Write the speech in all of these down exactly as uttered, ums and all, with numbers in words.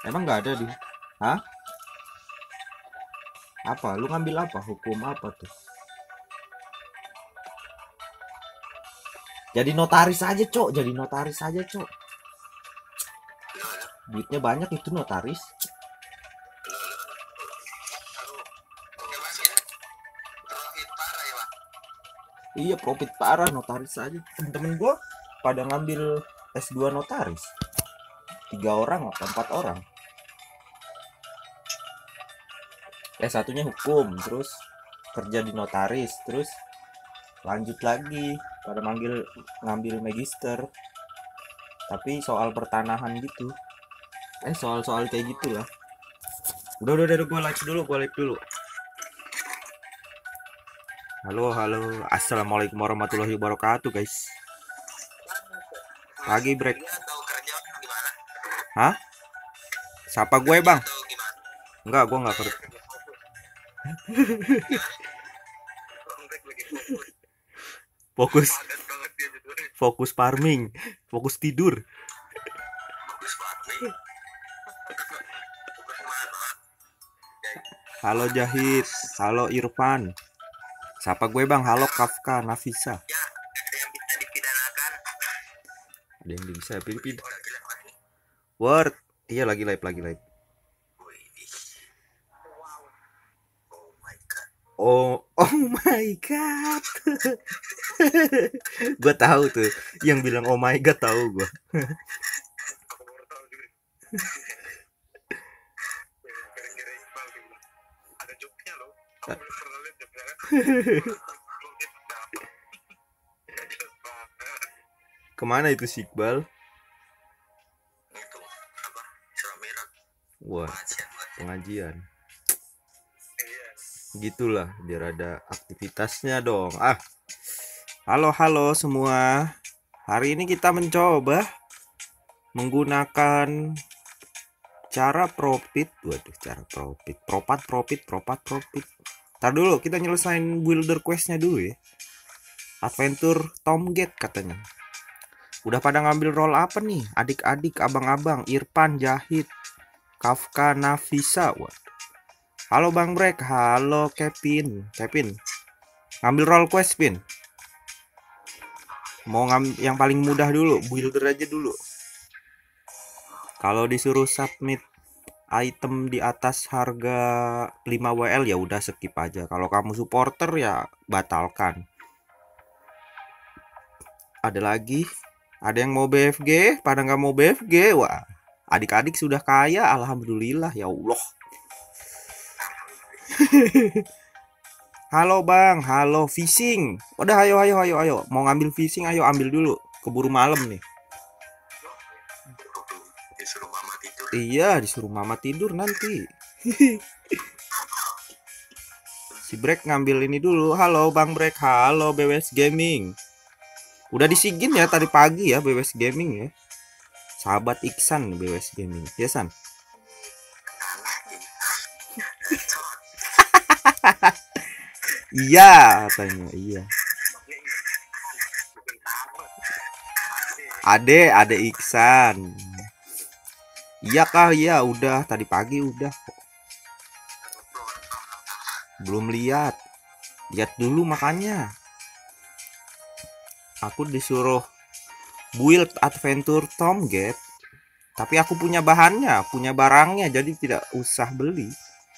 Emang nggak ada di. Hah? Apa? Lu ngambil apa? Hukum apa tuh? Jadi notaris aja, Cok. Jadi notaris aja, Cok. Duitnya banyak itu notaris. Iya, profit parah notaris aja. Temen-temen gua pada ngambil S dua notaris. Tiga orang atau empat orang. S satunya hukum, terus kerja di notaris, terus lanjut lagi pada manggil ngambil magister. Tapi soal pertanahan gitu. Eh, soal-soal kayak gitulah. Udah, udah, udah, gue live dulu, gue live dulu. Halo, halo. Assalamualaikum warahmatullahi wabarakatuh, guys. Pagi break. Hah? Siapa gue, Bang? Enggak, gue enggak kerja. Fokus. Fokus farming. Fokus tidur. Halo Jahit. Halo Irfan. Siapa gue, Bang? Halo Kafka Nafisa. Ada yang bisa pilih-pilih. Word. Iya, lagi live, lagi live. Oh, oh my god. Gue tahu tuh yang bilang oh my god, tahu gue. Kemana itu si Iqbal? Wah, pengajian. Gitulah, biar ada aktivitasnya dong. Ah, halo halo semua. Hari ini kita mencoba menggunakan cara profit. Waduh, cara profit. Propat profit, propat profit. Ntar dulu, kita nyelesain builder questnya dulu ya. Adventure Tomgate katanya. Udah pada ngambil role apa nih? Adik-adik, abang-abang, Irfan, Jahit, Kafka, Nafisa. Waduh. Halo Bang Brek, halo Kevin. Kevin, ngambil role quest, Pin. Mau ngambil yang paling mudah dulu, builder aja dulu. Kalau disuruh submit item di atas harga lima W L ya udah skip aja. Kalau kamu supporter ya batalkan. Ada lagi, ada yang mau B F G, pada nggak mau B F G. Wah, adik-adik sudah kaya, alhamdulillah ya Allah. Halo Bang, halo fishing. Udah, ayo ayo ayo ayo. Mau ngambil fishing, ayo ambil dulu. Keburu malam nih. Disuruh mama tidur. Iya, disuruh mama tidur nanti. Si Brek ngambil ini dulu. Halo Bang Brek, halo B W S Gaming. Udah disigin ya tadi pagi ya B W S Gaming ya. Sahabat Iksan B W S Gaming. Ya San. Iya katanya, iya. Ade, ade Iksan. Iya kah? Iya, udah tadi pagi udah. Belum lihat. Lihat dulu makanya. Aku disuruh build Adventure Tomgate, tapi aku punya bahannya, punya barangnya, jadi tidak usah beli.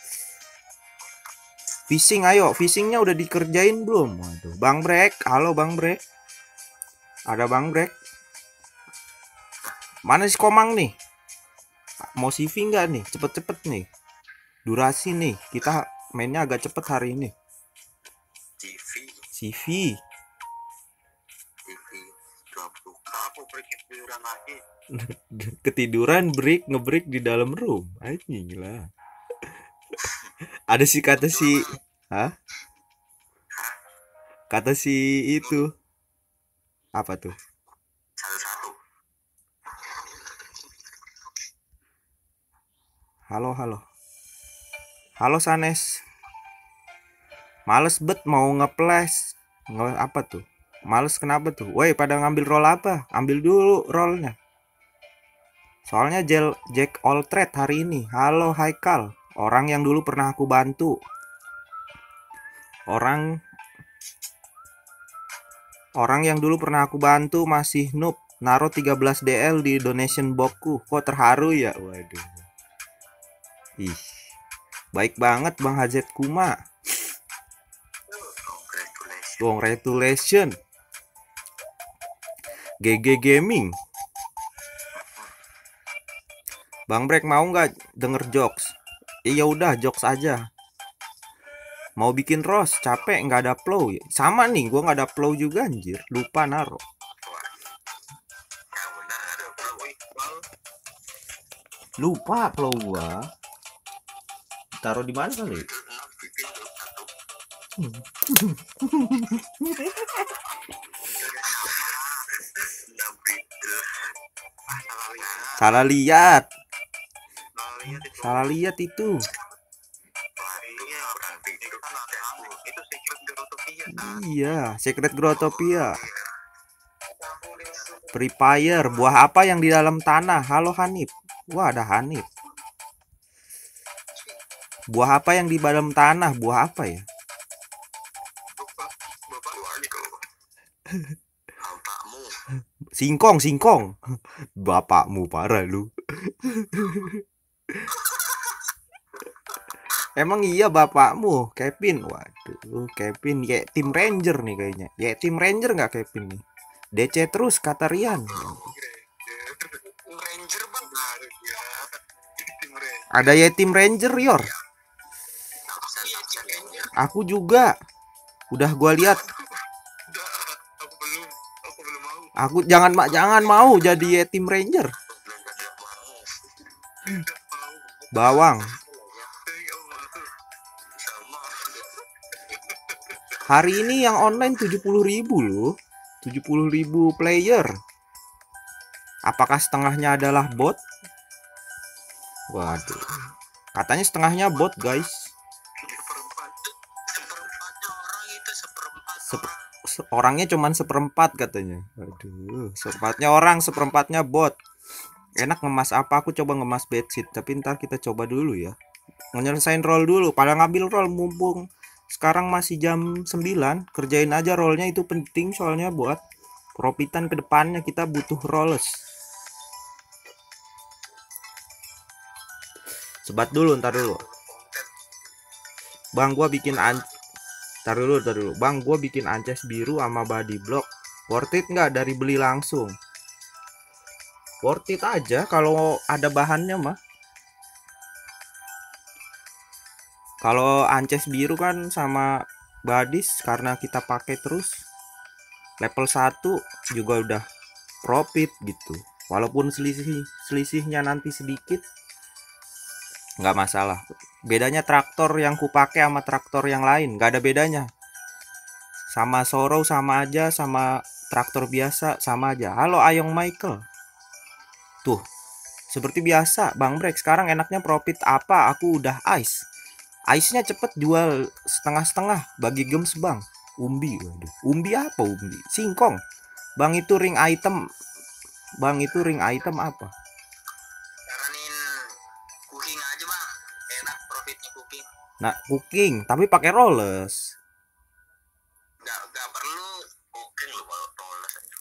Fishing, ayo, fishingnya udah dikerjain belum? Waduh, Bang Brek, halo Bang Brek. Ada Bang Brek. Mana si Komang nih? Mau C V nggak nih? Cepet-cepet nih. Durasi nih, kita mainnya agak cepet hari ini. C V. C V. C V. Aku ketiduran lagi. Ketiduran break ngebreak di dalam room. Anjing lah. Ada si kata si, hah? Kata si itu apa tuh? Satu-satu. Halo halo. Halo Sanes. Males bet mau nge-flash. Nge apa tuh? Males kenapa tuh? Woi, pada ngambil roll apa? Ambil dulu rollnya. Soalnya Jel, Jack all trade hari ini. Halo Haikal, orang yang dulu pernah aku bantu. Orang Orang yang dulu pernah aku bantu masih noob. Naruh tiga belas D L di donation boxku. Kok terharu ya? Waduh. Ih. Baik banget Bang Hazet Kuma. Congratulations. Congratulations. G G Gaming. Bang Brek mau nggak denger jokes? Iya udah jokes aja. Mau bikin Rose, capek nggak ada flow. Sama nih, gua nggak ada flow juga anjir. Lupa naro. Ya benar ada flow Iqbal. Lupa flow gua. Taruh di mana kali? Itu enam bikin tuh satu. Enam bikin. Ah, salah lihat. Salah lihat. Salah lihat itu. Salah lihat itu. Wah, iya, berarti itu kan ada aku. Itu secret Grotopia kan. Iya, Secret Grotopia. Iya. Free Fire, buah apa yang di dalam tanah? Halo Hanif. Wah, ada Hanif. Buah apa yang di dalam tanah? Buah apa ya? Bapak, bapak waduh. Bapakmu. Singkong, singkong. Bapakmu parah lu. Emang iya bapakmu, Kevin. Waduh, Kevin ya tim Ranger nih kayaknya. Ya tim Ranger nggak Kevin nih? D C terus kata Rian. Ranger bang harus ya. Tim Ranger. Ada ya tim Ranger Yor. Bisa bisa Ranger. Aku juga. Udah gua lihat. Udah, aku belum, aku belum mau. Aku jangan mak jangan mau jadi ya tim Ranger. Aku belum tidak mau. Tidak mau. Bawang. Ya Allah. Sama. Hari ini yang online tujuh puluh ribu loh. tujuh puluh ribu player. Apakah setengahnya adalah bot? Waduh. Katanya setengahnya bot, guys. Seperempat. Seperempatnya orang itu seperempat Sep orang. se- orangnya cuman seperempat katanya. Aduh, seperempatnya orang, seperempatnya bot. Enak ngemas apa? Aku coba ngemas bedsheet, tapi ntar kita coba dulu ya. Nyelesain roll dulu, pada ngambil roll mumpung sekarang masih jam sembilan. Kerjain aja rollnya, itu penting soalnya buat profitan kedepannya kita butuh rolls. Sebat dulu, ntar dulu. Bang, gua bikin an Ntar dulu, ntar dulu. Bang, gua bikin ances biru sama body block. Worth it nggak dari beli langsung? Worth it aja kalau ada bahannya mah. Kalau ances biru kan sama badis karena kita pakai terus level satu juga udah profit gitu. Walaupun selisih selisihnya nanti sedikit nggak masalah. Bedanya traktor yang kupakai sama traktor yang lain nggak ada bedanya. Sama Sorrow sama aja, sama traktor biasa sama aja. Halo Ayong Michael. Tuh, seperti biasa Bang Brek sekarang enaknya profit apa? Aku udah ice. Ice-nya cepet jual setengah-setengah bagi gems bang. Umbi, waduh. Umbi apa umbi? Singkong. Bang itu ring item. Bang itu ring item apa? Jalanin cooking aja bang. Enak profitnya cooking. Nah, cooking, tapi pakai rollers. Gak, gak perlu cooking loh kalau roles aja.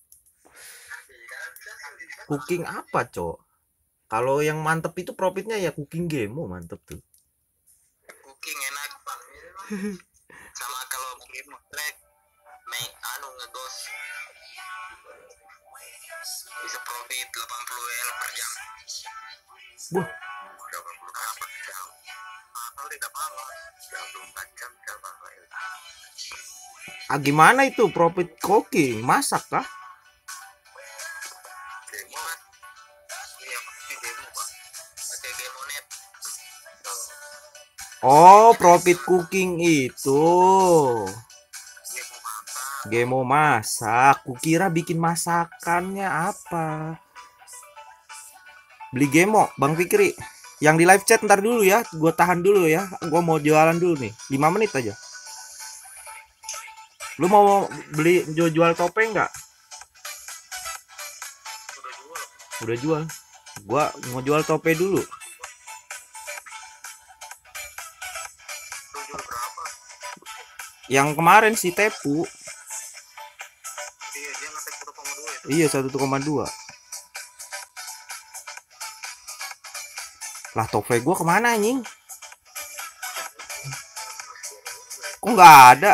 Cooking apa, Cok? Kalau yang mantep itu profitnya ya cooking game, oh, mantep tuh. Cooking enak bang. Sama kalau game track make anu ngegos bisa profit delapan puluh L per jam. Buh, delapan puluh berapa jam? Mahal tidak mahal. dua puluh empat jam berapa L? ah, gimana itu profit cooking? Masak kah? Demo. Iya pakai demo bang. Pakai demo net. Tuh. Oh, profit cooking itu. Demo masak. Game mau masak. Kukira bikin masakannya apa? Beli Gemo, Bang Fikri. Yang di live chat ntar dulu ya. Gue tahan dulu ya. Gue mau jualan dulu nih. lima menit aja. Lu mau beli jual, jual topeng nggak? Udah jual. Udah jual. Gua mau jual tope dulu. Lu jual berapa? Yang kemarin si Tepu. Iya, dia ngetek satu koma dua itu. Iya, satu koma dua. Lah tope gua kemana anjing? Kok nggak ada?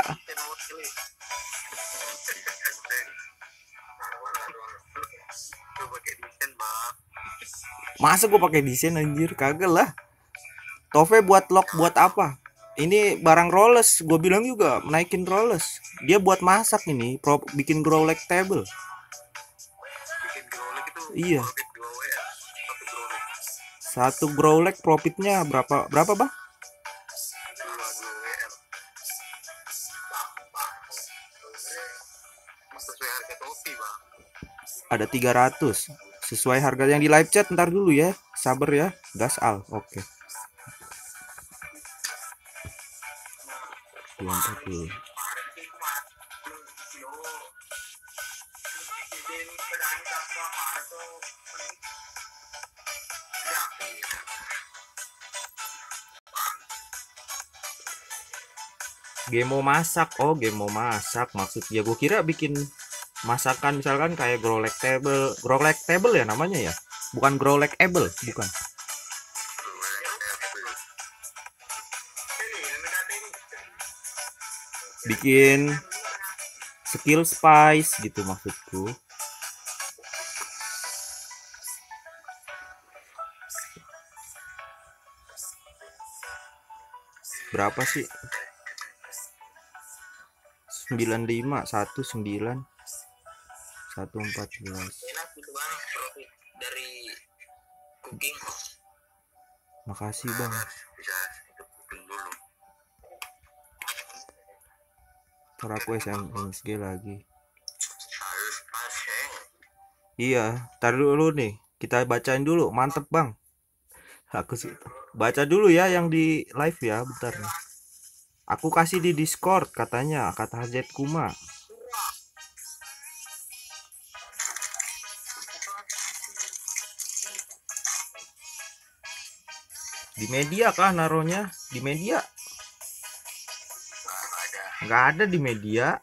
Lu pakai desain, Bang. Masa gua pakai desain anjir? Kagak lah. Tope buat lock buat apa? Ini barang rollers, gue bilang juga naikin rollers. Dia buat masak ini, pro, bikin growlek table. Bikin growlek itu Iya. profit dua W L, satu growlek. Satu growlek profitnya berapa? Berapa bang? Dua, dua W L. Sesuai harga topi, Bang. Ada tiga ratus. Sesuai harga yang di live chat. Ntar dulu ya, sabar ya. Gas al, oke. Okay. Game mau masak, oh game mau masak maksudnya. Gue kira bikin masakan misalkan kayak growlek table, growlek table ya namanya ya, bukan growlek able, bukan. Bikin skill spice gitu maksudku. Berapa sih? sembilan lima satu sembilan satu empat belas. Enak gitu, Bang. Profit dari cooking. Makasih, Bang. Bisa hidup cooking dulu. Ntar aku S M S G lagi. Harus pasang. Iya, tar dulu nih. Kita bacain dulu. Mantep, Bang. Aku sih baca dulu ya yang di live ya, bentar nih. Aku kasih di Discord katanya, kata Z Kuma. Di media kah naruhnya? Di media? Nggak ada di media.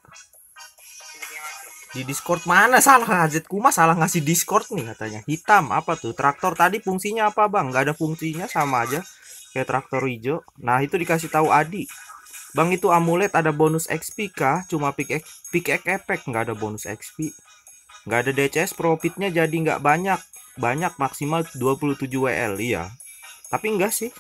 Di Discord mana? Salah Z Kuma, salah ngasih Discord nih katanya. Hitam apa tuh? Traktor tadi fungsinya apa, Bang? Nggak ada fungsinya, sama aja kayak traktor hijau. Nah, itu dikasih tahu Adi. Bang, itu amulet ada bonus X P kah? Cuma pick pick efek, nggak ada bonus X P. Nggak ada D C S, profitnya jadi nggak banyak. Banyak maksimal dua puluh tujuh W L, iya. Tapi enggak sih.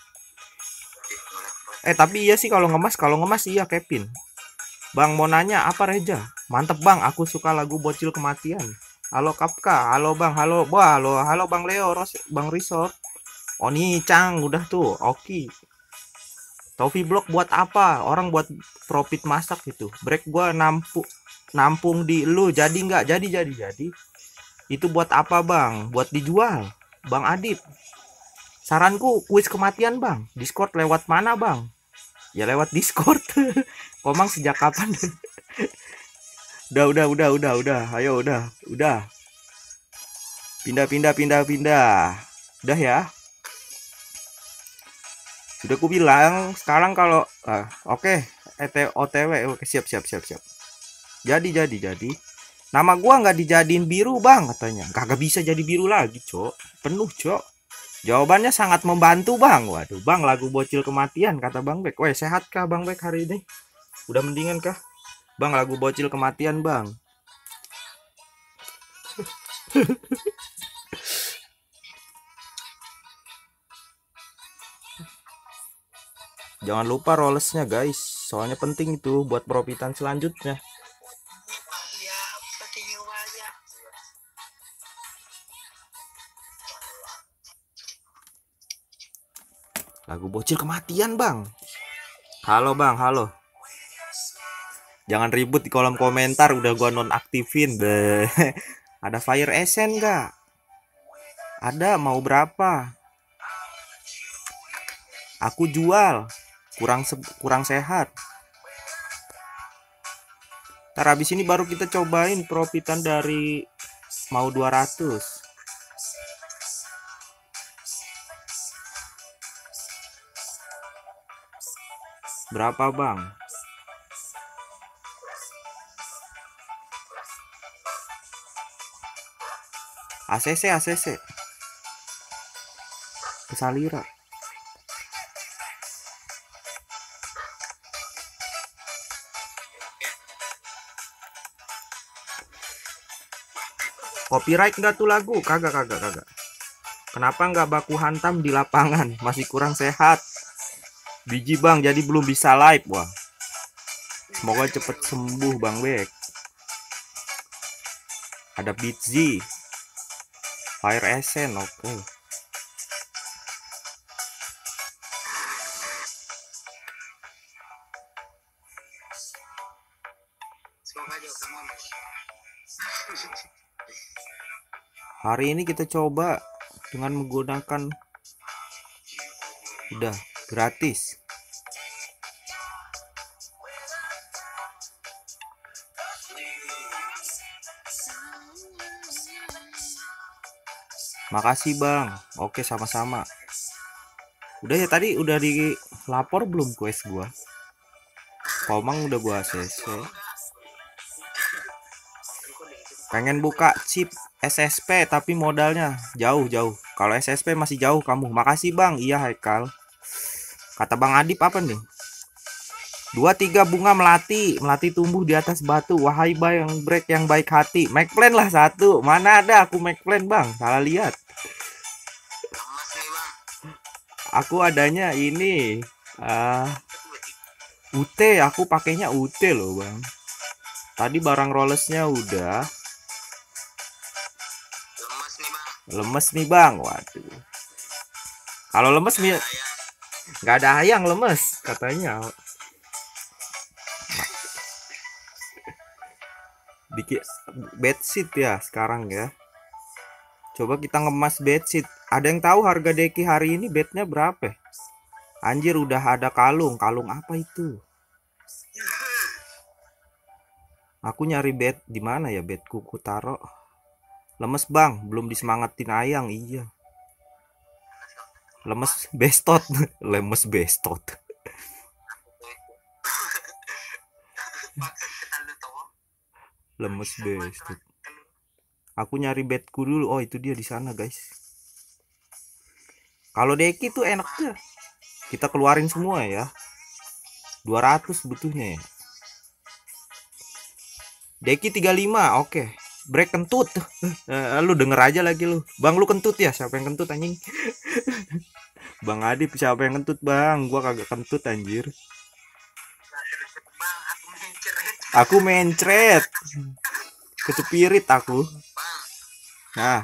Eh, tapi iya sih kalau ngemas, kalau ngemas iya Kevin. Bang mau nanya apa Reja? Mantep Bang, aku suka lagu Bocil Kematian. Halo Kapka, halo Bang, halo, wah, halo, halo Bang Leo, Ros, Bang Resort. Oh nih Cang, udah tuh, oke. Tofi blok buat apa? Orang buat profit masak gitu. Break gua nampung nampung di lu, jadi nggak? Jadi jadi jadi. Itu buat apa Bang? Buat dijual. Bang Adit. Saranku kuis kematian Bang. Discord lewat mana Bang? Ya lewat Discord. Komang sejak kapan? udah udah udah udah udah. Ayo udah udah. Pindah pindah pindah pindah. Udah ya. Sudah aku bilang sekarang kalau ah, oke okay, O T W oke siap siap siap siap. Jadi jadi jadi. Nama gua nggak dijadiin biru Bang katanya. Kagak bisa jadi biru lagi, Cok. Penuh, Cok. Jawabannya sangat membantu Bang. Waduh, Bang lagu Bocil Kematian kata Bang Bek. Weh, sehat kah Bang Bek hari ini? Udah mendingan kah? Bang lagu Bocil Kematian, Bang. Jangan lupa rollesnya guys, soalnya penting itu buat profitan selanjutnya. Lagu Bocil Kematian Bang. Halo Bang, halo. Jangan ribut di kolom komentar, udah gua nonaktifin deh. Ada Fire Essence gak? Ada, mau berapa? Aku jual. Kurang se kurang sehat. Ntar habis ini baru kita cobain profitan dari mau dua ratus. Berapa bang? A C C A C C Kesalira. Copyright nggak tuh lagu? Kagak kagak kagak. Kenapa nggak baku hantam di lapangan? Masih kurang sehat. Biji bang, jadi belum bisa live. Wah, semoga cepet sembuh bang Bek. Ada Bitzy, Fire Essence, oke. Okay. Hari ini kita coba dengan menggunakan udah gratis. Makasih bang. Oke sama-sama. Udah ya tadi udah dilapor belum quest gua? Komang udah gua A C C. Pengen buka chip S S P tapi modalnya jauh-jauh. Kalau S S P masih jauh kamu. Makasih bang. Iya Haikal. Kata Bang Adip apa nih? Dua tiga bunga melati, melati tumbuh di atas batu. Wahai bayang break yang baik hati. McPlan lah satu. Mana ada aku McPlan bang? Salah lihat. Aku adanya ini uh, U T. Aku pakainya U T loh bang. Tadi barang rollesnya udah. Lemes nih bang. Waduh. Kalau lemes nih nggak ada ayang lemes katanya. Dikit bedsheet ya sekarang ya. Coba kita ngemas bedsheet. Ada yang tahu harga deki hari ini bednya berapa? Anjir udah ada kalung. Kalung apa itu? Aku nyari bed di mana ya bedku ku taruh. Lemes bang, belum disemangatin ayang. Iya. Lemes bestot. Lemes bestot. Lemes bestot. Aku nyari bedku dulu. Oh itu dia di sana guys. Kalau deki tuh enaknya kita keluarin semua ya. dua ratus butuhnya ya. Deki tiga puluh lima. Oke. Okay. Break kentut. Uh, lu denger aja lagi lu. Bang lu kentut ya? Siapa yang kentut anjing? Bang Adip siapa yang kentut bang? Gua kagak kentut anjir. Aku mencret. Kecepirit aku. Nah.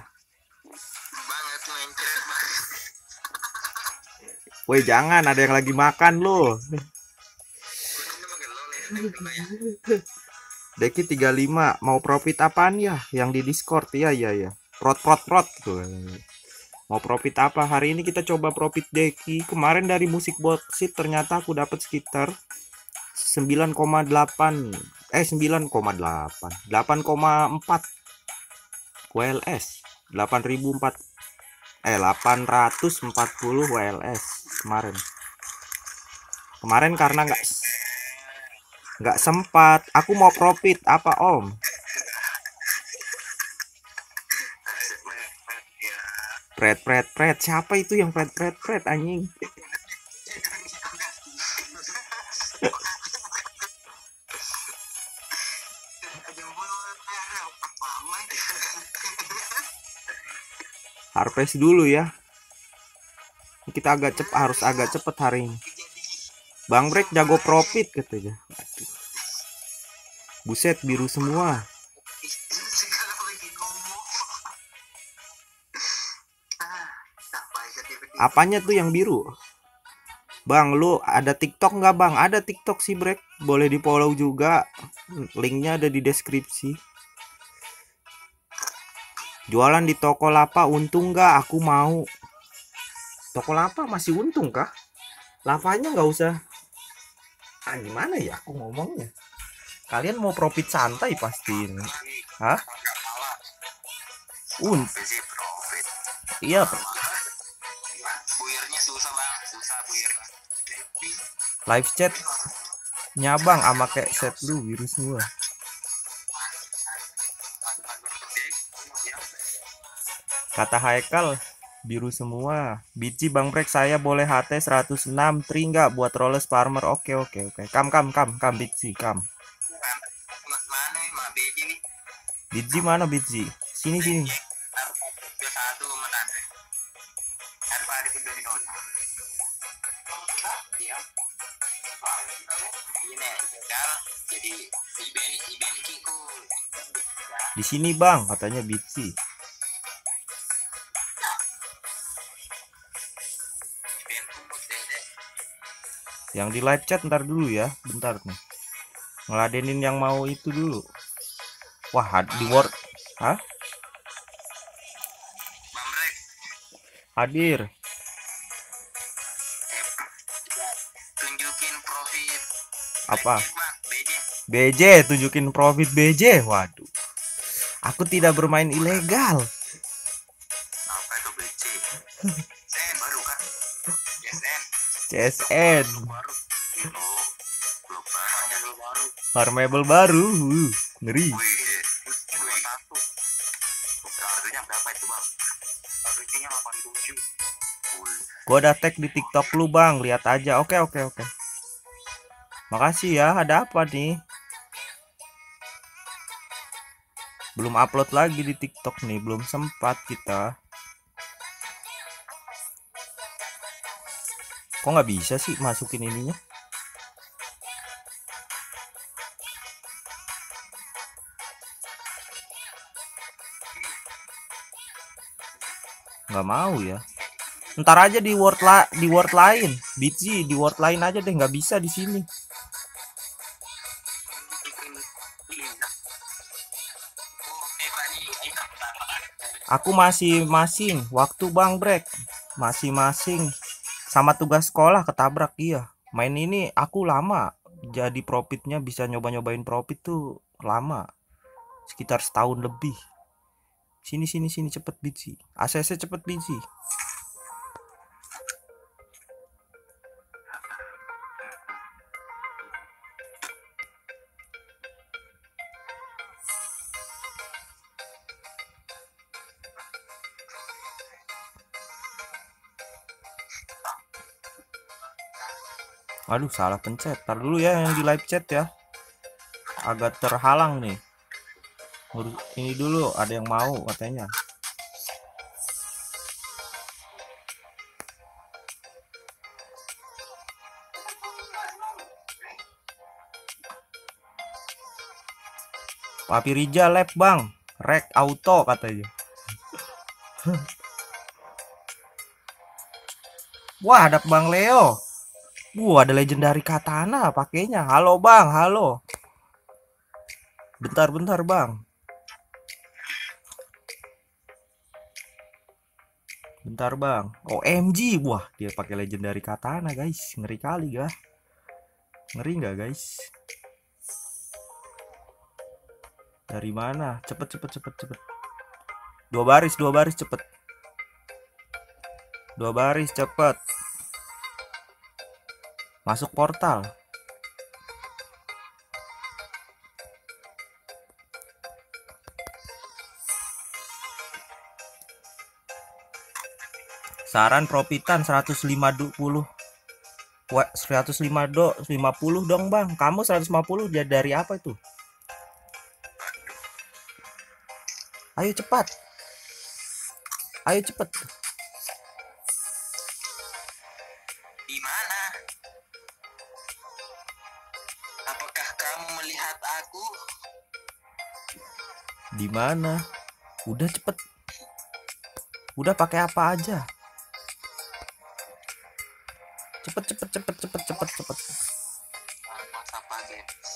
Woi jangan, ada yang lagi makan loh. Deki tiga puluh lima. Mau profit apaan ya? Yang di Discord ya ya ya. Prot prot prot tuh. Mau profit apa? Hari ini kita coba profit deki. Kemarin dari musik boksit ternyata aku dapat sekitar sembilan koma delapan eh sembilan koma delapan delapan koma empat W L S delapan ribu empat eh delapan ratus empat puluh W L S kemarin. Kemarin karena nggak nggak sempat. Aku mau profit apa om? Pret pret pret. Siapa itu yang pret pret pret anjing? Harvest dulu ya. Kita agak cepet, harus agak cepet hari ini. Bang Brek jago profit katanya. Aduh. Buset biru semua. Apanya tuh yang biru? Bang lu ada TikTok nggak bang? Ada TikTok sih Brek. Boleh di follow juga. Linknya ada di deskripsi. Jualan di toko lapa untung nggak? Aku mau. Toko lapa masih untung kah? Lavanya nggak usah. Ah gimana ya aku ngomongnya? Kalian mau profit santai pasti ini. Hah? Un. Iya. Buyurnya susah bang, susah buyur. Live chat nyabang sama kayak set lu biru semua. Kata Haikal biru semua. Biji Bang Brek, saya boleh H T seratus enam tri nggak buat Rolls Farmer? Oke oke oke. Kam kam kam kam Biji kam. Mana mak B J nih? Biji mana Biji? Sini sini. Dua satu menang. Apa ada dari nol? Iya. Ini sekarang jadi Iben Iben Kiku. Di sini Bang, katanya Biji. Yang di live chat ntar dulu ya, bentar nih. Ngeladenin yang mau itu dulu. Wah, di word. Hah? Hadir. Tunjukin profit. Apa? B J. B J, tunjukin profit B J. Waduh. Aku tidak bermain ilegal. Apa itu B J? C S baru kan? C S N. C S N. Baru. Global baru. Farmable baru. Uh, ngeri. Wih, dua satu. Harganya berapa itu bang? Harganya delapan puluh tujuh. Gua udah tag di TikTok lu Bang, lihat aja. Oke oke oke. Makasih ya. Ada apa nih? Belum upload lagi di TikTok nih, belum sempat kita. Kok nggak bisa sih masukin ininya? Nggak mau ya. Ntar aja di word la di word lain. Biji di word lain aja deh, nggak bisa di sini. Aku masih masing waktu Bang Brek. Masing-masing sama tugas sekolah ketabrak. Iya. Main ini aku lama. Jadi profitnya bisa nyoba-nyobain profit tuh lama. Sekitar setahun lebih. Sini sini sini cepet Biji. A C C cepet Biji. Aduh, salah pencet. Tar dulu ya yang di live chat ya. Agak terhalang nih. Ini dulu ada yang mau katanya. Papi Rija lab Bang. Rek auto katanya. Wah, ada Bang Leo. Wah, ada legendary katana pakainya. Halo Bang, halo. Bentar-bentar Bang. Bentar Bang. O M G, wah dia pakai legendary katana guys. Ngeri kali gak? Ngeri nggak guys? Dari mana? Cepet cepet cepet cepet. Dua baris, dua baris cepet. Dua baris cepet. Masuk portal. Saran profitan seratus lima puluh. Wah, seratus lima do, lima puluh dong Bang. Kamu seratus lima puluh dia dari apa itu? Ayo cepat. Ayo cepet. Di mana? Apakah kamu melihat aku? Di mana? Udah cepet. Udah pakai apa aja? Cepet cepet cepet cepet cepet cepet. Mas apa guys?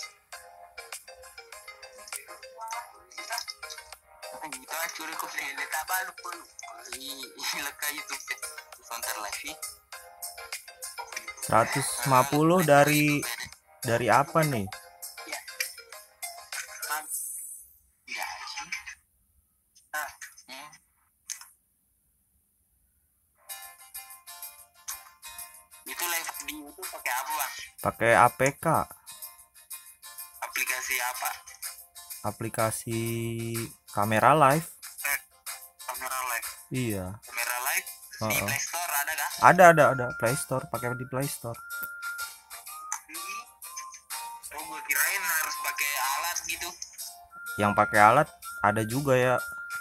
Kita curi ku lele tak balu pun. Lekah YouTube Frontier Live. seratus lima puluh dari dari apa nih? Itu live di YouTube pakai apa bang? Pakai A P K, Aplikasi apa? aplikasi kamera live. Eh, kamera live. Iya. Kamera live di Heeh. Play Store ada kah? Ada ada ada Play Store, pakai di Play Store. Hmm. Oh gue kirain harus pakai alat gitu. Yang pakai alat ada juga ya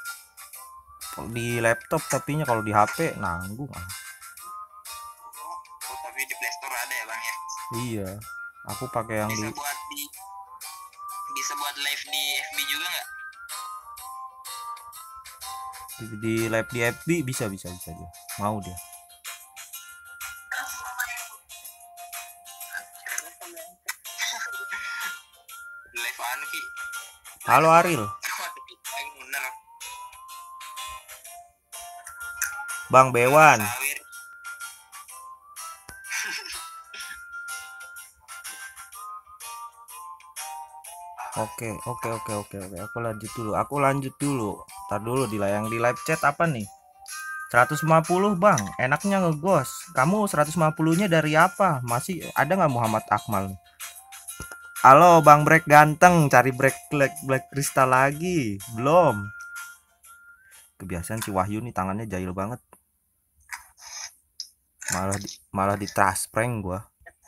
di laptop, tapinya kalau di H P nanggung. Ah. Oh tapi di Play Store ada ya bang ya? Iya, aku pakai yang Bisa di buat di bisa buat live di F B juga nggak? di, di live di F B bisa bisa bisa dia. Mau dia. Live anu ki. Halo Aril. Bener. Bang Bewan. Sawir. Oke, oke, oke, oke, oke. Aku lanjut dulu. Aku lanjut dulu. Ntar dulu di layang di live chat apa nih? seratus lima puluh bang, enaknya ngegos. Kamu seratus lima puluh-nya dari apa? Masih ada nggak Muhammad Akmal? Halo Bang Break ganteng, cari break black, black kristal lagi. Belum. Kebiasaan si Wahyu nih tangannya jahil banget. Malah di, malah di trust prank gua.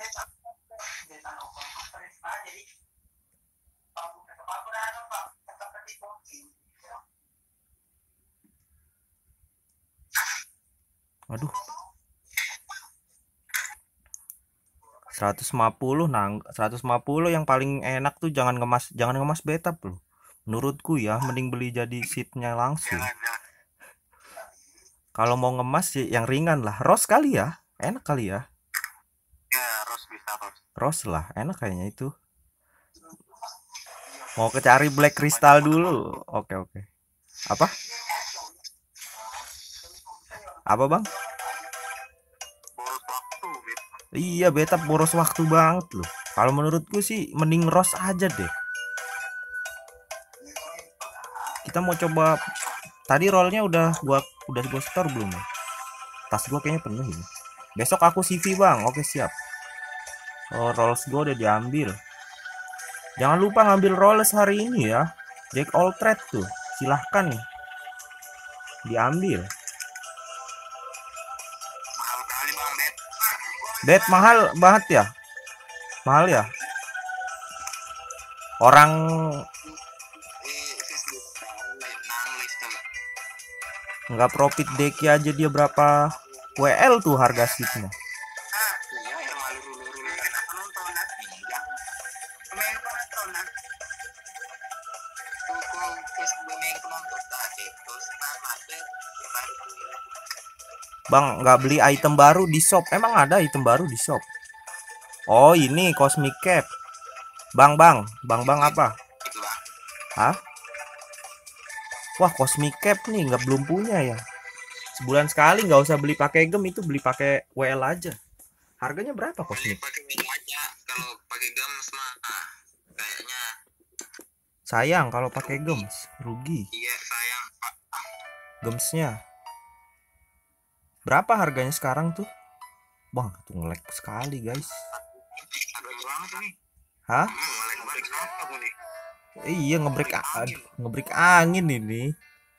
Aduh. seratus lima puluh nang seratus lima puluh yang paling enak tuh jangan ngemas jangan ngemas beta bro. Menurutku ya mending beli jadi seatnya langsung. Kalau mau ngemas sih yang ringan lah. Ros kali ya. Enak kali ya. Ya, Ros bisa Ros. Ros lah, enak kayaknya itu. Mau ke cari black crystal dulu. Oke, oke. Apa? Apa, Bang? Boros waktu gitu. Iya, beta boros waktu banget loh. Kalau menurutku sih mending Ros aja deh. Kita mau coba. Tadi rollnya udah gua udah gua store belum ya? Tas gua kayaknya penuh ini. Besok aku C V bang. Oke siap. Oh, rolls gua udah diambil. Jangan lupa ngambil rolls hari ini ya. Jack all trade tuh. Silahkan nih. Diambil. Mahal kali bang bet. Bet mahal banget ya. Mahal ya. Orang nggak profit deki aja dia berapa W L tuh harga seatnya. Bang nggak beli item baru di shop. Emang ada item baru di shop? Oh ini Cosmic Cap. Bang bang bang bang apa? Hah? Wah Cosmic Cap nih nggak belum punya ya. Sebulan sekali nggak usah beli pakai gem, itu beli pakai W L aja. Harganya berapa Cosmic? Pakai W L aja. Kalau pakai gem mah kayaknya sayang kalau pakai gems, rugi. Iya sayang Pak. Gemsnya berapa harganya sekarang tuh? Bang tuh nge-lag sekali guys. Hah? Iya ngebreak aduh, ngebreak angin ini.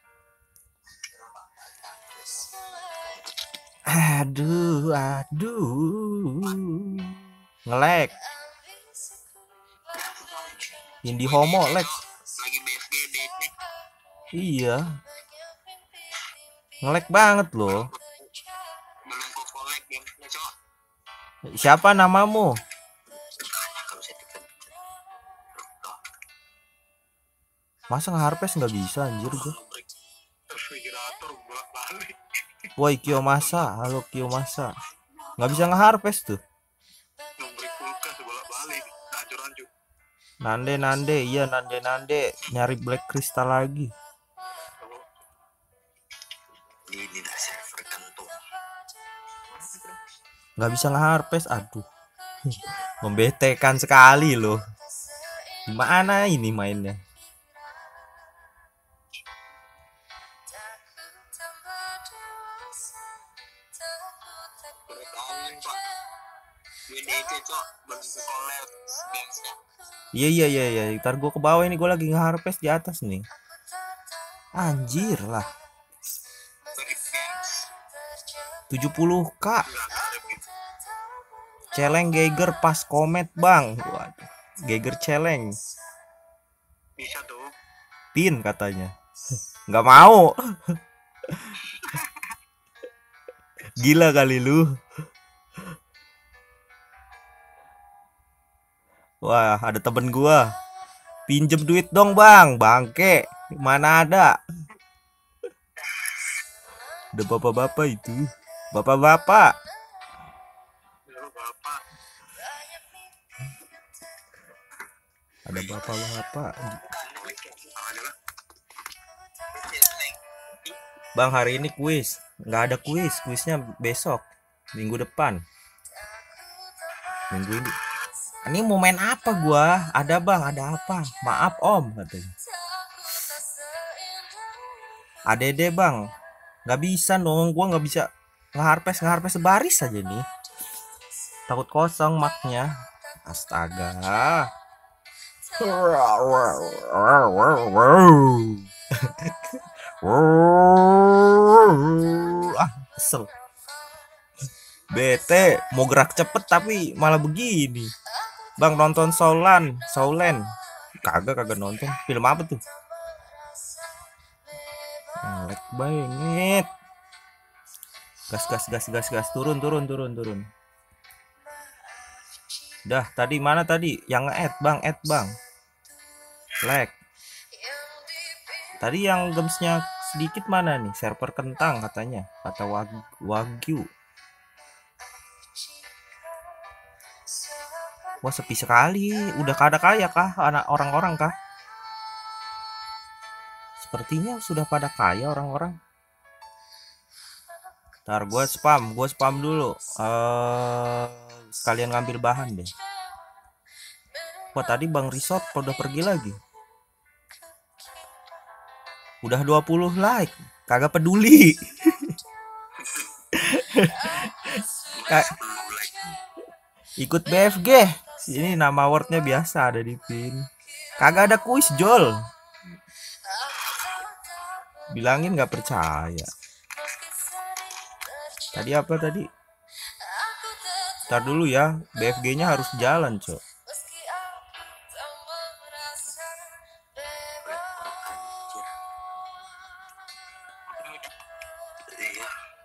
Aduh, aduh. Nge-lag. Indie homo lag. Lagi B F G D. Iya. Nge-lag banget loh. Belum kok collect gamenya, Cok. Siapa namamu? Masa nge-harvest nggak bisa anjir gua. Refrigerator bolak-balik. Woi Kiyomasa, halo Kiyomasa. Nggak bisa nge-harvest tuh. Ngebreak kulkas bolak-balik. Hancur-hancur. Nande nande, iya nande nande, nyari black crystal lagi. Ini dah server kentung. Nggak bisa nge-harvest, aduh. Membetekan sekali loh. Gimana ini mainnya? Ini itu cok bagi collab gamesnya. Iya iya iya iya, ntar gua ke bawah ini, gua lagi nge-harvest di atas nih. Anjir lah, Bagi games tujuh puluh k. nggak ngarep gitu. Celeng Geiger pas komet, Bang. Waduh. Geiger celeng. Bisa tuh. Pin katanya. Nggak mau. Gila kali lu. Wah, ada temen gua. Pinjem duit dong, Bang. Bangke. Mana ada? Ada bapak-bapak itu. Bapak-bapak. Lu bapak. Ada bapak-bapak. Ada lah. Bang, hari ini kuis. Nggak ada kuis. Kuisnya besok. Minggu depan. Minggu ini. Ini mau main apa gua? Ada Bang, ada apa? Maaf Om katanya. A D D Bang. Nggak bisa dong, gua nggak bisa ngeharpes ngeharpes sebaris aja nih. Takut kosong maknya. Astaga. Ah, kesel. Bete, mau gerak cepet tapi malah begini. Bang, nonton Saulan, Saulen. Kagak kagak nonton. Film apa tuh? Ngelek banget. Gas gas gas gas gas, turun turun turun turun. Dah, tadi mana tadi? Yang nge-add, Bang, add, Bang. Lag. Tadi yang gamesnya sedikit mana nih? Server kentang katanya, kata Wag- Wagyu. Wah, sepi sekali. Udah kada kaya kah anak orang-orang kah? Sepertinya sudah pada kaya orang-orang. Ntar gue spam, gue spam dulu. Eh, sekalian ngambil bahan deh. Wah, tadi Bang Risot udah pergi lagi. Udah dua puluh like. Kagak peduli. Ka- Ikut B F G. Ini nama wordnya biasa ada di pin. Kagak ada kuis, Jol. Bilangin nggak percaya. Tadi apa tadi? Ntar dulu ya, B F G-nya harus jalan, Cok. Iya.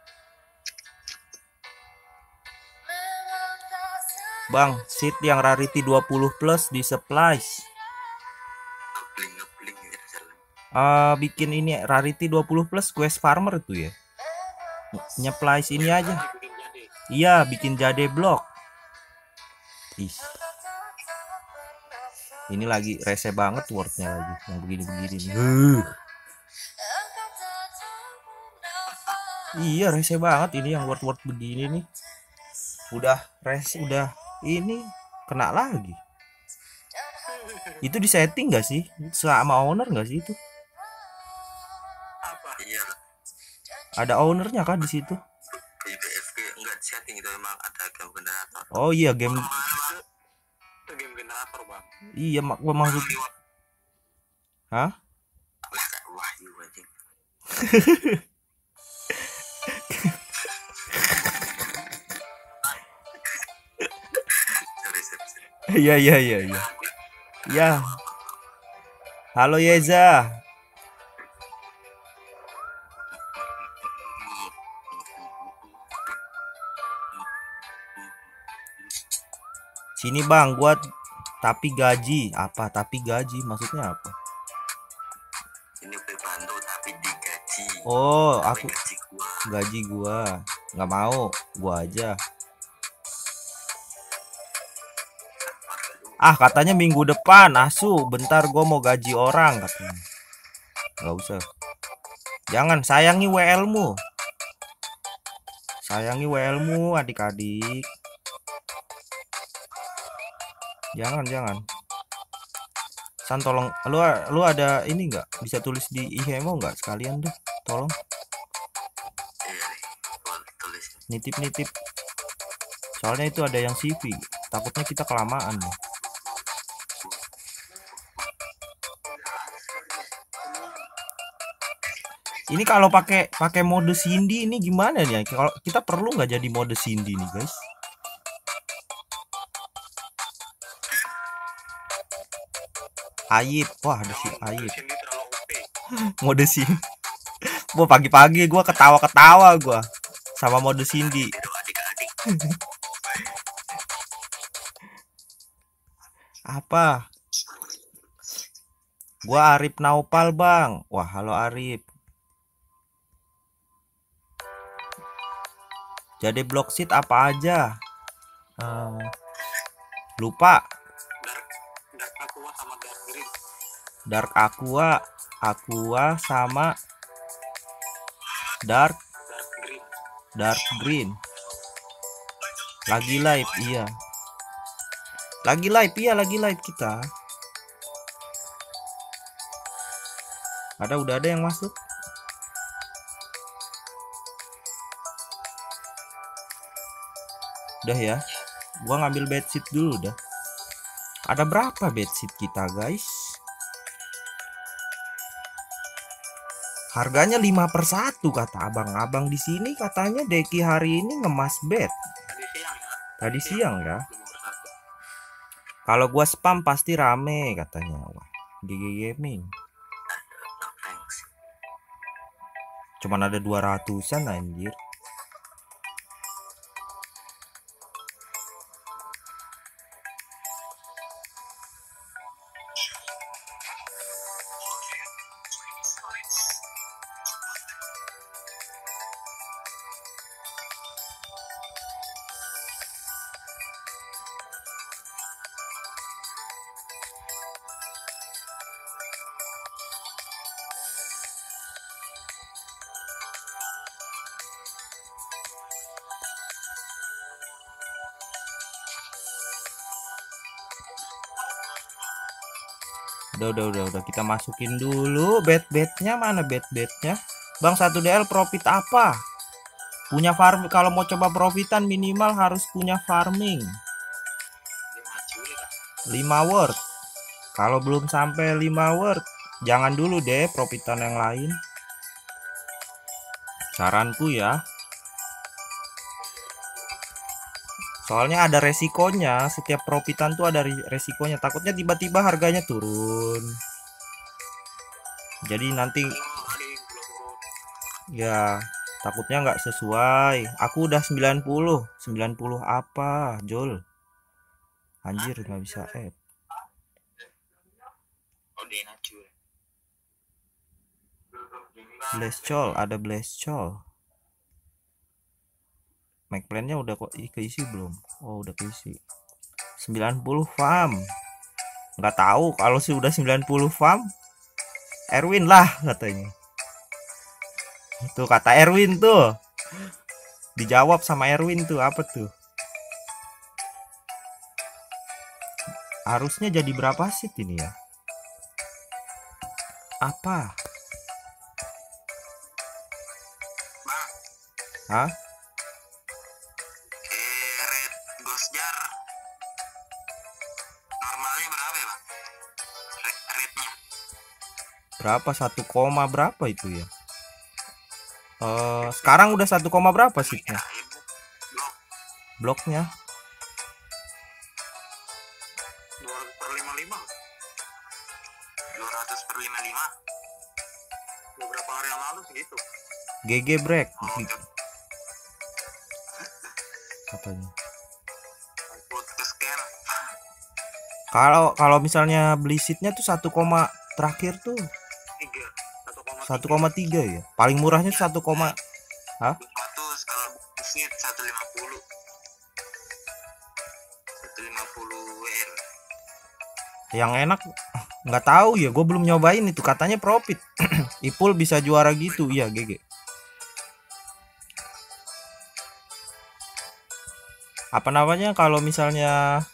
Bang, seat yang rarity dua puluh plus di supplies. Ngepling ngepling gitu jalan. Eh, bikin ini rarity dua puluh plus quest farmer tuh ya. Nyeplies ini aja. Bikin jadi. Iya, bikin jade blok. Ih. Ini lagi rese banget wordnya lagi yang begini-begini nih. Uh. Iya, rese banget ini yang word-word begini nih. Udah rese, udah ini kena lagi. Itu di setting gak sih? Sama owner gak sih itu? Apa? Iya lah. Ada ownernya kah di situ? Di B F G enggak di setting itu, emang ada game generator. Oh iya, game. Itu game generator, Bang. Iya, mak gua maksud. Hah? Wahyu anjing. Sorry, sorry, sorry. Iya iya iya iya. Ya. Halo Yeza. Sini Bang, gua tapi gaji. Apa tapi gaji? Maksudnya apa? Ini berbantu tapi digaji. Oh, Tapi aku gaji gua. gaji gua. Nggak mau, gua aja. Ah, katanya minggu depan, asu. Bentar gua mau gaji orang katanya. Nggak usah. Jangan sayangi W L-mu. Sayangi W L-mu adik-adik. Jangan, jangan. San tolong, lu lu ada ini nggak? Bisa tulis di I H M O nggak sekalian deh, tolong. Iya nih, gua tulis. Nitip-nitip. Soalnya itu ada yang C V. Takutnya kita kelamaan nih. Ini kalau pakai pakai mode Cindy ini gimana nih? Kalau kita perlu nggak jadi mode Cindy nih, guys? Aib, wah ada si Aib. Mode Cindy. Gua pagi-pagi gua ketawa-ketawa gua sama mode Cindy. Apa? Gua Arif Naupal, Bang. Wah, halo Arif. Jadi block sheet apa aja? Uh, lupa. Dark Aqua sama Dark Green. Dark Aqua, Aqua sama Dark Dark Green. Dark Green. Lagi live, iya. Lagi live, iya lagi live kita. Ada udah ada yang masuk. Udah ya. Gua ngambil bedsheet dulu dah. Ada berapa bedsheet kita, guys? Harganya lima per satu kata abang-abang di sini, katanya Deki hari ini ngemas bed. Tadi siang ya. Tadi siang ya. lima per satu. Kalau gua spam pasti rame katanya. Wah, G G Gaming. Cuman ada dua ratusan anjir. Udah, udah, udah, udah kita masukin dulu bed-bednya. Mana bed-bednya? Bang, satu D L profit apa? Punya farm. Kalau mau coba profitan minimal harus punya farming lima word. Kalau belum sampai lima word, jangan dulu deh profitan yang lain. Saranku ya. Soalnya ada resikonya, setiap profitan tuh ada resikonya. Takutnya tiba-tiba harganya turun. Jadi nanti ya takutnya nggak sesuai. Aku udah sembilan puluh. sembilan puluh apa, Jol? Anjir, nggak bisa add. Blesscol, ada Blesscol. Make plan-nya udah kok keisi belum? Oh, udah keisi. sembilan puluh farm. Nggak tahu kalau sih udah sembilan puluh farm. Erwin lah katanya. Tuh kata Erwin tuh. Dijawab sama Erwin tuh, apa tuh? Harusnya jadi berapa sih ini ya? Apa? Hah? Berapa? Satu koma berapa itu ya? Uh, sekarang udah satu koma berapa sihnya? Bloknya dua ratus per lima puluh lima. dua ratus per lima puluh lima. Beberapa hari yang lalu segitu. G G break. Katanya. Kalau kalau misalnya beli seatnya tuh satu, terakhir tuh satu koma tiga ya. Paling murahnya satu, hah? Kalau seat seratus lima puluh. seratus lima puluh W R. Yang enak nggak tahu ya, gue belum nyobain itu. Katanya profit. Ipul bisa juara gitu, iya G G. Apa namanya kalau misalnya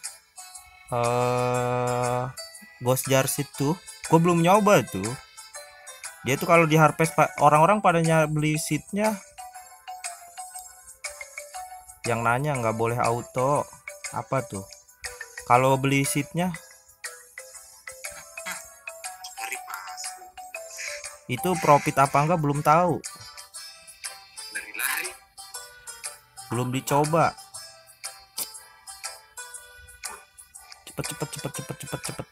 uh, Ghost Jar Seat tuh, gue belum nyoba tuh. Dia tuh kalau di harvest orang-orang pada beli seatnya Yang nanya nggak boleh auto. Apa tuh? Kalau beli seatnya Dari pas. itu profit apa enggak belum tahu. Dari lari. Belum dicoba. Cepet cepet cepet cepet cepet cepet.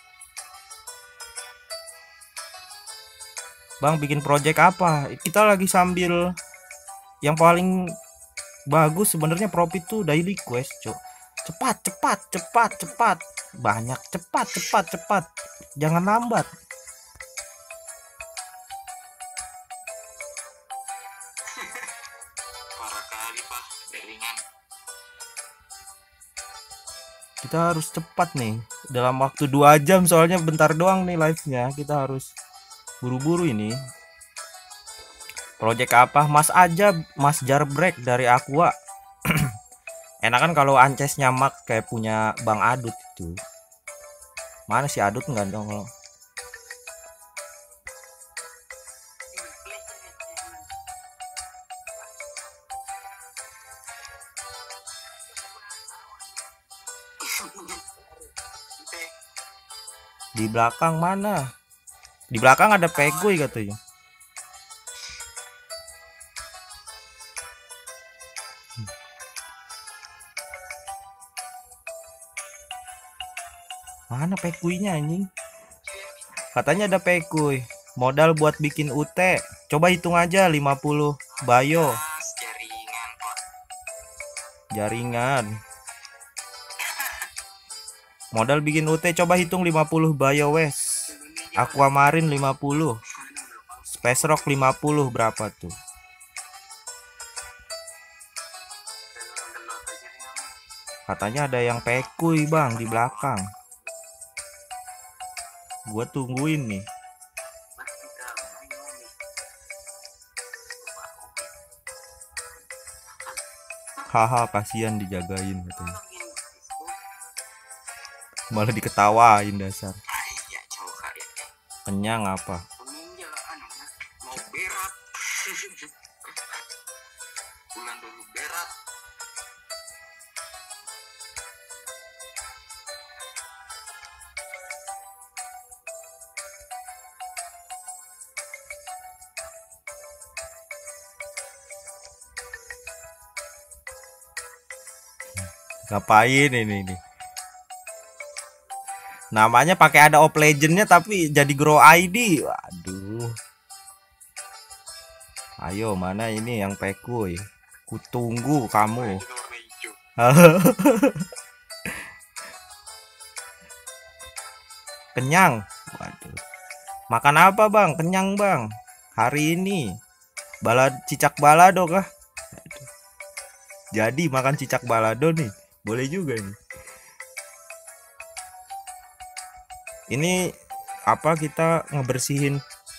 Bang bikin project apa? Kita lagi sambil yang paling bagus sebenarnya profit tuh daily quest, cok. Cepat cepat cepat cepat. Banyak cepat cepat cepat. Jangan lambat. Parah kali pak, jaringan. Kita harus cepat nih. Dalam waktu dua jam soalnya bentar doang nih live-nya. Kita harus buru-buru ini. Project apa? Mas aja, Mas Jarbreak dari Aqua. Enakan kalau Ances nyamak kayak punya Bang Adut itu. Mana si Adut enggak dong kalau. Di belakang mana? Di belakang ada pegoy katanya. Mana pekuinya anjing? Katanya ada pekuy. Modal buat bikin U T. Coba hitung aja lima puluh bayo. Mas, jaringan pak. Jaringan. Modal bikin U T coba hitung lima puluh bayo wes. Aquamarine lima puluh. Space Rock lima puluh berapa tuh? Katanya ada yang pekuy bang di belakang. Gua tungguin nih. Haha kasihan dijagain katanya. Malah diketawain dasar. Iya cowok kalian. Kenyang apa? Peminjal anu mau berat. Bulan dulu berat. Ngapain ini nih? Namanya pakai ada op legendnya tapi jadi grow I D. Waduh. Ayo mana ini yang pekuy? Kutunggu kamu. Kenyang. Waduh. Makan apa bang? Kenyang bang. Hari ini balad cicak balado kah? Aduh. Jadi makan cicak balado nih. Boleh juga nih. Ini apa kita ngebersihin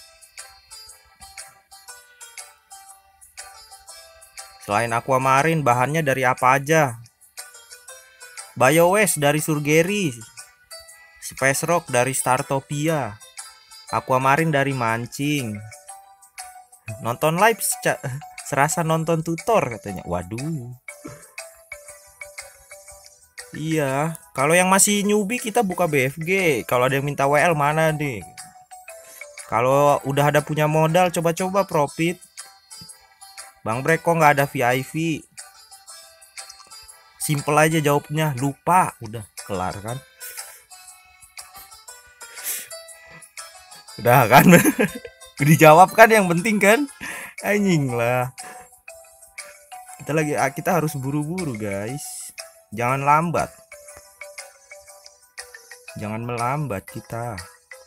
selain Aquamarine bahannya dari apa aja? BioWest dari Surgery, Space Rock dari Startopia, Aquamarine dari Mancing. Nonton live serasa nonton tutor katanya. Waduh. Iya, kalau yang masih newbie kita buka B F G. Kalau ada yang minta W L mana deh? Kalau udah ada punya modal coba-coba profit. Bang Brek kok nggak ada V I V? Simple aja jawabnya, lupa. Udah kelar kan? Udah kan? Dijawab kan yang penting kan? Anjing lah. Kita lagi kita harus buru-buru guys. Jangan lambat. Jangan melambat kita.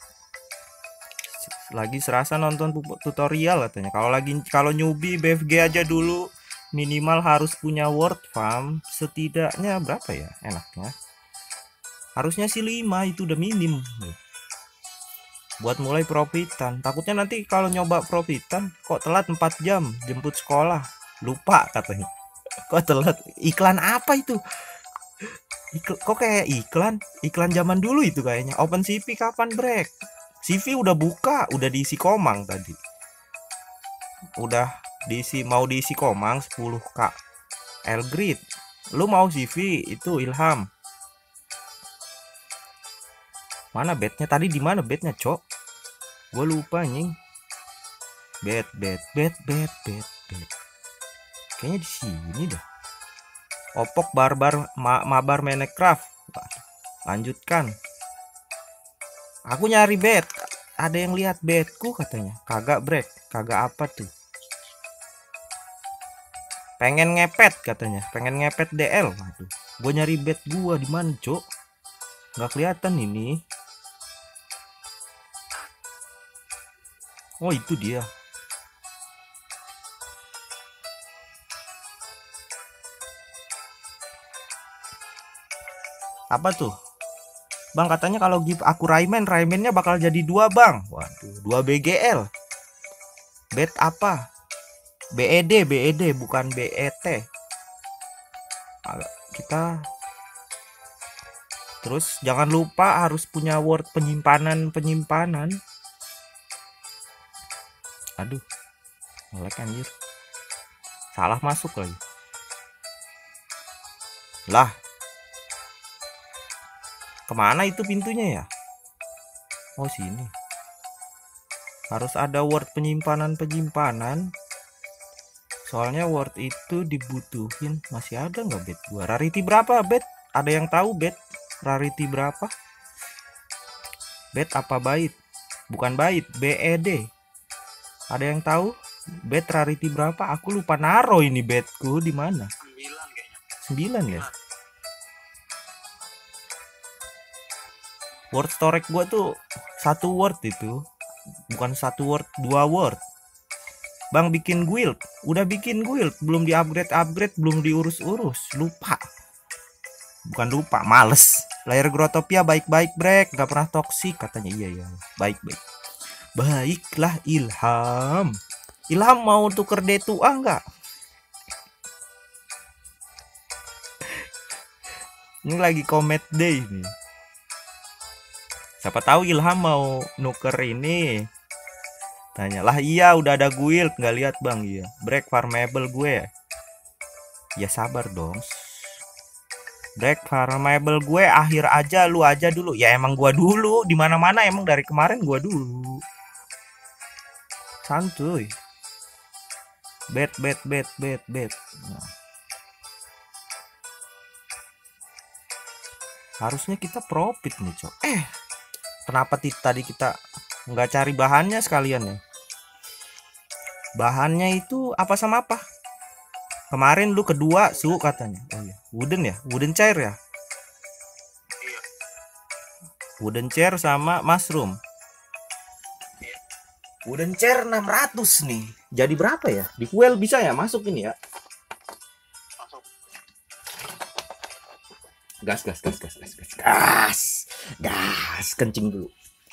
Lagi serasa nonton tutorial katanya. Kalau lagi kalau newbie B F G aja dulu minimal harus punya word farm setidaknya berapa ya enaknya? Harusnya sih lima itu udah minim. Buat mulai profitan. Takutnya nanti kalau nyoba profitan kok telat empat jam jemput sekolah. Lupa katanya. Kok telat? Iklan apa itu? Ikl kok kayak iklan iklan zaman dulu itu kayaknya. Open C V kapan break? C V udah buka, udah diisi komang tadi. Udah diisi mau diisi komang sepuluh K. Elgrid. Lu mau C V itu Ilham. Mana bednya tadi, di mana bednya, Cok? Gue lupa anjing. Bed, bed, bed, bed, bed, bed. Kayaknya di sini dah. Opok barbar ma mabar Minecraft. Lanjutkan. Aku nyari bed. Ada yang lihat bedku katanya. Kagak, Brek. Kagak apa tuh. Pengen ngepet katanya. Pengen ngepet D L. Waduh. Gue nyari bed gua di mana, Cok? Nggak kelihatan ini. Oh, itu dia. Apa tuh? Bang, katanya kalau give aku Rayman, Raymannya bakal jadi dua, Bang. Waduh, dua B G L. Bet apa? B E D, B E D bukan B E T. Kita terus jangan lupa harus punya word penyimpanan-penyimpanan. Aduh, ngelek anjir. Salah masuk lagi. Lah. Kemana itu pintunya ya? Oh, sini. Harus ada word penyimpanan-penyimpanan. Soalnya word itu dibutuhin. Masih ada nggak bed gua? Rarity berapa bed? Ada yang tahu bed? Rarity berapa? Bed apa bait? Bukan bait, B E D. Ada yang tahu? Bed rarity berapa? Aku lupa naro ini bedku di mana? sembilan kayaknya. sembilan ya? Word storage gua tuh satu word itu. Bukan satu word, dua word. Bang, bikin guild. Udah bikin guild, belum di-upgrade-upgrade, belum diurus-urus. Lupa. Bukan lupa, males. Player Grotopia baik-baik, Brek. Gak pernah toksik katanya. Iya, iya. Baik-baik. Baiklah, Ilham. Ilham mau tuker D dua A enggak? Ini lagi comet day nih. Siapa tahu Ilham mau nuker ini. Tanyalah, iya udah ada guild, nggak lihat Bang. Iya, break farmable gue. Ya sabar dong. Break farmable gue akhir aja, lu aja dulu. Ya emang gua dulu, di mana-mana emang dari kemarin gua dulu. Santuy. Bet bet bet bet bet. Nah. Harusnya kita profit nih, Cok. Eh, kenapa tadi kita nggak cari bahannya sekalian ya? Bahannya itu apa sama apa? Kemarin lu kedua su katanya. Oh iya, wooden ya, wooden chair ya. Iya. Wooden chair sama mushroom. Iya. Wooden chair enam ratus nih. Jadi berapa ya? Di fuel bisa ya masuk ini ya? Masuk. Gas gas gas gas gas gas. Gas. Gas kencing dulu.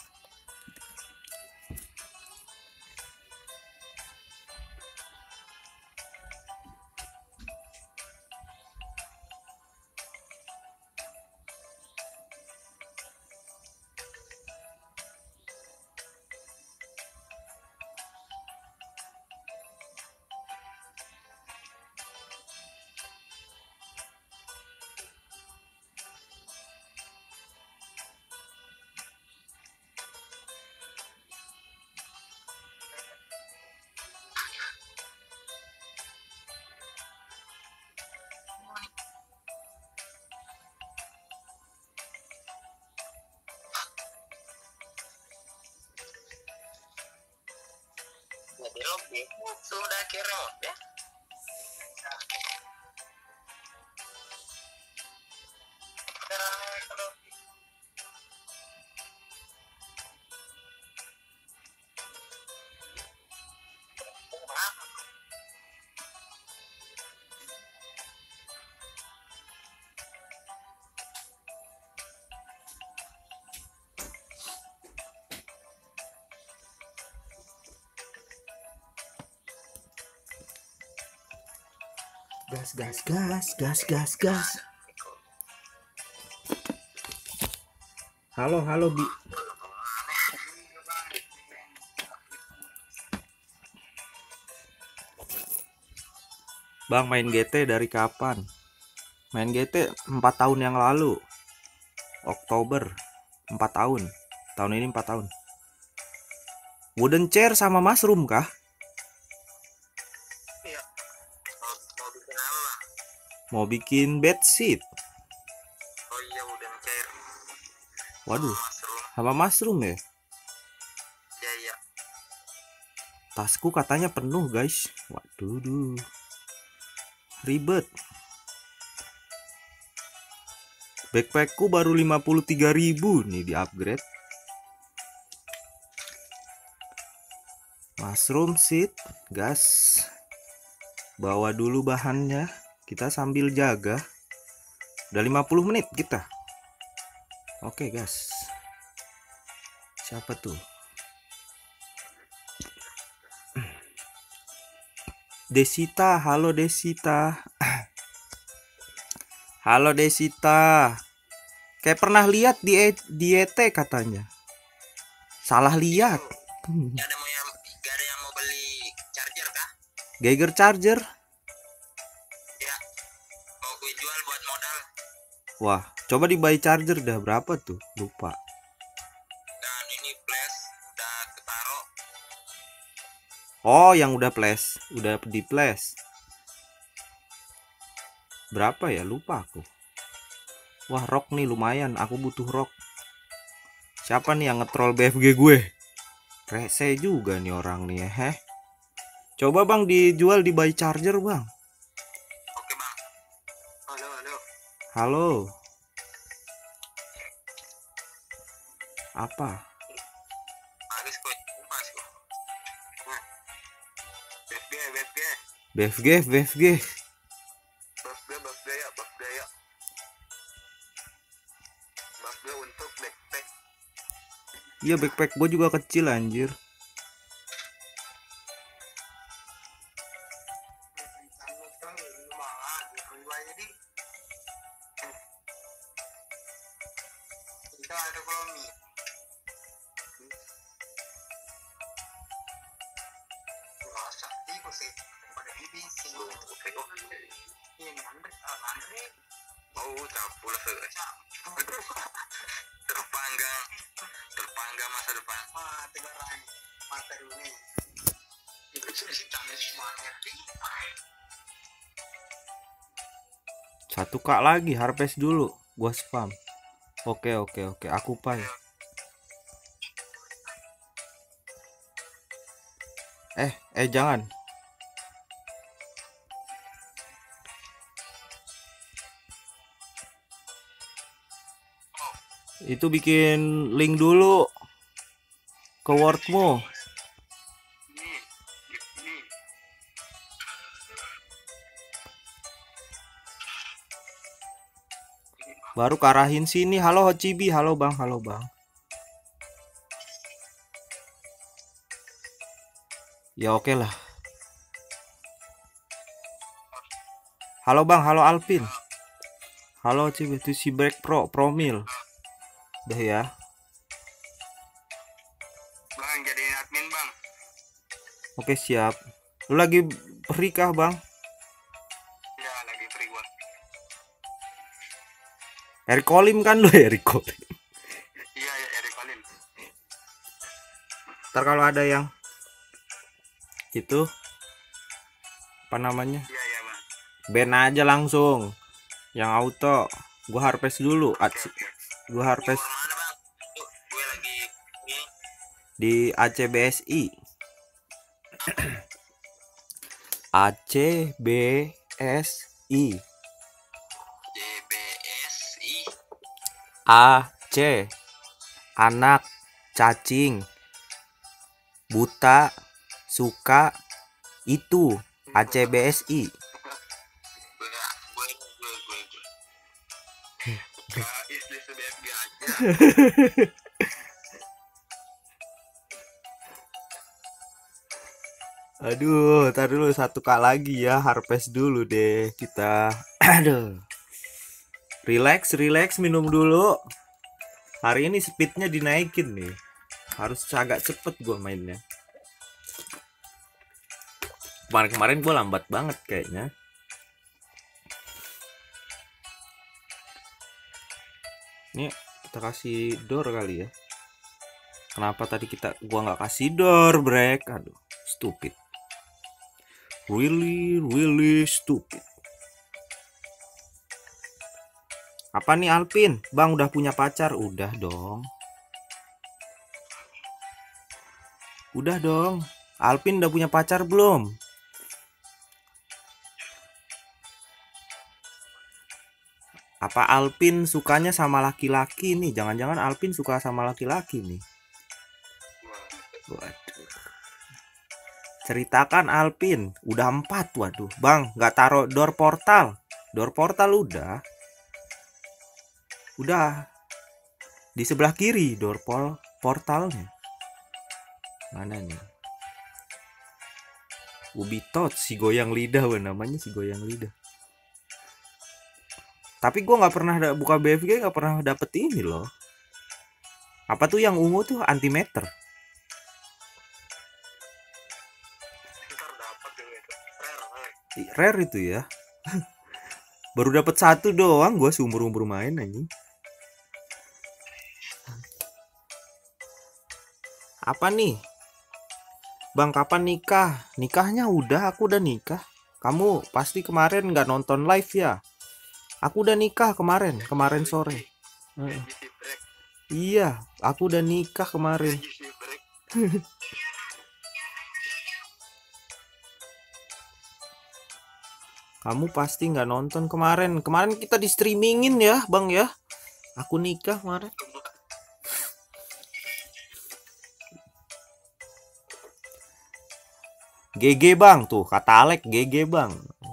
Jadi lobby sudah kira ya. Gas gas gas gas gas gas. Halo halo Bi. Bang, main G T dari kapan? Main G T empat tahun yang lalu. Oktober. empat tahun. Tahun ini empat tahun. Wooden chair sama mushroom kah? Iya. Mau, mau bikin apa, Bang? Mau bikin bed sheet. Oh iya, udah cair. Waduh, Mushroom. sama mushroom ya? Iya, iya. Tasku katanya penuh, guys. Waduh, duh. Ribet. Backpackku baru lima puluh tiga ribu nih di upgrade. Mushroom seed, gas. Bawa dulu bahannya. Kita sambil jaga. Udah lima puluh menit kita. Oke, gas. Siapa tuh? Desita, halo Desita. Halo Desita. Kayak pernah lihat di E- di E T katanya. Salah lihat. Hmm. Gak ada mau yang gak ada yang mau beli charger kah? Geiger charger. Ya. Mau gue jual buat modal. Wah, coba di buy charger dah berapa tuh? Lupa. Dan ini flash udah ketaruh. Oh, yang udah flash, udah di flash. Berapa ya? Lupa aku. Wah, rock nih lumayan. Aku butuh rock. Siapa nih yang ngetrol B F G gue? Rese juga nih orang nih ya, heh. Coba bang dijual di buy charger bang. Oke bang. Halo halo. Halo. Apa? Habis kok. Pas kok. Nah. B F G B F G. B F G, B F G. B F G B F G ya B F G ya. B F G untuk backpack. Iya backpack gue juga kecil anjir. Oh, capul terpanggang terpanggang masa depan. Mati barang materi ini. Itu cerita semuanya. Satu kak lagi harvest dulu. Gua spam. Oke oke oke. Aku pay. Eh eh jangan. Itu bikin link dulu ke Wordmu. Baru karahin sini. Halo Hocibi, halo bang, halo bang. Ya oke lah. Halo bang, halo Alvin. Halo Cibi, itu si Break Pro, Promil. Udah ya. Bang, jadi admin bang. Oke siap. Lu lagi free kah bang? Ya lagi free gua. Eric Kolim kan lu Eric Kolim. Iya ya Eric Kolim. Ntar kalau ada yang itu apa namanya? Iya ya bang. Ban aja langsung. Yang auto. Gua harvest dulu. Oke, oke. Gua harvest Mana bang? Tuh, gue lagi ini. di A C B S I. A C B S I. J B S I. A C anak cacing buta suka itu A C B S I. Gue gue gue gue gue. Guys, di B F G aja. Aduh, tar dulu satu kali lagi ya, harvest dulu deh kita. Aduh. Relax, relax, minum dulu. Hari ini speednya dinaikin nih. Harus agak cepet gua mainnya. Kemarin-kemarin gua lambat banget kayaknya. Ini kita kasih door kali ya. Kenapa tadi kita gua nggak kasih door, Brek? Aduh, stupid. Really, really stupid. Apa nih Alpin? Bang udah punya pacar? Udah dong. Udah dong. Alpin udah punya pacar belum? Apa Alpin sukanya sama laki-laki nih? Jangan-jangan Alpin suka sama laki-laki nih. Waduh. Ceritakan Alpin. Udah empat, waduh. Bang, nggak taruh door portal. Door portal udah. Udah. Di sebelah kiri door pol portalnya. Mana nih? Ubitot, si goyang lidah, weh, namanya si goyang lidah. Tapi gue nggak pernah buka B F G, nggak pernah dapet ini loh. Apa tuh yang ungu tuh antimeter? Rare itu ya. Baru dapet satu doang gue seumur umur main anjing. Apa nih? Bang kapan nikah? Nikahnya udah, aku udah nikah. Kamu pasti kemarin nggak nonton live ya? Aku udah nikah kemarin, kemarin sore. Uh. Iya, aku udah nikah kemarin. Kamu pasti nggak nonton kemarin. Kemarin kita di streamingin ya, Bang ya. Aku nikah kemarin. G G Bang tuh, kata Alek G G Bang.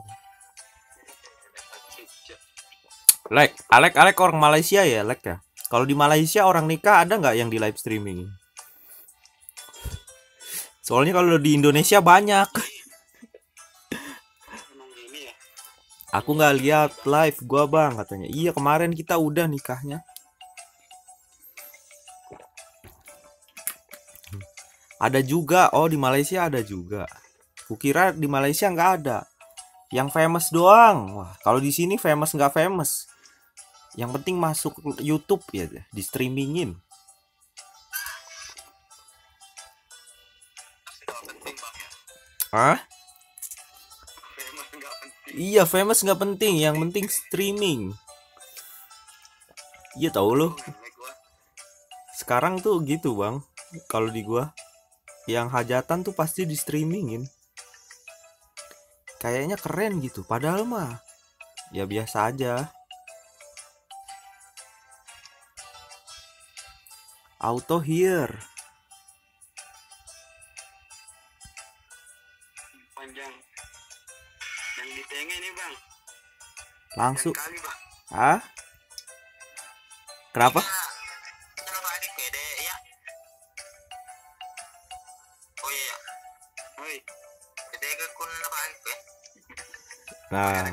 Lek, Alek Alek orang Malaysia ya, Lek ya. Kalau di Malaysia orang nikah ada nggak yang di live streaming? Soalnya kalau di Indonesia banyak. Aku nggak lihat live gua Bang katanya. Iya kemarin kita udah nikahnya. Ada juga, oh di Malaysia ada juga. Kukira di Malaysia nggak ada. Yang famous doang. Wah, kalau di sini famous nggak famous. Yang penting masuk YouTube ya, di streamingin. Hah? Iya, famous nggak penting, yang penting streaming. Iya tahu lo. Sekarang tuh gitu Bang. Kalau di gua, yang hajatan tuh pasti di streamingin. Kayaknya keren gitu, padahal mah ya biasa aja. Auto here. Panjang. Yang ditengah ini Bang. Langsung. Kali, Bang. Ah? Kenapa? Kenapa adik pede ya? Oh iya. Woi. Pede ke kun apa adik ya? Nah.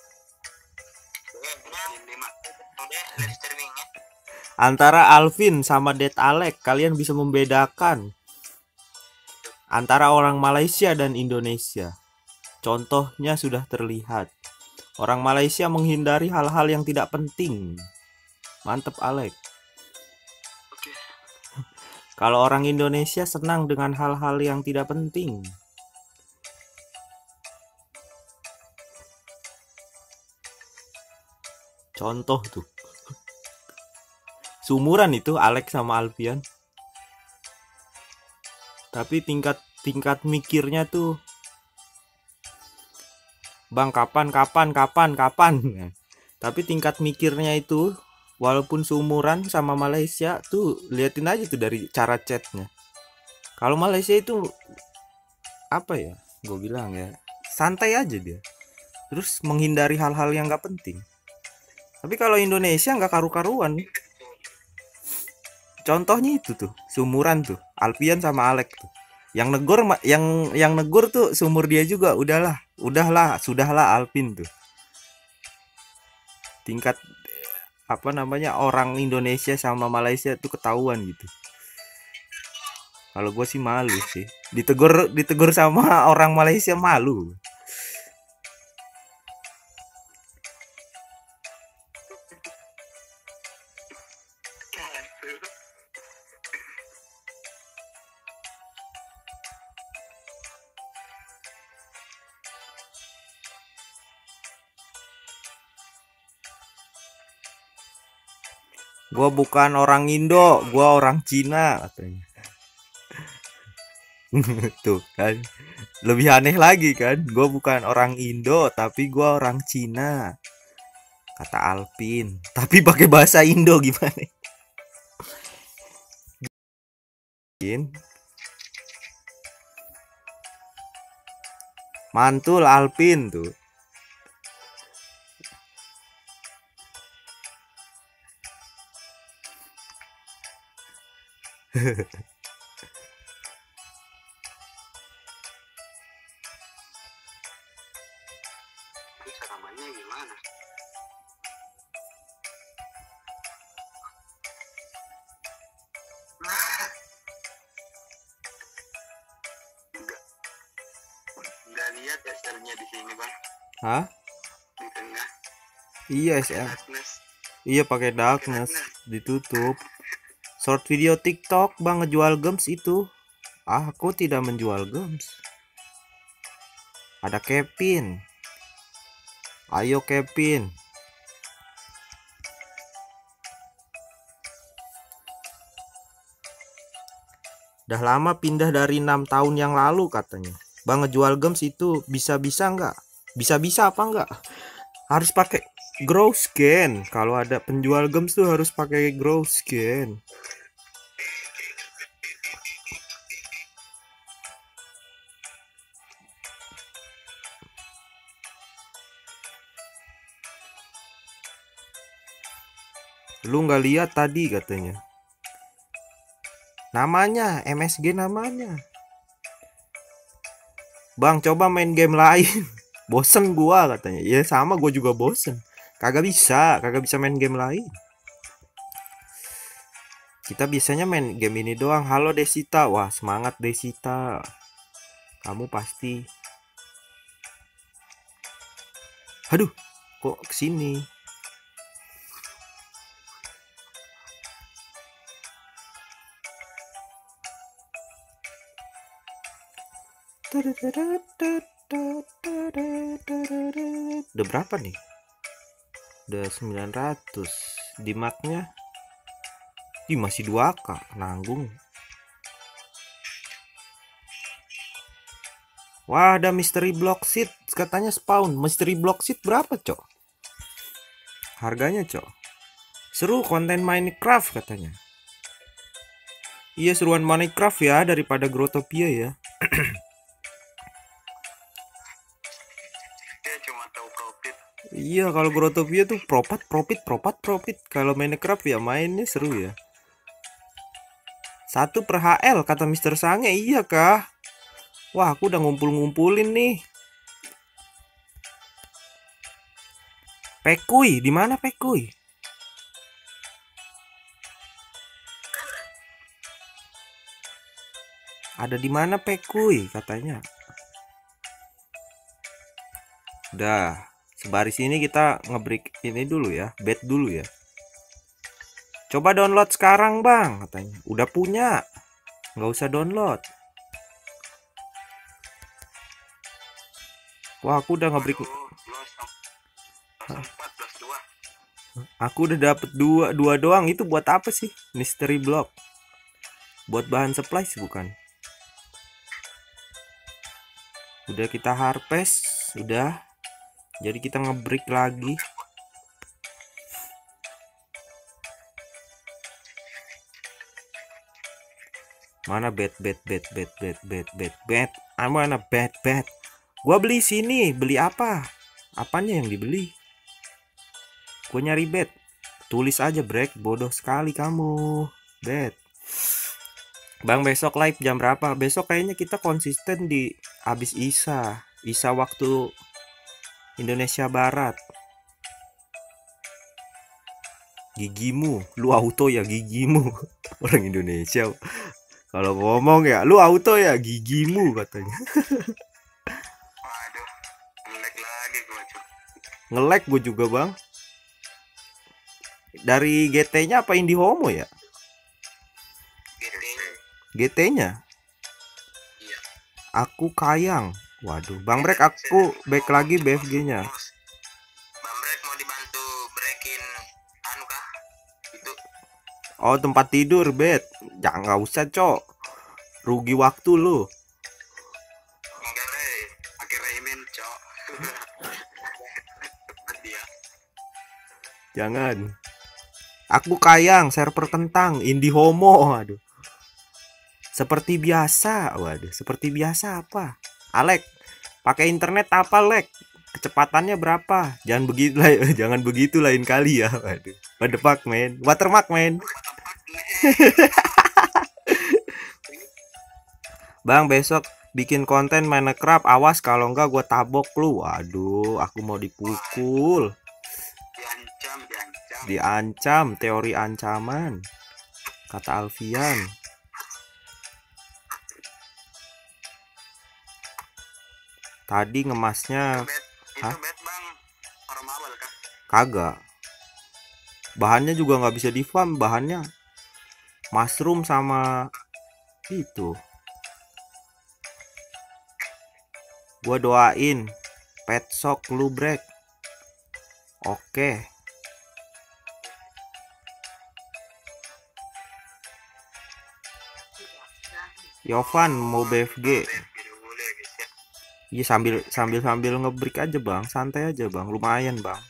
Antara Alvin sama Det Alek, kalian bisa membedakan antara orang Malaysia dan Indonesia. Contohnya sudah terlihat. Orang Malaysia menghindari hal-hal yang tidak penting. Mantep Alek. Kalau orang Indonesia senang dengan hal-hal yang tidak penting. Contoh tuh. Seumuran itu Alek sama Alfian. Tapi tingkat tingkat mikirnya tuh, Bang kapan kapan kapan kapan. Tapi tingkat mikirnya itu walaupun seumuran sama Malaysia tuh, liatin aja tuh dari cara chatnya. Kalau Malaysia itu apa ya? Gue bilang ya, santai aja dia. Terus menghindari hal-hal yang nggak penting. Tapi kalau Indonesia nggak karu-karuan. Contohnya itu tuh, seumuran tuh, Alfian sama Alek tuh. Yang negur yang yang negur tuh seumur dia juga, udahlah, udahlah, sudahlah Alvin tuh. Tingkat apa namanya orang Indonesia sama Malaysia tuh ketahuan gitu. Kalau gue sih malu sih. Ditegur ditegur sama orang Malaysia malu. Gua bukan orang Indo, gua orang Cina katanya. Tuh kan. Lebih aneh lagi kan. Gua bukan orang Indo tapi gua orang Cina. Kata Alpin. Tapi pakai bahasa Indo gimana? Mantul Alpin tuh. Caranya gimana? Enggak, enggak lihat S R-nya di sini bang. Hah? Di tengah. Iya S R. Darkness. Iya pakai darkness, ditutup. Short video TikTok bang ngejual games itu. Ah, aku tidak menjual games. Ada Kevin. Ayo Kevin. Udah lama pindah dari enam tahun yang lalu katanya. Bang ngejual games itu bisa-bisa nggak? Bisa-bisa apa nggak? Harus pakai grow scan. Kalau ada penjual games tuh harus pakai grow scan. Lu nggak lihat tadi katanya. Namanya M S G namanya. Bang coba main game lain. Bosen gua katanya. Ya sama gua juga bosen. Kagak bisa, kagak bisa main game lain. Kita biasanya main game ini doang. Halo Desita. Wah, semangat Desita. Kamu pasti. Aduh, kok kesini? Udah berapa nih? Udah sembilan ratus. Di marknya Ih, masih dua K nanggung. Wah, ada mystery block seed katanya spawn. Mystery block seed berapa, Cok? Harganya, Cok? Seru konten Minecraft katanya. Iya, seruan Minecraft ya daripada Growtopia ya. Iya, kalau Growtopia tuh profit profit profit profit. Kalau Minecraft ya mainnya seru ya. Satu per H L kata Mister Sange. Iya kah? Wah, aku udah ngumpul-ngumpulin nih. Pekuy, di mana Pekuy? Ada di mana Pekuy katanya? Udah. Sebaris ini kita ngebreak ini dulu ya, bet dulu ya. Coba download sekarang bang, katanya. Udah punya, nggak usah download. Wah, aku udah ngebreak. Aku udah dapet dua, dua doang. Itu buat apa sih? Mystery block. Buat bahan supplies bukan? Udah kita harvest, udah. Jadi kita ngebreak lagi. Mana bet bet bet bet bet bet bet bet. I wanna bet bet. Gua beli sini, beli apa? Apanya yang dibeli? Gua nyari bet. Tulis aja break, bodoh sekali kamu. Bet. Bang besok live jam berapa? Besok kayaknya kita konsisten di abis Isa. Isa waktu Indonesia Barat. Gigimu, lu auto ya gigimu. Orang Indonesia. Kalau ngomong ya, lu auto ya gigimu katanya. Waduh, ngelek lagi gua. Ngelek gue juga bang. Dari G T-nya apa IndiHomo ya? G T-nya. Iya. Aku Kayang. Waduh, Bang Brek, aku back lagi B F G-nya. Bang Brek mau dibantu breakin anu kah? Itu. Oh, tempat tidur, Bet. Jangan, nggak usah, Cok. Rugi waktu lu. Enggak deh, pakai Rayman, Cok. Cepet dia. Jangan. Aku Kayang, server kentang, IndiHomo. Aduh. Seperti biasa. Waduh, seperti biasa apa? Alek, pakai internet apa, Lek? Kecepatannya berapa? Jangan begitu lah, jangan begitu lain kali ya. Waduh. What the fuck, man? Watermark, man. Bang, besok bikin konten Minecraft, awas kalau enggak gue tabok lu. Waduh, aku mau dipukul. Diancam, diancam. Diancam, teori ancaman. Kata Alfian. Tadi ngemasnya Itu bet, itu hah? bet bang, normal kah? Kagak. Bahannya juga nggak bisa di farm, bahannya mushroom sama itu. Gua doain pet shock lu, Brek. Oke. Yovan mau B F G. Iya, sambil sambil sambil ngebreak aja, Bang. Santai aja, Bang. Lumayan, Bang.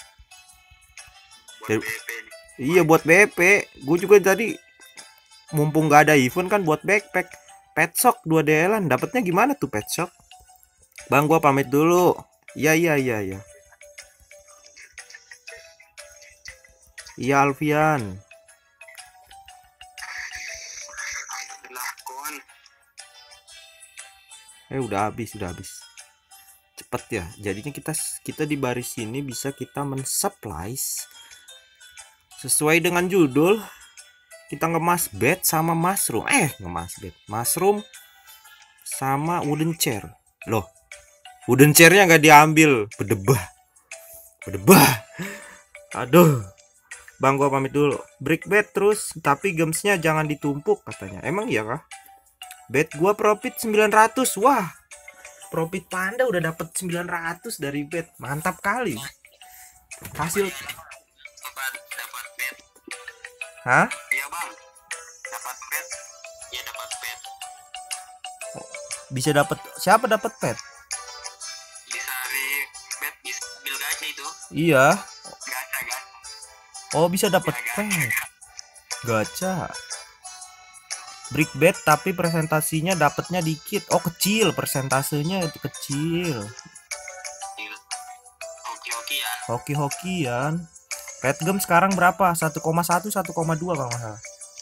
Buat B P nih. Iya, buat B P. Gue juga tadi mumpung gak ada event kan buat backpack. Pet shock dua D L-an. Dapatnya gimana tuh pet shock? Bang, gua pamit dulu. Iya, iya, iya, iya. Iya, Alfian. Lakon. Eh, udah habis, udah habis. Cepet ya. Jadinya kita kita di baris ini bisa kita mensupplies sesuai dengan judul. Kita ngemas bed sama mushroom. Eh, ngemas bed, mushroom sama wooden chair. Loh, wooden chairnya nggak diambil. Bedebah, bedebah. Aduh, Bang, gua pamit dulu. Break bed terus, tapi gemsnya jangan ditumpuk katanya. Emang iya kah? Bet gua profit sembilan ratus. Wah, profit Panda udah dapat sembilan ratus dari bet. Mantap kali. Hasil Dapat dapat bet. Hah? Iya bang, dapat bet. Iya dapat bet. Bisa dapat siapa dapat pet? Bisa di bet di bil gacha itu. Iya. Gacha kan? Oh, bisa dapat Ya, pet. gacha. Gacha. Brick bet tapi presentasinya dapatnya dikit. Oh, kecil persentasenya, itu kecil. Hoki-hokian. Hoki-hokian. Red gem sekarang berapa? satu koma satu, satu koma dua kalau nggak salah.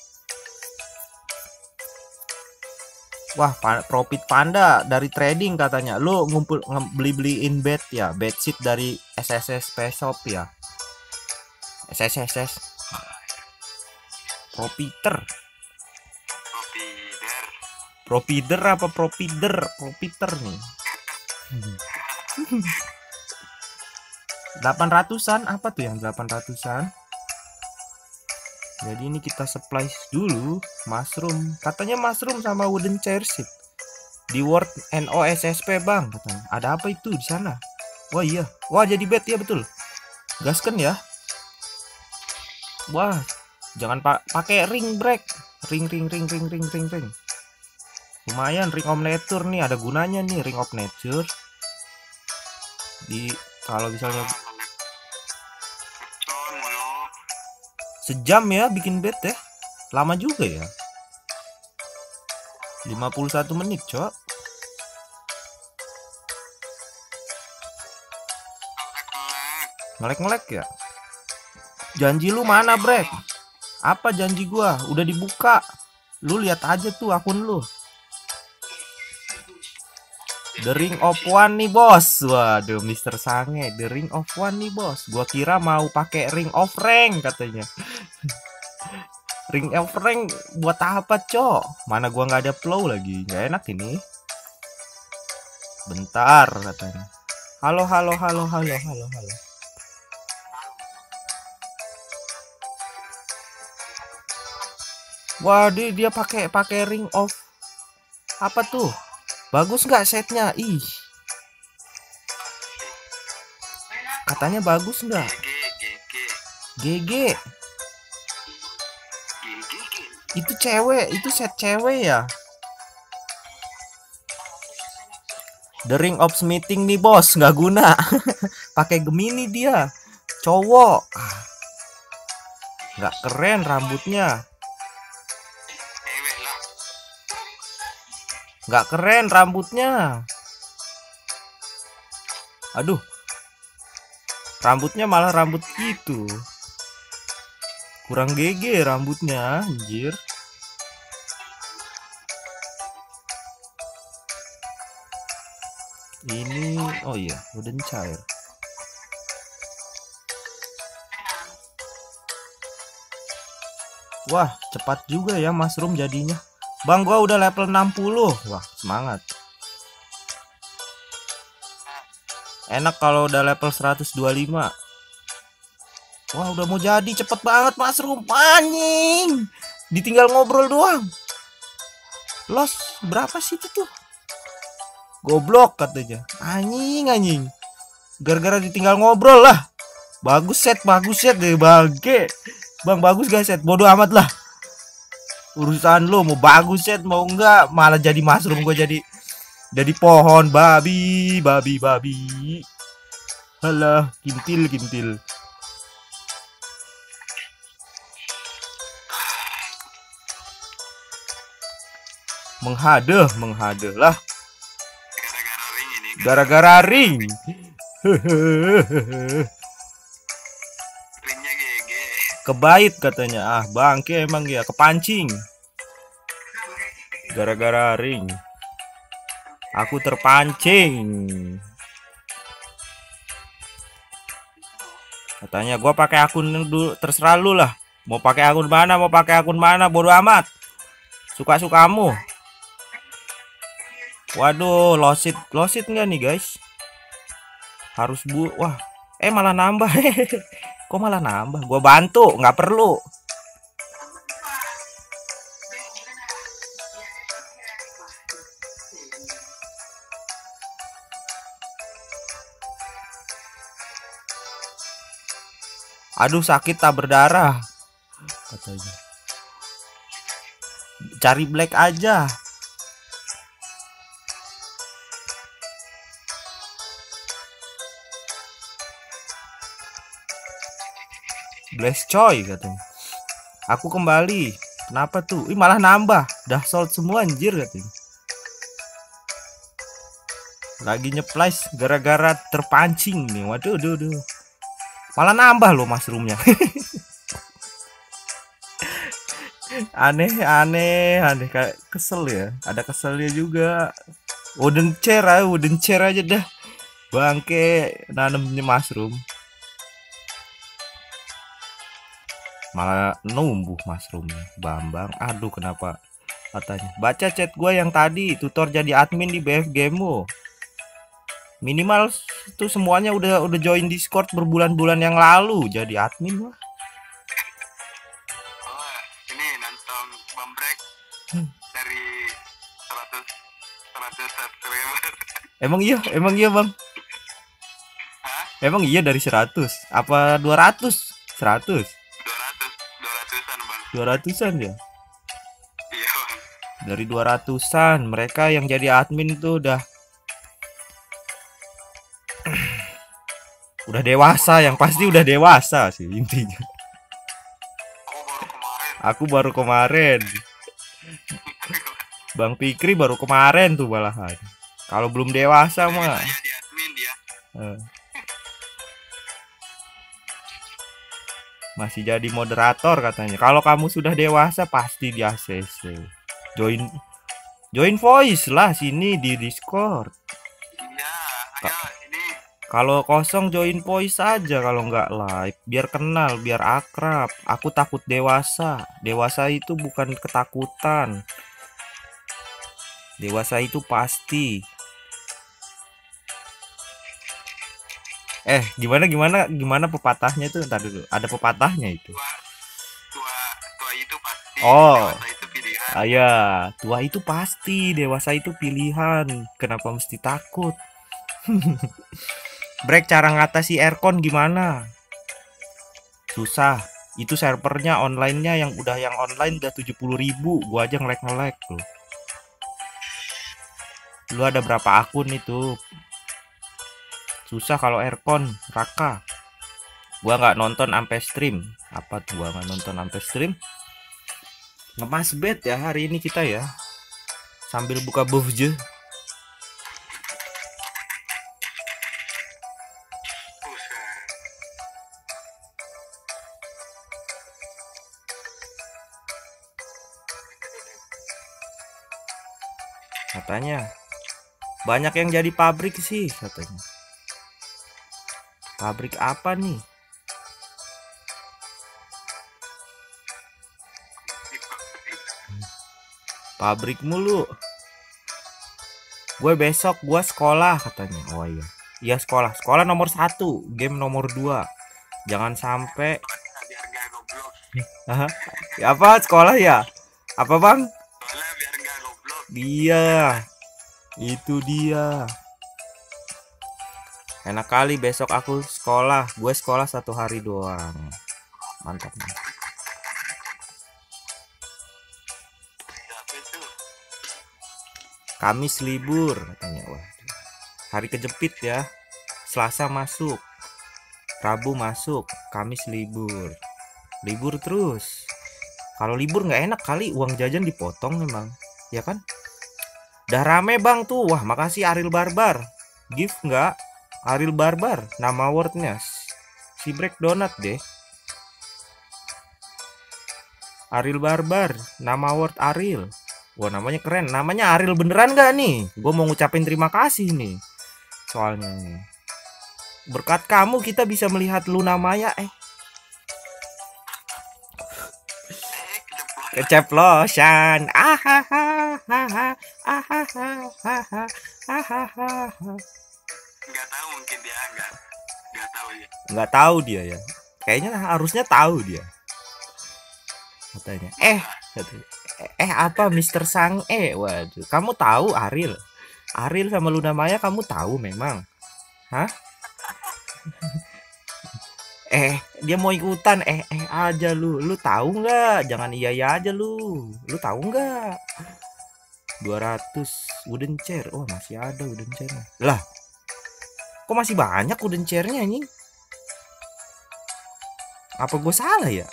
Wah, pa- profit Panda dari trading katanya. Lu ngumpul beli-beliin bet ya, bet sheet dari S S S P Shop ya. S S S Profiter. Provider. Provider apa provider? Profiter nih. delapan ratusan apa tuh yang delapan ratusan? Jadi ini kita supply dulu mushroom. Katanya mushroom sama wooden chair sheet. Di Word N O S S P, Bang, katanya. Ada apa itu di sana? Wah, iya. Wah, jadi bet ya, betul. Gasken ya. Wah, jangan pak pakai ring break. Ring ring ring ring ring ring ring. Lumayan ring of nature nih, ada gunanya nih ring of nature. Di kalau misalnya sejam ya bikin bet ya. Lama juga ya. lima puluh satu menit, Cok. Ngelek-ngelek ya. Janji lu mana, Brek? Apa janji gua? Udah dibuka. Lu lihat aja tuh akun lu. The Ring of One nih, bos. Waduh, Mister Sange, The Ring of One nih, bos. Gua kira mau pakai Ring of Rank katanya. Ring of Rank buat apa, Cok? Mana gua nggak ada flow lagi. Nggak enak ini. Bentar katanya. Halo, halo, halo, halo, halo, halo. Waduh, dia pakai pakai ring of apa tuh? Bagus nggak setnya? Ih, katanya bagus nggak? G G G G G. Itu cewek, itu set cewek ya. The Ring of Smithing nih bos, nggak guna. Pakai Gemini dia, cowok. Ah, nggak keren rambutnya. Ewek lah. Nggak keren rambutnya. Aduh, rambutnya malah rambut gitu. Kurang G G rambutnya, anjir. Ini, oh iya, wooden chair. Wah, cepat juga ya mushroom jadinya. Bang, gua udah level enam puluh. Wah, semangat. Enak kalau udah level seratus dua puluh lima. Wah, udah mau jadi, cepet banget mushroom. Anjing. Ditinggal ngobrol doang. Los berapa sih itu tuh? Goblok katanya. Anjing, anjing. Gara-gara ditinggal ngobrol lah. Bagus set, bagus set deh bangke. Bang, bagus gak set? Bodoh amat lah. Urusan lo mau bagus set mau enggak, malah jadi mushroom gue jadi jadi pohon babi, babi, babi. Halah, kintil, kintil. Menghadeh, menghadeh lah. Gara-gara ring ini. Gara-gara ring. Ringnya G G. Kebait katanya. Ah, bangke emang ya, kepancing. Gara-gara ring. Aku terpancing. Katanya gua pakai akun dulu, terserah lu lah. Mau pakai akun mana, mau pakai akun mana, bodo amat. Suka-sukamu. Waduh, losit, losit enggak nih, guys? Harus bu, wah, eh malah nambah. Kok malah nambah? Gua bantu, nggak perlu. Aduh, sakit tak berdarah katanya. Cari black aja. Bless coy katanya. Aku kembali. Kenapa tuh? Ih, malah nambah. Dah sold semua anjir katanya. Lagi nyeplice gara-gara terpancing nih. Waduh, duh, duh. Malah nambah loh mushroomnya. Aneh, aneh, aneh, kayak kesel ya. Ada keselnya juga. Wooden chair aja, wooden chair aja dah. Bangke nanemnya mushroom. Malah numbuh mushroomnya. Bambang, aduh kenapa katanya. Baca chat gue yang tadi, tutor jadi admin di B F Gameo. Minimal itu semuanya udah udah join Discord berbulan-bulan yang lalu jadi admin lah. Oh, ini nonton Bambrek dari seratus seratus subscriber. Emang iya, emang iya bang. Hah? Emang iya dari seratus apa dua ratus? seratus? dua ratus, dua ratusan bang. dua ratusan ya? Iya bang. Dari dua ratusan mereka yang jadi admin tuh udah udah dewasa, yang pasti udah dewasa sih intinya. Aku baru kemarin. Aku baru kemarin. Bang Fikri baru kemarin tuh malahan. Kalau belum dewasa mah. Saya di admin dia. Eh. Masih jadi moderator katanya. Kalau kamu sudah dewasa pasti di A C C. Join join voice lah sini di Discord. Iya, ayo ini. Kalau kosong join voice aja kalau nggak live. Biar kenal, biar akrab. Aku takut dewasa. Dewasa itu bukan ketakutan. Dewasa itu pasti. Eh, gimana gimana gimana pepatahnya itu? Ntar dulu. Ada pepatahnya itu. Tua, tua, tua itu pasti. Oh, dewasa itu pilihan. ah, ya, tua itu pasti, dewasa itu pilihan. Kenapa mesti takut? Break, cara ngatasi aircon gimana? Susah. Itu servernya online-nya yang udah yang online udah tujuh puluh ribu. Gua aja ngelek-ngelek tuh. Lu ada berapa akun itu? Susah kalau aircon, Raka. Gua nggak nonton sampai stream. Apa tuh gua nggak nonton sampai stream? Ngemas bed ya hari ini kita ya. Sambil buka buff je. Buset. Katanya banyak yang jadi pabrik sih katanya. Pabrik apa nih? Pabrik mulu. Gue besok gue sekolah katanya. Oh iya. Iya sekolah. Sekolah nomor satu, game nomor dua. Jangan sampai. Biar gak goblok. Aha. Ya apa sekolah ya? Apa bang? Soalnya biar gak goblok. Dia. Itu dia. Enak kali besok aku sekolah. Gue sekolah satu hari doang. Mantap mantap. Apa itu? Kamis libur katanya. Wah, hari kejepit ya. Selasa masuk, Rabu masuk, Kamis libur. Libur terus. Kalau libur nggak enak kali, uang jajan dipotong memang, ya kan? Udah rame bang tuh. Wah makasih Aril Barbar. Gift nggak? Aril Barbar. Nama wordnya si Break Donat deh. Aril Barbar. Nama word Aril. Wah namanya keren. Namanya Aril beneran nggak nih? Gue mau ngucapin terima kasih nih. Soalnya nih. Berkat kamu kita bisa melihat Luna Maya. Eh keceplosan. Ahahaha. Ahahaha. Ahahaha. Nggak tahu mungkin dia nggak nggak tahu ya. Nggak tahu dia ya. Kayaknya harusnya tahu dia. Katanya. Eh, katanya. Eh apa Mister Sang E? Waduh, kamu tahu Aril? Aril sama Luna Maya kamu tahu memang? Hah? Eh, dia mau ikutan. Eh, eh aja lu. Lu tahu nggak? Jangan iya iya aja lu. Lu tahu nggak? dua ratus wooden chair. Oh, masih ada wooden chair. Lah. Kok masih banyak wooden chairnya anjing? Apa gue salah ya?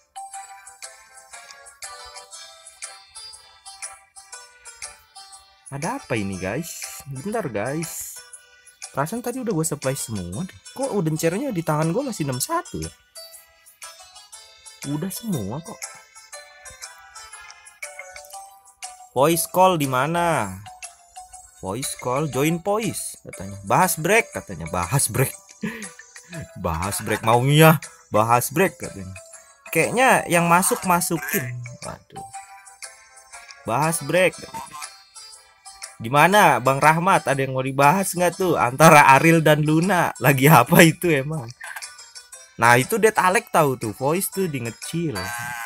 Ada apa ini guys? Bentar guys. Perasaan tadi udah gue supply semua deh. Kok wooden chairnya di tangan gue masih enam puluh satu ya? Udah semua kok. Voice call di mana? Voice call, join voice katanya. Bahas break katanya. Bahas break. Bahas break maunya. Bahas break katanya. Kayaknya yang masuk masukin. Waduh. Bahas break. Gimana Bang Rahmat, ada yang mau dibahas nggak tuh antara Aril dan Luna? Lagi apa itu emang? Nah itu Dead Alek tahu tuh, voice tuh di ngecil.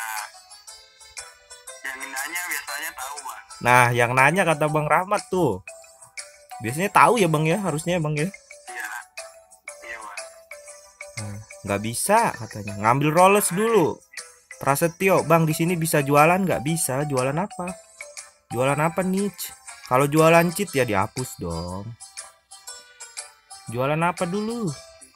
Yang nanya biasanya tahu bang. Nah yang nanya kata Bang Rahmat tuh, biasanya tahu ya Bang ya, harusnya Bang ya. Iya, iya bang. Nah, nggak bisa katanya, ngambil rollers dulu. Prasetyo, Bang di sini bisa jualan nggak? Bisa, jualan apa? Jualan apa nih? Kalau jualan cheat ya dihapus dong. Jualan apa dulu?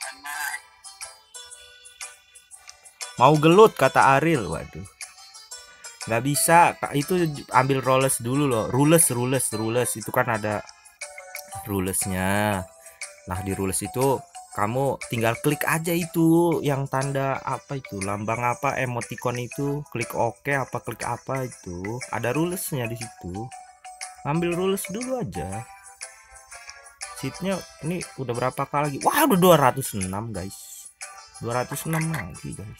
Mau gelut kata Aril. Waduh. Nggak bisa. Itu ambil rollers dulu loh. Rules, rules, rules. Itu kan ada rulesnya. Nah di rules itu kamu tinggal klik aja itu yang tanda apa itu, lambang apa, emoticon itu, klik OK apa klik apa itu. Ada rulesnya di situ. Ambil rules dulu aja. Seatnya ini udah berapa kali lagi? Wah udah dua ratus enam guys. dua ratus enam lagi guys.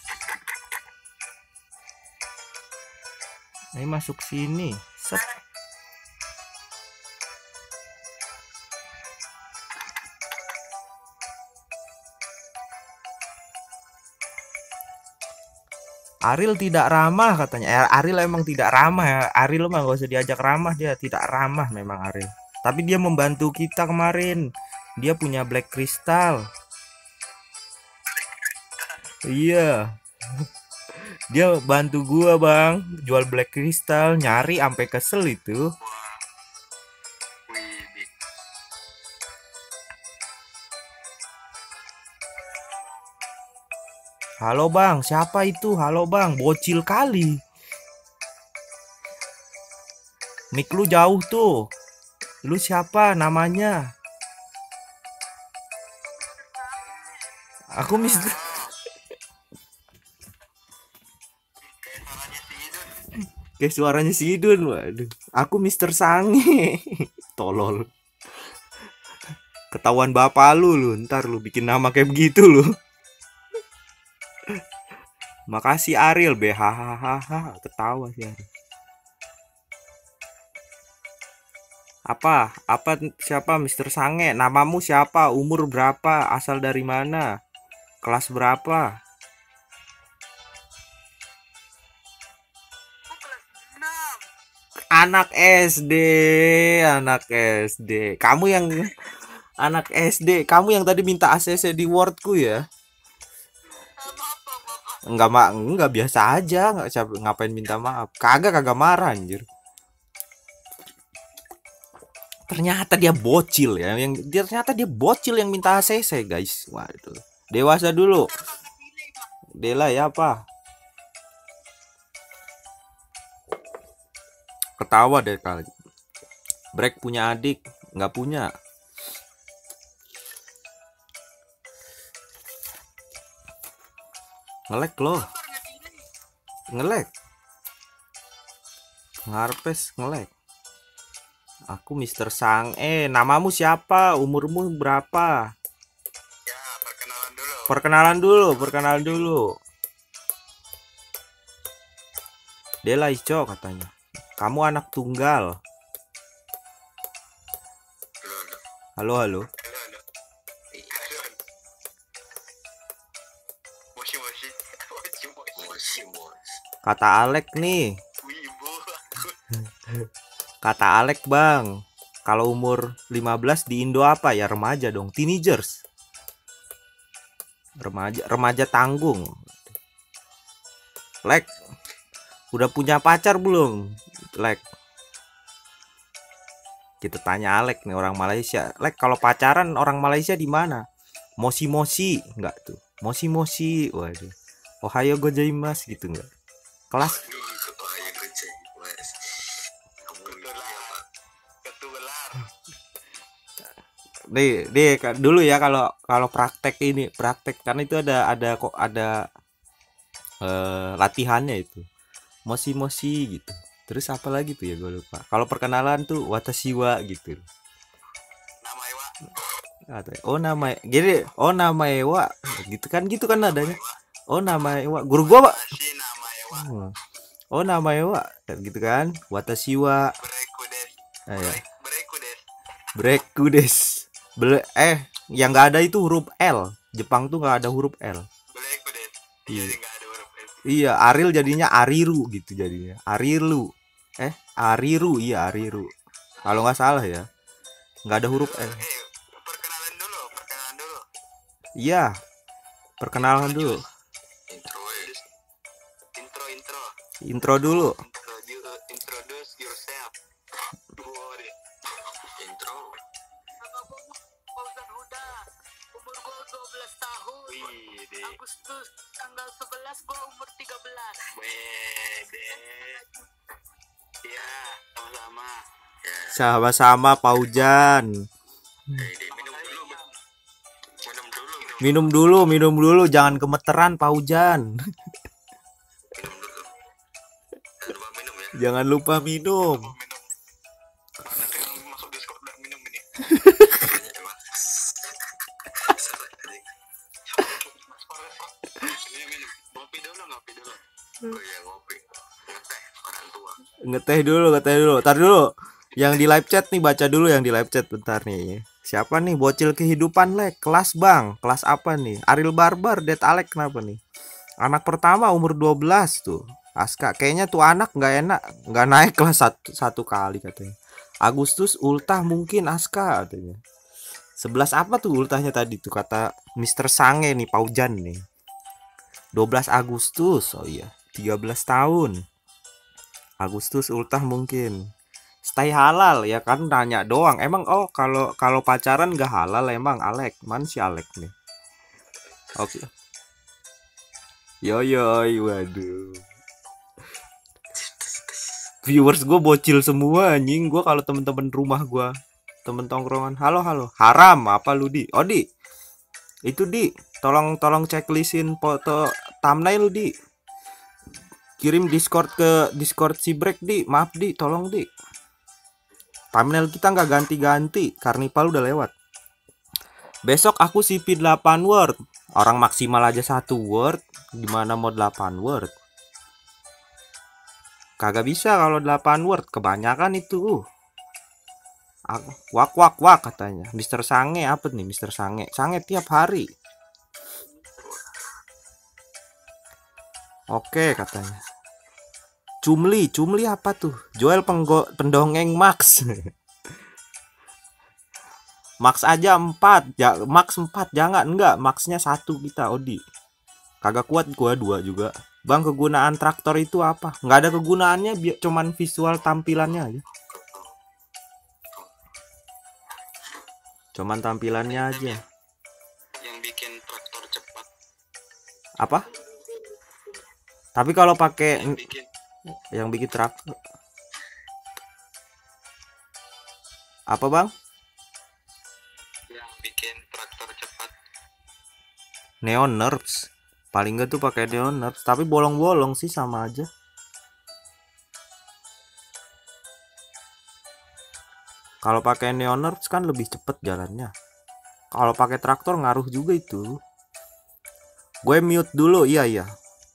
Ini masuk sini. Set. Ariel tidak ramah katanya. Eh, Ariel emang tidak ramah ya. Ariel mah gak usah diajak ramah, dia tidak ramah memang Ariel. Tapi dia membantu kita kemarin. Dia punya Black Crystal. Iya. Dia bantu gua, Bang, jual Black Crystal, nyari sampai kesel itu. Halo Bang, siapa itu? Halo Bang, bocil kali. Mic lu jauh tuh. Lu siapa namanya? Aku Mister Kayak suaranya si Idun. Waduh, aku Mister Sange. Tolol. Ketahuan bapak lu lu, ntar lu bikin nama kayak begitu lu. Makasih Ariel, be hahaha, ketawa sih Ariel. Apa? Apa siapa Mister Sange? Namamu siapa? Umur berapa? Asal dari mana? Kelas berapa? Anak S D, anak S D. Kamu yang anak S D, kamu yang tadi minta A C C di Wordku ya? Enggak, mak, enggak, biasa aja, enggak siapa ngapain minta maaf. Kagak kagak marah anjir. Ternyata dia bocil ya, yang dia ternyata dia bocil yang minta A C C, guys. Waduh. Dewasa dulu. Dela ya apa? Ketawa deh kali. Break punya adik, nggak punya. Ngelek loh. Ngelek. Ngarpes ngelek. Aku Mister Sang. Eh, namamu siapa? Umurmu berapa? Ya, perkenalan dulu. Perkenalan dulu, perkenalan dulu. Dela Ico katanya. Kamu anak tunggal. Halo, halo. Kata Alek nih. Kata Alek, Bang. Kalau umur lima belas di Indo apa ya? Remaja dong, teenagers. Remaja, remaja tanggung. Lek. Udah punya pacar belum? Lek. Kita tanya Alek nih, orang Malaysia. Lek, kalau pacaran orang Malaysia di mana? Mosi-mosi enggak tuh? Mosi-mosi. Waduh. Ohayo gozaimasu gitu enggak? Kelas Nih, deh dulu ya kalau kalau praktek ini, praktek karena itu ada ada kok ada eh, latihannya itu. Mosi-mosi gitu. Terus apa lagi tuh ya, gue lupa. Kalau perkenalan tuh watashiwa gitu. Nama Ewa. Oh nama, jadi oh nama Ewa gitu kan, gitu kan adanya. Oh nama Ewa, guru gua Pak. Nama Ewa. Oh nama Ewa gitu kan, watashiwa. Berekudes. Nah, ya. Berekudes. Brekudes. Bele eh yang nggak ada itu huruf L. Jepang tuh nggak ada huruf L. Berekudes. Iya. Jadi nggak ada huruf S. Iya, Ariel jadinya Ariru gitu jadinya. Arilu. Eh, Ariru, iya Ariru. Kalau nggak salah ya. Nggak ada huruf L. Eh, perkenalan dulu, perkenalan dulu. Iya. Perkenalan dulu. Intro, intro, intro. Intro dulu. Introduce, introduce yourself. Intro. Nama gue Fauzan Huda, umur gue dua belas tahun. Wih, Agustus tanggal sebelas gue umur tiga belas. Wede. Ya, sama-sama. Ya. Sama-sama Paujan. Wede, minum dulu. Minum dulu. Minum, Minum dulu, minum dulu, jangan gemeteran Paujan. minum dulu. Jangan lupa minum ya. Jangan lupa minum. Minum. Nanti yang masuk Discord dan minum ini. Ini minum. Ngopi dulu, ngopi dulu. Oh iya, ngopi. Ngeteh orang tua. Ngeteh dulu, ngeteh dulu. Tar dulu. Yang di live chat nih, baca dulu yang di live chat bentar nih. Siapa nih bocil kehidupan Lek? Kelas Bang. Kelas apa nih? Ariel Barbar, Det Alek kenapa nih? Anak pertama umur dua belas tuh. Aska kayaknya tuh anak nggak enak, nggak naik kelas satu, satu kali katanya. Agustus ultah mungkin Aska katanya. Sebelas apa tuh ultahnya tadi tuh kata mister Sange nih Paujan nih. dua belas Agustus. Oh iya, tiga belas tahun. Agustus ultah mungkin. Stay halal ya kan, nanya doang. Emang oh kalau kalau pacaran nggak halal emang Alek. Man si Alek nih. Oke. Yo yo, waduh. Viewers gue bocil semua anjing. Gue kalau temen-temen rumah gue, temen tongkrongan, halo halo, haram apa lu di? Oh di, itu di, tolong tolong checklistin foto thumbnail di, kirim Discord ke Discord si Break di, maaf di, tolong di. Thumbnail kita nggak ganti-ganti, Karnival udah lewat. Besok aku C P delapan word, orang maksimal aja satu word, gimana mau delapan word? Kagak bisa kalau delapan word, kebanyakan itu. Aku, wak wak wak katanya. mister Sange apa nih mister Sange? Sange tiap hari. Oke katanya. Cumli, Cumli apa tuh? Joel penggo, pendongeng Max. Max aja empat, ya Max empat jangan enggak, Maxnya satu kita Odi. Kagak kuat gua dua juga. Bang, kegunaan traktor itu apa? Nggak ada kegunaannya, biar cuman visual tampilannya aja. Cuman tampilannya aja. Yang bikin traktor cepat. Apa? Tapi kalau pakai Yang bikin yang bikin traktor apa bang? Yang bikin traktor cepat. Neon Nerves. Paling nggak tuh pakai Neon Nerves, tapi bolong-bolong sih sama aja. Kalau pakai Neon Nerves kan lebih cepet jalannya. Kalau pakai traktor ngaruh juga itu. Gue mute dulu, iya iya.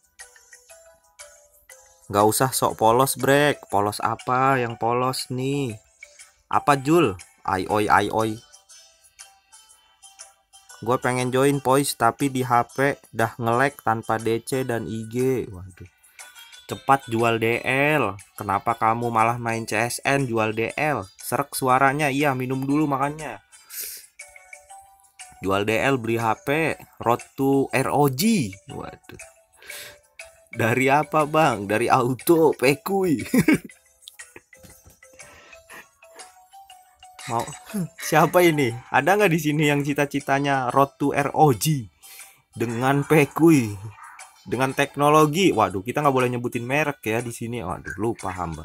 Nggak usah sok polos Break. Polos apa yang polos nih? Apa Jul? Ai oi ai oi. Gue pengen join Poise tapi di H P dah nge-lag tanpa D C dan I G. Waduh. Cepat jual D L. Kenapa kamu malah main C S N jual D L? Serak suaranya. Iya, minum dulu makanya. Jual D L beli H P. Road to R O G. Waduh. Dari apa bang? Dari auto pekui. Mau siapa ini? Ada nggak di sini yang cita-citanya road to R O G dengan pekui, dengan teknologi? Waduh, kita nggak boleh nyebutin merek ya di sini. Waduh, lupa hamba.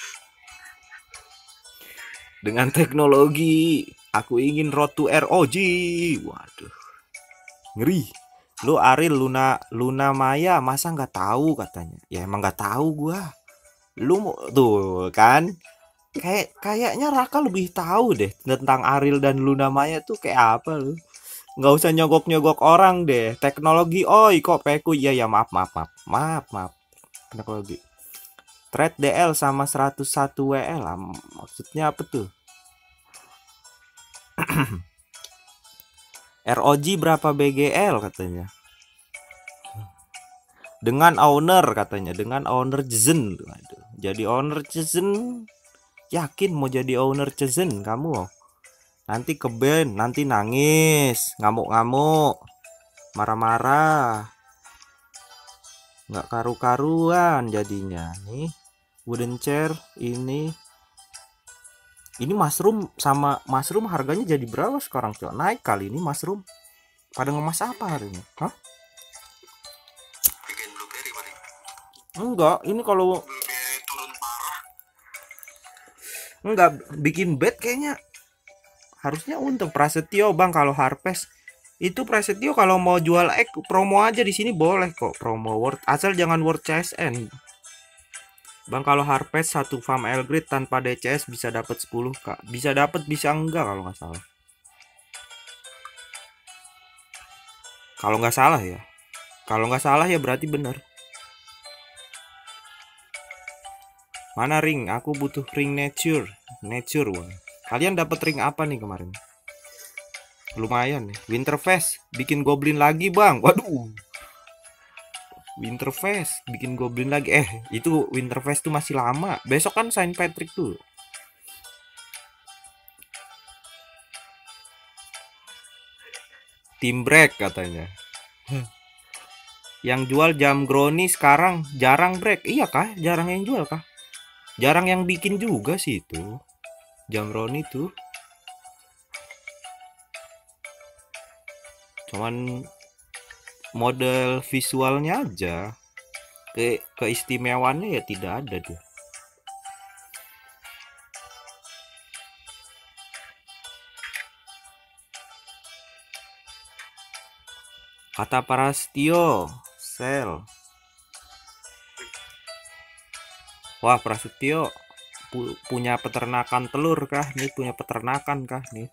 Dengan teknologi, aku ingin road to R O G. Waduh, ngeri. Lu Aril Luna Luna Maya masa nggak tahu katanya? Ya emang nggak tahu gua. Lu tuh kan? Kayak kayaknya Raka lebih tahu deh tentang Aril dan Luna Maya tuh kayak apa lu. Nggak usah nyogok-nyogok orang deh. Teknologi, oi kok peku. Iya ya, maaf maaf maaf. Maaf maaf. Teknologi. Trade D L sama seratus satu W L. Maksudnya apa tuh? R O G berapa B G L katanya? Dengan owner katanya, dengan owner Zen. Aduh, jadi owner Zen. Yakin mau jadi owner Cezen kamu? Nanti ke band, nanti nangis, ngamuk-ngamuk, marah-marah, nggak karu-karuan jadinya. Nih wooden chair ini, ini mushroom sama mushroom harganya jadi berapa sekarang cok? Naik kali ini mushroom. Pada ngemas apa hari ini? Hah? Bikin blueberry mari. Enggak, ini kalau Blueberry turun parah. enggak bikin bed kayaknya harusnya untung. Prasetyo bang, kalau Harvest itu Prasetyo kalau mau jual egg promo aja di sini boleh kok, promo word asal jangan word C S N bang. Kalau Harvest satu farm Elgrid tanpa D C S bisa dapat sepuluh kak, bisa dapat bisa enggak kalau nggak salah, kalau nggak salah ya, kalau nggak salah ya berarti bener. Mana ring? Aku butuh ring nature. Nature, wah. Kalian dapat ring apa nih kemarin? Lumayan nih. Winterfest bikin goblin lagi, Bang. Waduh. Winterfest bikin goblin lagi. Eh, itu Winterfest tuh masih lama. Besok kan Saint Patrick tuh. Team break katanya. Yang jual jam Groni sekarang jarang break. Iya kah? Jarang yang jual kah? Jarang yang bikin juga sih itu. Jam Groni tuh. Cuman model visualnya aja. Ke keistimewaannya ya tidak ada dia. Kata Prasetyo, sel. Wah, Prasetyo pu punya peternakan telur kah? Nih punya peternakan kah nih?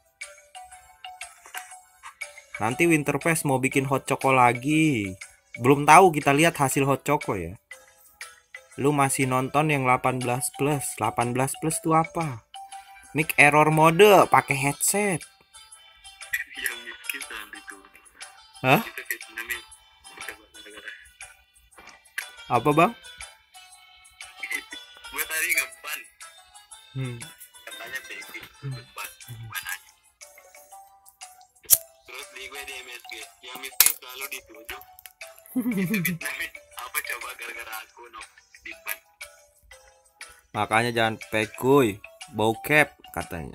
Nanti Winterfest mau bikin hot choco lagi. Belum tahu, kita lihat hasil hot choco ya. Lu masih nonton yang delapan belas plus. delapan belas plus tuh apa? Mic error mode pakai headset. Yang miskin tadi tuh. Hah? Kita kayak tsunami. Coba negara. Apa, Bang? Gue tadi ngeban. Hmm. Katanya baby. Ngeban. Ngeban aja. Terus di gue di M S G. Yang miskin selalu dituduh. Itu Vietnamin. Apa coba gara-gara aku no di ban. Makanya jangan pekuy, bokep katanya.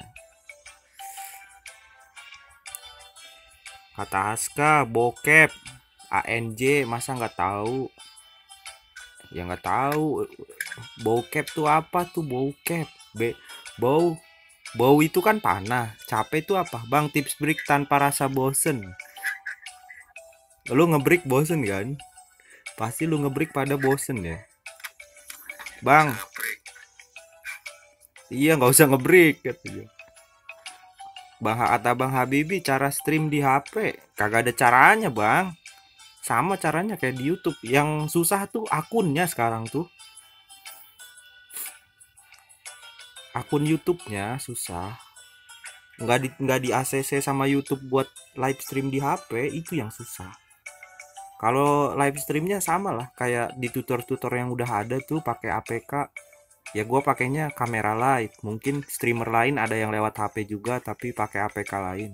Kata Aska, bokep, A N J masa nggak tahu? Ya nggak tahu. Bokep tuh apa tuh bokep? B, bau, bau itu kan panah. Capek tuh apa? Bang, tips break tanpa rasa bosen. Lu ngebreak bosen kan? Pasti lu ngebreak pada bosen ya. Bang, iya nggak usah ngebreak katanya. Bang, kata Bang Habibi, cara stream di H P kagak ada caranya bang. Sama caranya kayak di YouTube. Yang susah tuh akunnya sekarang tuh. Akun YouTube-nya susah. Nggak di nggak di A C C sama YouTube buat live stream di H P, itu yang susah. Kalau live streamnya sama lah kayak di tutor-tutor yang udah ada tuh pakai A P K. Ya gue pakainya kamera live. Mungkin streamer lain ada yang lewat H P juga tapi pakai A P K lain.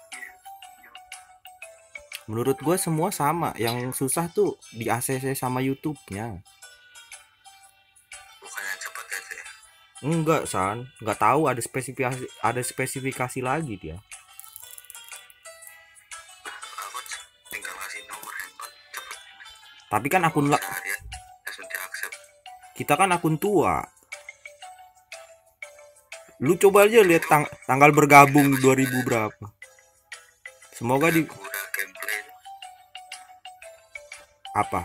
Menurut gue semua sama. Yang susah tuh di A C C sama YouTube-nya. Bukannya cepet aja ya? Enggak, San. Enggak tahu ada spesifikasi ada spesifikasi lagi dia. Aku tinggal kasih nomor handphone cepet. Tapi kan akun la Seharian langsung di-accept. kita kan akun tua. Lu coba aja lihat tang tanggal bergabung dua ribu berapa. Semoga di Udah gameplay apa?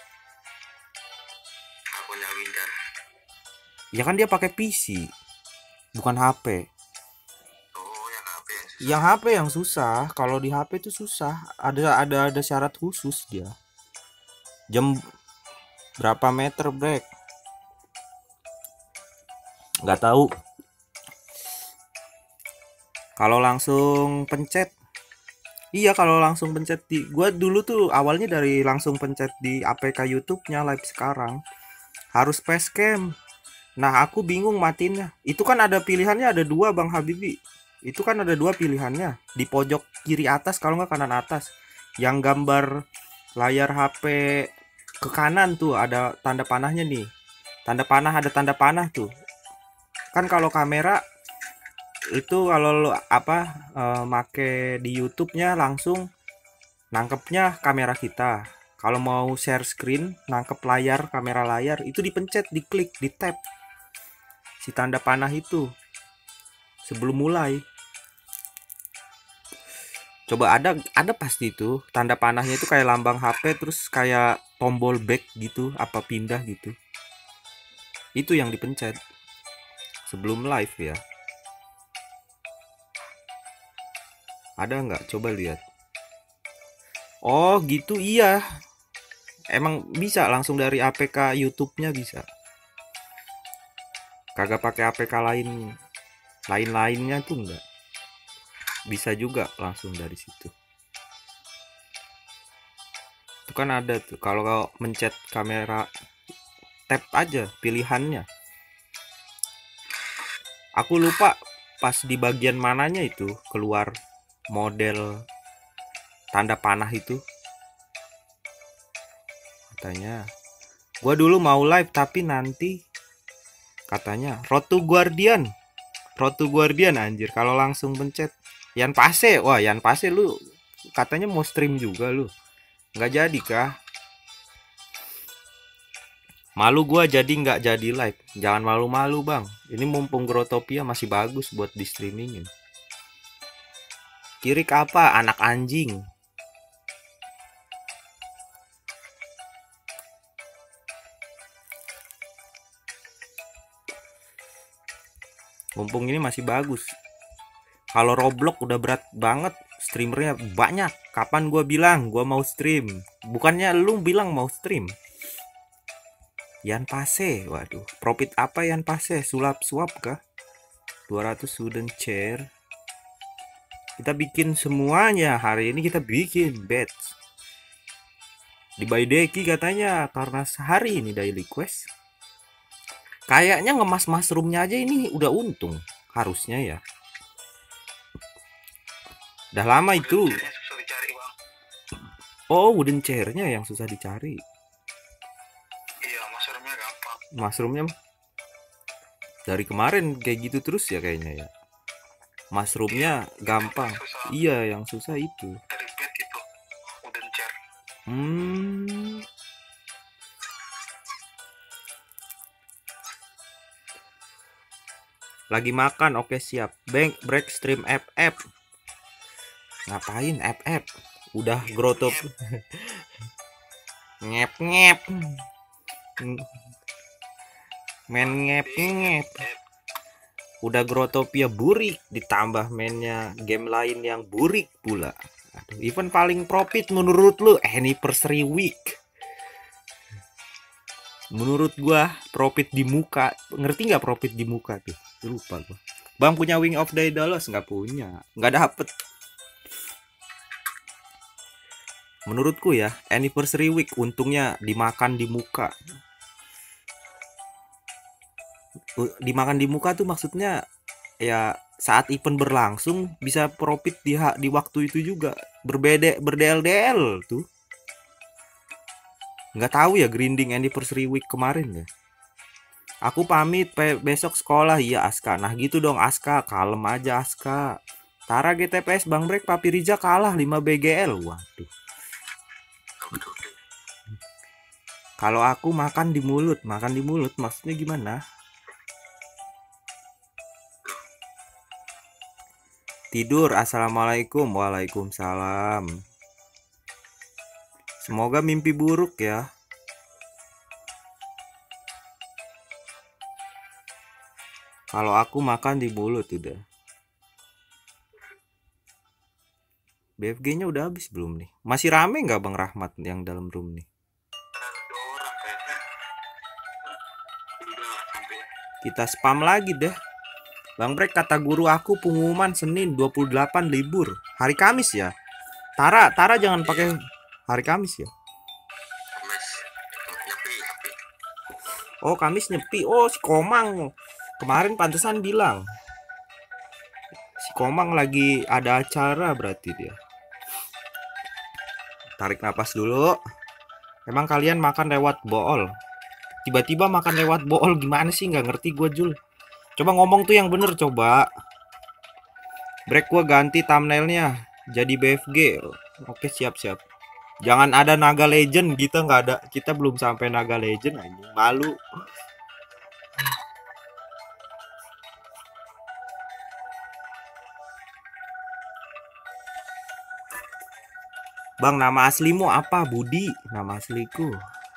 akunnya Winda. Ya kan dia pakai P C, bukan H P. Oh, yang H P yang susah. Yang H P yang susah. Kalau di H P itu susah. Ada ada ada syarat khusus dia. Jam berapa meter break? Nggak tahu. Kalau langsung pencet, iya kalau langsung pencet di, gua dulu tuh awalnya dari langsung pencet di A P K YouTube-nya live sekarang harus facecam. Nah aku bingung matinnya. Itu kan ada pilihannya ada dua Bang Habibi. Itu kan ada dua pilihannya di pojok kiri atas kalau nggak kanan atas. Yang gambar layar H P ke kanan tuh ada tanda panahnya nih. Tanda panah ada tanda panah tuh. Kan kalau kamera itu kalau lo apa uh, make di YouTube-nya langsung nangkepnya kamera kita. Kalau mau share screen, nangkep layar, kamera layar, itu dipencet, diklik, di tap si tanda panah itu sebelum mulai. Coba ada ada pasti itu tanda panahnya itu kayak lambang H P terus kayak tombol back gitu, apa pindah gitu. Itu yang dipencet sebelum live ya. Ada nggak? Coba lihat. Oh gitu, iya. Emang bisa langsung dari A P K YouTube-nya bisa. Kagak pakai A P K lain lain-lainnya tuh enggak. Bisa juga langsung dari situ. kan ada tuh kalau kau mencet kamera, tap aja pilihannya. Aku lupa pas di bagian mananya itu keluar model tanda panah itu. Katanya gua dulu mau live tapi nanti katanya Road to Guardian. Road to Guardian anjir kalau langsung pencet Yan Pase. Wah, Yan Pase lu katanya mau stream juga lu. Nggak jadi kah? Malu gua jadi nggak jadi live. Jangan malu-malu bang. Ini mumpung Growtopia masih bagus buat di streamingin. Kirik apa? Anak anjing. Mumpung ini masih bagus. Kalau Roblox udah berat banget. Streamernya banyak. Kapan gua bilang gua mau stream? Bukannya lu bilang mau stream. Yan Pase, waduh, profit apa Yan Pase? Sulap suap kah? dua ratus wooden chair. Kita bikin semuanya hari ini, kita bikin bed. Di Baideki katanya karena sehari ini daily quest. Kayaknya ngemas mushroomnya aja ini udah untung, harusnya ya. Udah lama itu. Susah dicari, Bang. Oh, wooden chairnya yang susah dicari. Mushroomnya dari kemarin kayak gitu terus ya kayaknya ya. Mushroomnya gampang. Susah. Iya, yang susah itu. Dari bed itu wooden chair. Hmm. Lagi makan, oke siap. Bank break stream F F. Ngapain F F? Udah Growtop. Ngep ngep. Main ngep-ngep. Udah Growtopia burik ditambah mainnya game lain yang burik pula. Aduh, event paling profit menurut lu anniversary week. Menurut gua profit di muka. Ngerti nggak profit di muka tuh? Lupa gua. Bang punya Wing of Daedalus? Nggak punya. Nggak dapet. Menurutku ya anniversary week untungnya dimakan di muka. Dimakan di muka tuh maksudnya ya saat event berlangsung bisa profit di di waktu itu juga. Berbeda berd L D L tuh. Nggak tahu ya grinding anniversary week kemarin ya. Aku pamit besok sekolah. Iya Aska. Nah gitu dong Aska, kalem aja Aska. Tara G T P S Bang Brek Papi Rija kalah lima B G L. Waduh. Kalau aku makan di mulut, makan di mulut maksudnya gimana? Tidur. Assalamualaikum. Waalaikumsalam. Semoga mimpi buruk ya. Kalau aku makan di mulut udah. B F G-nya udah habis belum nih? Masih rame nggak Bang Rahmat yang dalam room nih? Kita spam lagi deh. Bang Brek kata guru aku pengumuman Senin dua puluh delapan libur. Hari Kamis ya. Tara, Tara jangan pakai hari Kamis ya. Oh, Kamis nyepi. Oh, si Komang. Kemarin pantesan bilang. Si Komang lagi ada acara berarti dia. Tarik napas dulu. Emang kalian makan lewat bool? Tiba-tiba makan lewat bool gimana sih? Nggak ngerti gue Jul. Coba ngomong tuh yang bener coba. Break gua ganti thumbnailnya jadi B F G. Oke siap-siap. Jangan ada Naga Legend, kita nggak ada. Kita belum sampai Naga Legend aja. Malu. Bang, nama aslimu apa? Budi. Nama asliku.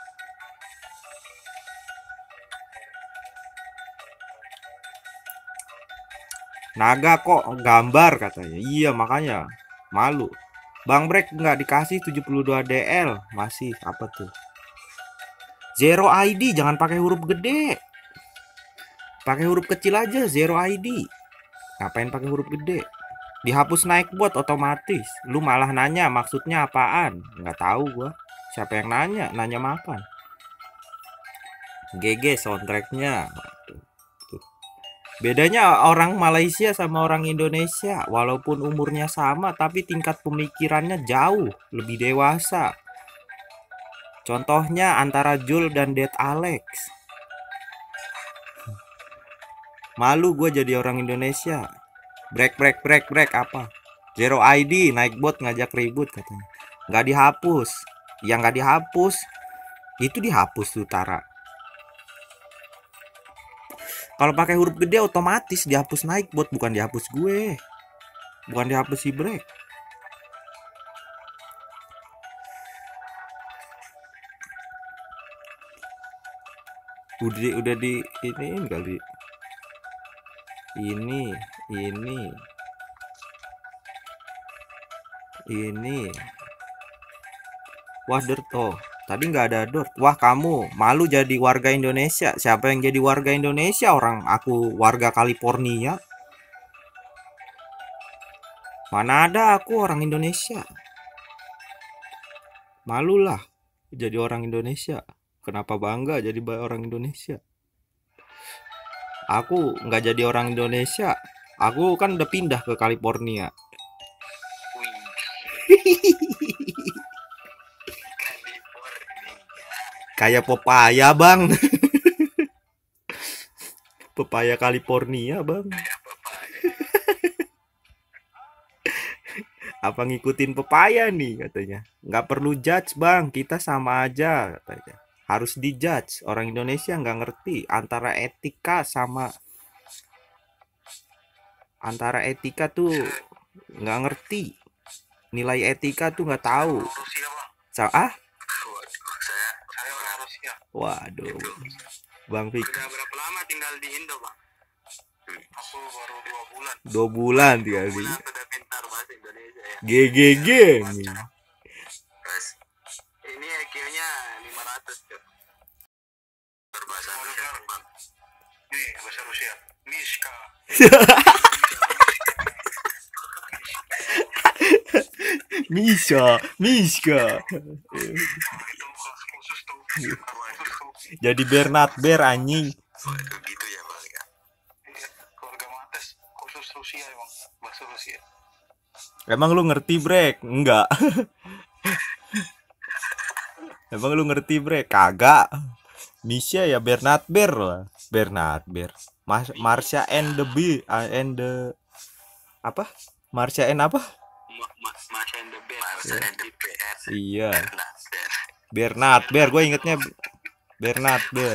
Naga kok gambar katanya. Iya makanya malu. Bang Brek nggak dikasih tujuh puluh dua D L. Masih apa tuh? Zero I D, jangan pakai huruf gede. Pakai huruf kecil aja, zero I D. Ngapain pakai huruf gede? Dihapus naik bot otomatis. Lu malah nanya maksudnya apaan? Nggak tahu gua. Siapa yang nanya? Nanya makan. G G soundtracknya. Tuh. Bedanya orang Malaysia sama orang Indonesia, walaupun umurnya sama, tapi tingkat pemikirannya jauh lebih dewasa. Contohnya antara Jul dan Dead Alex. Malu gue jadi orang Indonesia. Break break break break apa? Zero I D naik bot ngajak ribut katanya. Nggak dihapus. Yang nggak dihapus itu dihapus tuh Tara. Kalau pakai huruf gede otomatis dihapus naik bot, bukan dihapus gue. Bukan dihapus si break. Udah udah di iniin kali. Ini, ini. Ini. Wah, Dort. Oh, tadi nggak ada Dort. Wah, kamu malu jadi warga Indonesia. Siapa yang jadi warga Indonesia? Orang aku warga California. Mana ada aku orang Indonesia. Malulah jadi orang Indonesia. Kenapa bangga jadi orang Indonesia? Aku nggak jadi orang Indonesia. Aku kan udah pindah ke California. Kayak pepaya bang. Pepaya California bang. Apa ngikutin pepaya nih katanya. Nggak perlu judge bang, kita sama aja katanya. Harus dijudge. Orang Indonesia nggak ngerti antara etika sama antara etika tuh nggak ngerti. Nilai etika tuh nggak tahu. Sa ah? Waduh. Bang Fik. Udah berapa lama tinggal di Indo, Bang? Aku baru dua bulan. Dua bulan tinggal di. Sudah pintar bahasa Indonesia ya. G G G. Ini I Q-nya lima ratus, Cuk. Berbahasa Rusia, Bang. Nih, bahasa Rusia. Mishka. Misha, Mishka. Jadi Bernard Bear anjing. Gitu ya, Bang ya. Keluarga Mates khusus Rusia emang, bahasa Rusia. Emang lu ngerti brek? Enggak. Emang lu ngerti brek? Kagak. Misha ya Bernard Bear lah. Bernard Bear. Mas Marsha and the Bee and the apa? Marsha and apa? Marsha and the Bear. Marsha and the Bear. Iya. Bernard Bear, gue ingetnya Bernard Bear.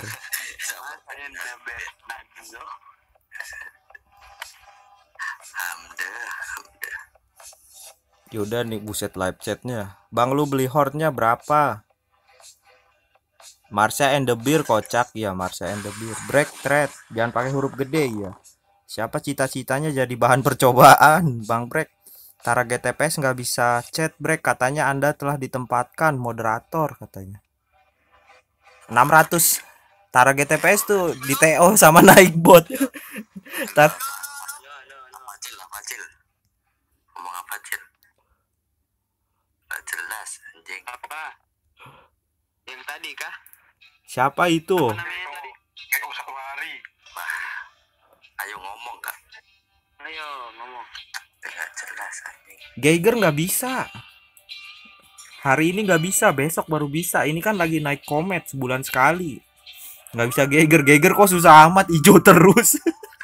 Yaudah nih buset live chatnya. Bang lu beli hordnya berapa? Marsha and the Bear kocak ya, Marsha and the Bear. Break thread, jangan pakai huruf gede ya. Siapa cita-citanya jadi bahan percobaan, Bang Break? Tara G T P S nggak bisa chat Break, katanya Anda telah ditempatkan moderator katanya. enam ratus Tara G T P S tuh di T O sama naik bot. Tar apa cil apa cil ngomong apa cil nggak jelas anjing. Apa yang tadi kah? Siapa itu? Apa namanya tadi? Eko Sakwari. Ayo ngomong kak. Ayo ngomong. Nggak jelas anjing. Geiger nggak bisa. Hari ini nggak bisa, besok baru bisa. Ini kan lagi naik komet sebulan sekali. Nggak bisa Geiger. Geiger kok susah amat, hijau terus.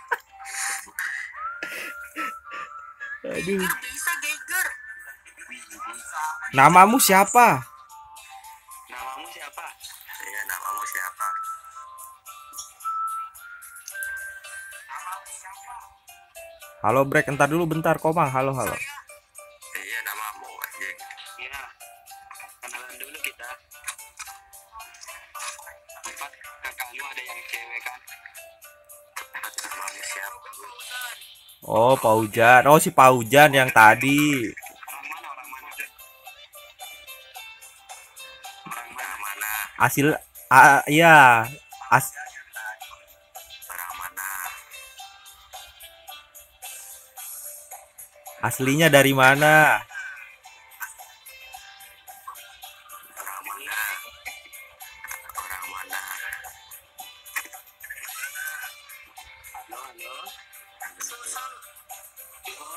Aduh. Bisa Geiger. Namamu siapa? Namamu siapa? Iya, namamu siapa? Halo Break, entar dulu bentar Komang. Halo halo. Iya, namamu anjing. Iya. Kenalan dulu kita. Empat kakakmu ada yang cewek kan? Namamu siapa? Oh, Paujan. Oh, si Paujan yang tadi. Orang mana? Orang mana? Orang mana? Mana? Hasil ah, iya. As Orang mana? aslinya dari mana? Orang mana?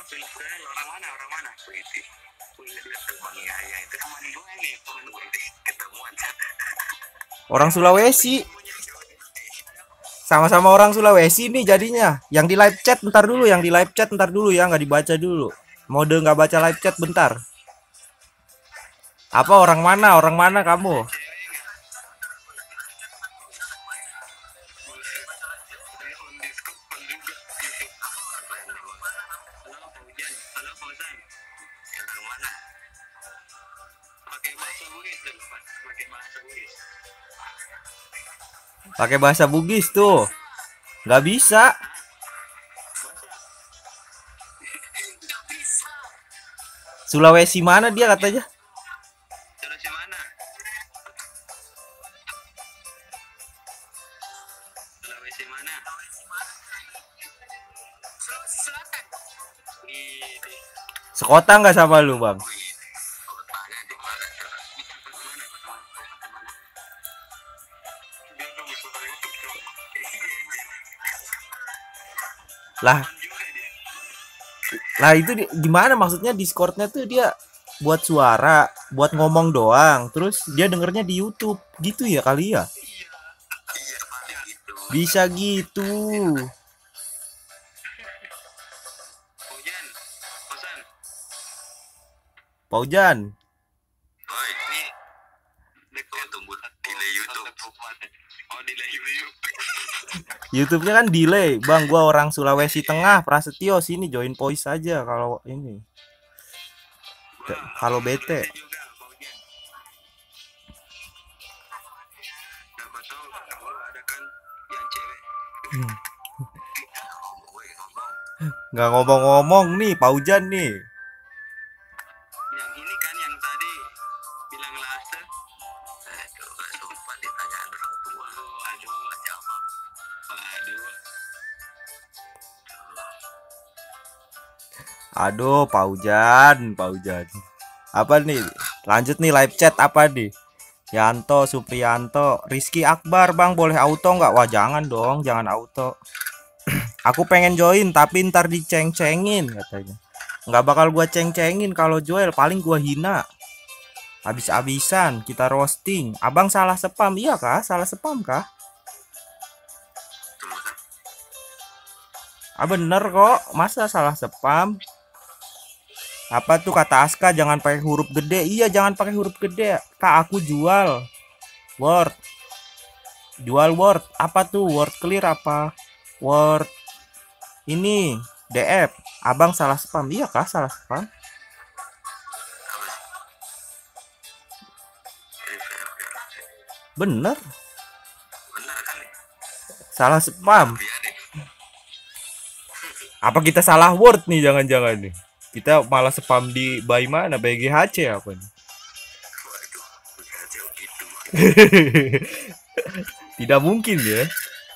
Filipel orang mana orang mana? Wih, wih dia teman Yaya itu teman gue nih teman gue nih ketemuan. Orang Sulawesi. Sama-sama orang Sulawesi nih jadinya. Yang di live chat bentar dulu, yang di live chat bentar dulu ya, nggak dibaca dulu. Mode nggak baca live chat bentar. Apa orang mana? Orang mana kamu? Pakai bahasa Bugis tuh. Nggak bisa. Sulawesi mana dia katanya? Sulawesi mana? Sulawesi mana? Sulawesi Selatan. Wih, Sekota nggak sama lu, Bang? kotanya di mana? Kota mana? Kota mana? Kota mana? Dia tuh buka YouTube tuh. Lah, Juga dia. lah itu di- gimana maksudnya Discordnya tuh dia buat suara, buat ngomong doang. Terus dia dengernya di YouTube gitu ya kali ya? Iya, paling gitu. Bisa gitu. Hujan, kosan. Paujan. Oi, ini dekat tunggu delay YouTube. Oh, delay YouTube. YouTube-nya kan delay. Bang, gua orang Sulawesi Tengah, Prasetyo sini join voice aja kalau ini. Te- Kalau bete. Juga, Pak Hujan. Siapa tahu kalau ada kan yang cewek. Woi, ngomong. Nggak ngomong-ngomong nih, Paujan nih. Yang ini kan yang tadi bilang laste. Aduh, gak sopan ditanya orang tua. Aduh, jawab. Aduh. Aduh, Paujan, Paujan. Apa nih? Lanjut nih live chat apa nih? Yanto, Supriyanto, Rizky Akbar, Bang, boleh auto nggak? Wah, jangan dong, jangan auto. Aku pengen join tapi ntar diceng-cengin katanya. Nggak bakal gua ceng-cengin kalau Joel, paling gua hina. Habis-habisan kita roasting. Abang salah spam, iya kah? Salah spam kah? Ah bener kok, masa salah spam? Apa tuh kata Aska jangan pakai huruf gede? Iya jangan pakai huruf gede. Kak aku jual Word. Jual Word. Apa tuh? Word clear apa? Word ini D F. Abang salah spam. Iya kah salah spam? Bener. Benar kali. Salah spam. Biarin. Apa kita salah Word nih jangan-jangan nih? Kita malah spam di by mana? B G H C apa nih? Waduh, udah jauh gitu. Tidak mungkin ya.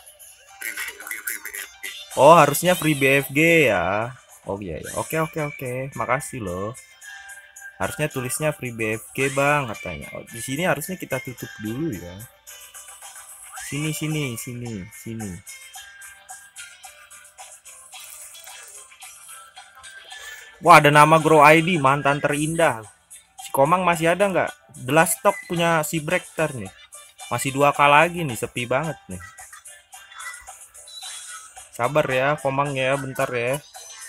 Oh, harusnya free B F G ya. Oh iya ya. Oke oke oke. Makasih loh. Harusnya tulisnya free B F G, Bang, katanya. Oh, di sini harusnya kita tutup dulu ya. Sini sini sini sini. Wah, ada nama Grow I D mantan terindah. Si Komang masih ada nggak? The Last Stock punya si Breakter nih. Masih dua K lagi nih, sepi banget nih. Sabar ya, Komang ya, bentar ya.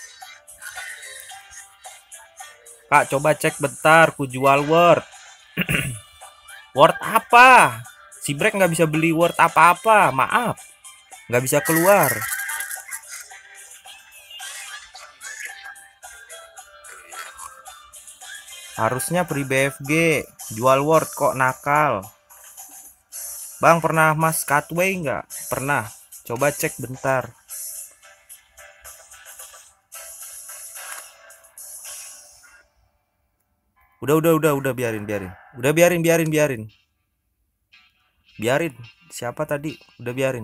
Kak, coba cek bentar, ku jual Word. Word apa? Si Break nggak bisa beli Word apa-apa, maaf. Nggak bisa keluar. Harusnya free B F G. Jual Word kok nakal. Bang, pernah Mas Cutway nggak? Pernah. Coba cek bentar. Udah, udah, udah, udah biarin, biarin. Udah biarin, biarin, biarin. Biarin. Siapa tadi? Udah biarin.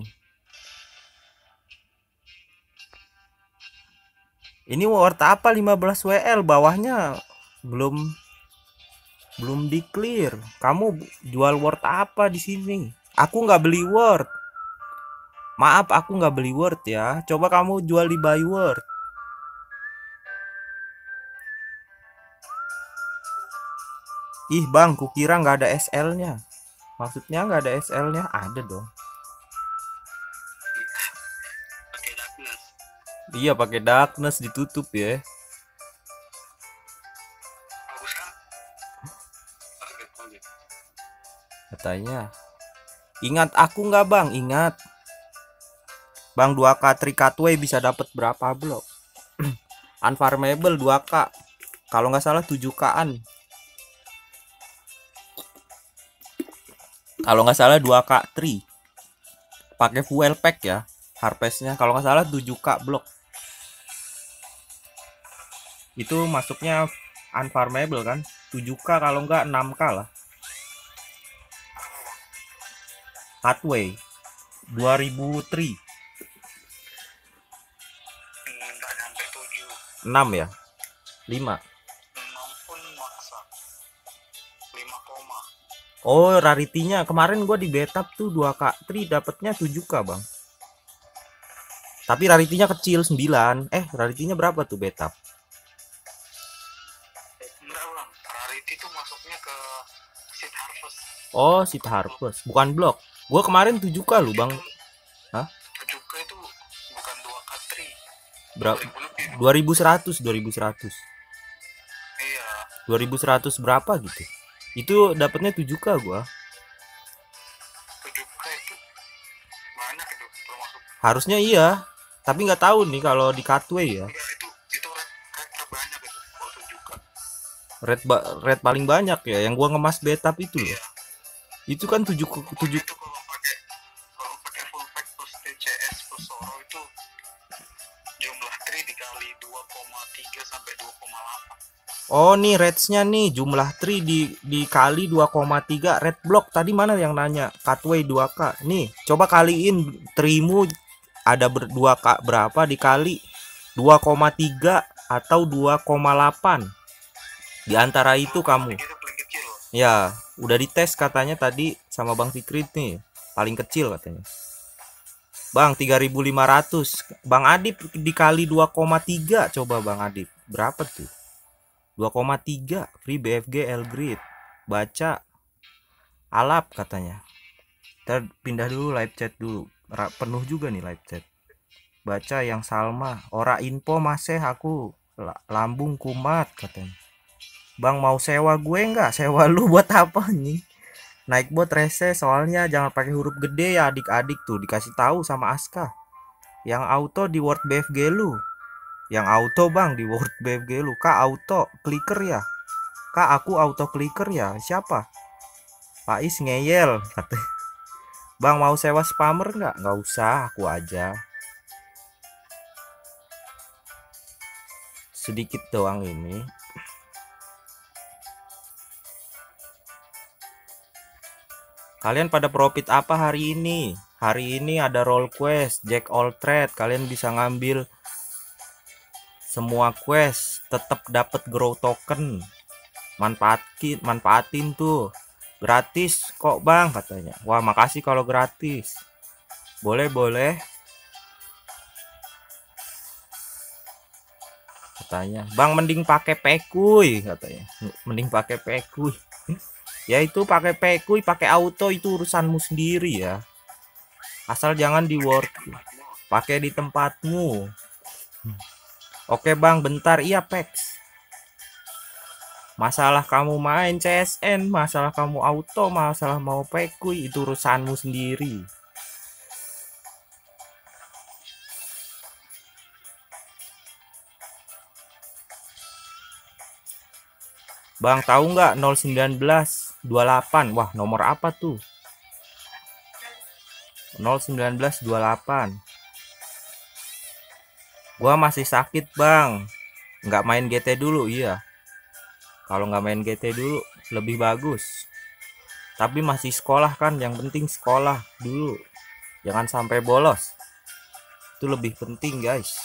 Ini Word apa lima belas W L bawahnya belum belum di clear. Kamu jual Word apa di sini? Aku nggak beli Word. Maaf, aku nggak beli Word ya. Coba kamu jual di buy Word. Ih bang, kukira nggak ada S L-nya. Maksudnya nggak ada S L-nya? Ada dong. Pakai darkness. Iya pakai darkness ditutup ya. Bagus kan? Oke, oke. Katanya. Ingat aku nggak bang? Ingat. Bang dua K three cutway bisa dapat berapa blok? Unfarmable dua K. Kalau nggak salah tujuh K-an. Kalau nggak salah dua K three. Pakai fuel pack ya. Harvestnya kalau nggak salah tujuh K blok. Itu masuknya unfarmable kan? tujuh K kalau nggak enam K lah. Cutway dua ribu tiga. Nggak sampai tujuh. enam ya? lima. enam pun maksa. lima koma. Oh, rarity-nya kemarin gua di betap tuh dua K three dapatnya tujuh K, Bang. Tapi rarity-nya kecil sembilan. Eh, rarity-nya berapa tuh betap? Enggak bang, rarity itu masuknya ke seed harvest. Oh, seed harvest, bukan blok. Gua kemarin tujuh K lu, Bang. Hah? tujuh K itu bukan dua K tiga. Berapa? dua ribu lebih. dua ribu seratus, dua ribu seratus. Iya, dua ribu seratus berapa gitu. Itu dapatnya tujuh K gua. tujuh K itu banyak itu termasuk. Harusnya iya, tapi nggak tahu nih kalau di cutway ya. Enggak, itu itu red, red terbanyak itu kalau tujuh K. Red ba- red paling banyak ya, yang gua ngemas betap itu loh. Iya. Itu kan tujuh tujuh. Itu kalau pakai kalau pakai full pack plus T C S plus Soro itu jumlah tri dikali dua koma tiga sampai dua koma delapan. Oh nih rates-nya nih jumlah tree di dikali dua koma tiga red block. Tadi mana yang nanya cutway dua K. Nih coba kaliin trimu ada ber, dua K berapa dikali dua koma tiga atau dua koma delapan. Di antara itu kamu. Itu paling kecil. Ya, udah dites katanya tadi sama Bang Fikri nih. Paling kecil katanya. Bang tiga ribu lima ratus. Bang Adip dikali dua koma tiga coba Bang Adip. Berapa tuh? dua koma tiga free B F G L grid. Baca alap katanya. Kita pindah dulu live chat dulu. Ra- penuh juga nih live chat. Baca yang Salma, ora info masih aku La- lambung kumat katanya. Bang mau sewa gue nggak? Sewa lu buat apa nih? Naik bot rese soalnya jangan pakai huruf gede ya adik-adik tuh dikasih tahu sama Aska. Yang auto di Word B F G lu. Yang auto bang di Word B F G lu. Kak auto clicker ya? Kak aku auto clicker ya? Siapa? Pak Is ngeyel katanya. Bang mau sewa spammer nggak? Nggak usah, aku aja. Sedikit doang ini. Kalian pada profit apa hari ini? Hari ini ada roll quest, Jack all trade. Kalian bisa ngambil semua quest, tetap dapat grow token. Manfaatin, manfaatin tuh. Gratis kok bang katanya. Wah makasih kalau gratis. Boleh boleh. Katanya. Bang mending pakai pekuy katanya. Mending pakai pekuy. Ya itu pakai pekuy, pakai auto itu urusanmu sendiri ya. Asal jangan di word. Pakai di tempatmu. Oke bang, bentar. Iya Pex. Masalah kamu main C S N, masalah kamu auto, masalah mau pekuy itu urusanmu sendiri. Bang tahu nggak nol sembilan belas dua puluh delapan? Wah nomor apa tuh? nol sembilan belas dua puluh delapan. Gua masih sakit bang, nggak main G T dulu. Iya, kalau nggak main G T dulu lebih bagus. Tapi masih sekolah kan, yang penting sekolah dulu, jangan sampai bolos. Itu lebih penting guys.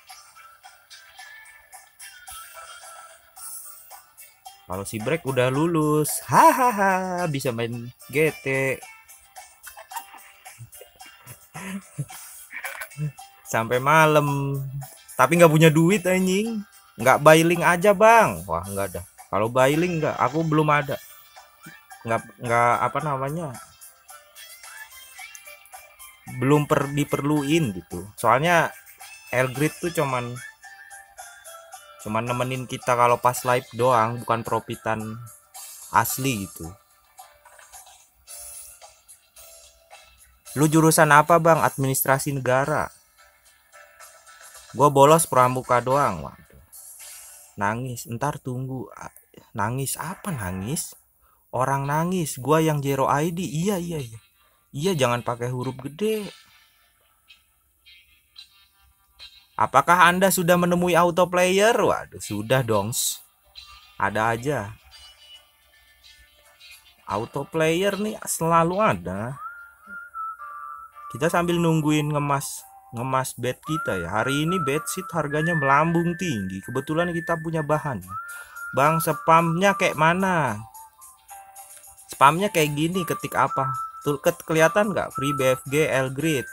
Kalau si Break udah lulus, hahaha, bisa main G T. Sampai malam. Tapi nggak punya duit anjing. Nggak buy link aja bang. Wah nggak ada. Kalau buy link nggak, aku belum ada. nggak nggak apa namanya, belum per diperluin gitu. Soalnya Elgrid tuh cuman cuman nemenin kita kalau pas live doang, bukan profitan asli gitu. Lu jurusan apa bang? Administrasi negara. Gua bolos pramuka doang. Waduh. Nangis. Ntar tunggu. Nangis apa nangis? Orang nangis. Gua yang zero I D. Iya iya iya. Iya jangan pakai huruf gede. Apakah Anda sudah menemui auto player? Waduh sudah dong. Ada aja. Auto player nih selalu ada. Kita sambil nungguin ngemas ngemas bed kita ya. Hari ini bedsheet harganya melambung tinggi. Kebetulan kita punya bahan. Bang, spamnya kayak mana? Spamnya kayak gini, ketik apa? Tuh ke kelihatan nggak? Free B F G Elgrid.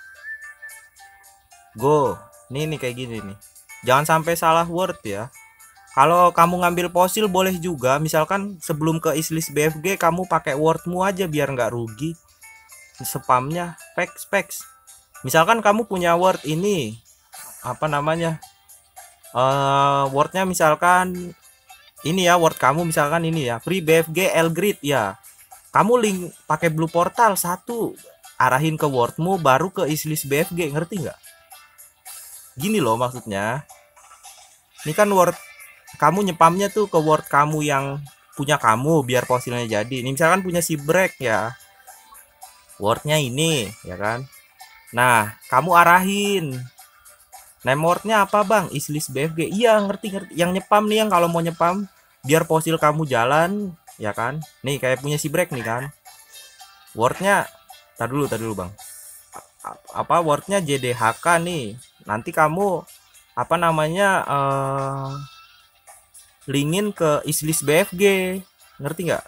Go. Nih nih kayak gini nih. Jangan sampai salah word ya. Kalau kamu ngambil fosil boleh juga. Misalkan sebelum ke islis B F G kamu pakai wordmu aja biar nggak rugi. Spamnya peks peks. Misalkan kamu punya word ini apa namanya, uh, wordnya misalkan ini ya, word kamu misalkan ini ya, free B F G Elgrid ya, kamu link pakai blue portal satu, arahin ke wordmu baru ke islis B F G, ngerti nggak? Gini loh maksudnya. Ini kan word kamu nyepamnya tuh ke word kamu yang punya kamu biar fosilnya jadi. Ini misalkan punya si break ya, wordnya ini ya kan. Nah kamu arahin name wordnya apa bang, islis B F G. Iya ngerti ngerti. Yang nyepam nih, yang kalau mau nyepam biar fosil kamu jalan ya kan. Nih kayak punya si break nih kan, wordnya tar dulu tar dulu bang, apa wordnya J D H K nih. Nanti kamu apa namanya uh, linkin ke islis B F G, ngerti nggak?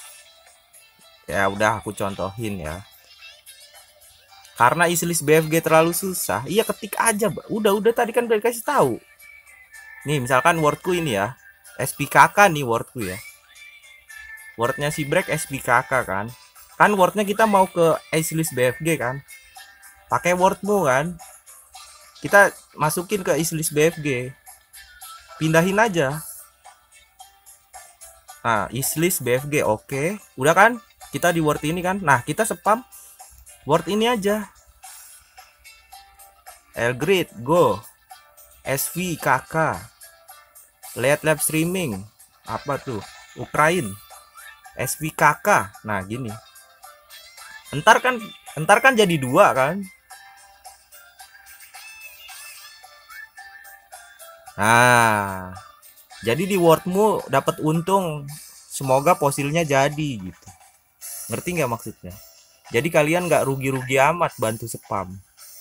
Ya udah aku contohin ya. Karena islis B F G terlalu susah, iya ketik aja, udah udah tadi kan udah kasih tahu. Nih misalkan wordku ini ya, S P K K nih wordku ya. Wordnya si break S P K K kan. Kan wordnya kita mau ke islis B F G kan. Pakai wordmu kan. Kita masukin ke islis B F G. Pindahin aja. Nah, islis B F G oke. Okay. Udah kan? Kita di word ini kan. Nah, kita spam word ini aja. Elgrid, go. S V K K. Lihat live streaming. Apa tuh? Ukraine. S V K K. Nah, gini. Entar kan, entar kan jadi dua kan? Nah, jadi di wordmu dapat untung. Semoga fosilnya jadi gitu. Ngerti nggak maksudnya? Jadi kalian nggak rugi-rugi amat bantu spam.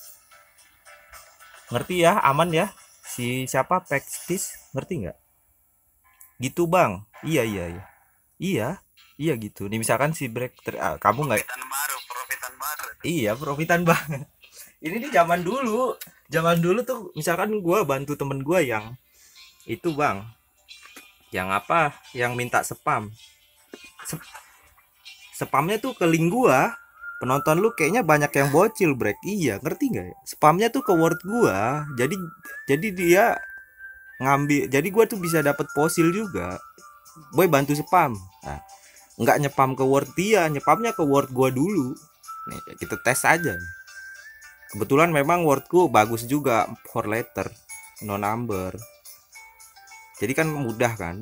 Ngerti ya? Aman ya? Si siapa? Pextis, ngerti nggak? Gitu bang. Iya iya iya. Iya iya gitu. Nih misalkan si break ter, ah, kamu nggak? Profitan baru, profitan baru. Iya profitan banget. Ini nih zaman dulu. Zaman dulu tuh misalkan gue bantu temen gue yang itu bang, yang apa, yang minta spam. Sep, spamnya tuh ke link gua. Penonton lu kayaknya banyak yang bocil break. Iya ngerti nggak ya? Spamnya tuh ke word gua. Jadi jadi dia ngambil. Jadi gua tuh bisa dapat fosil juga. Boy bantu spam. Nah, nggak nyepam ke word dia, nyepamnya ke word gua dulu. Nih kita tes aja. Kebetulan memang wordku bagus juga, four letter, no number. Jadi kan mudah kan.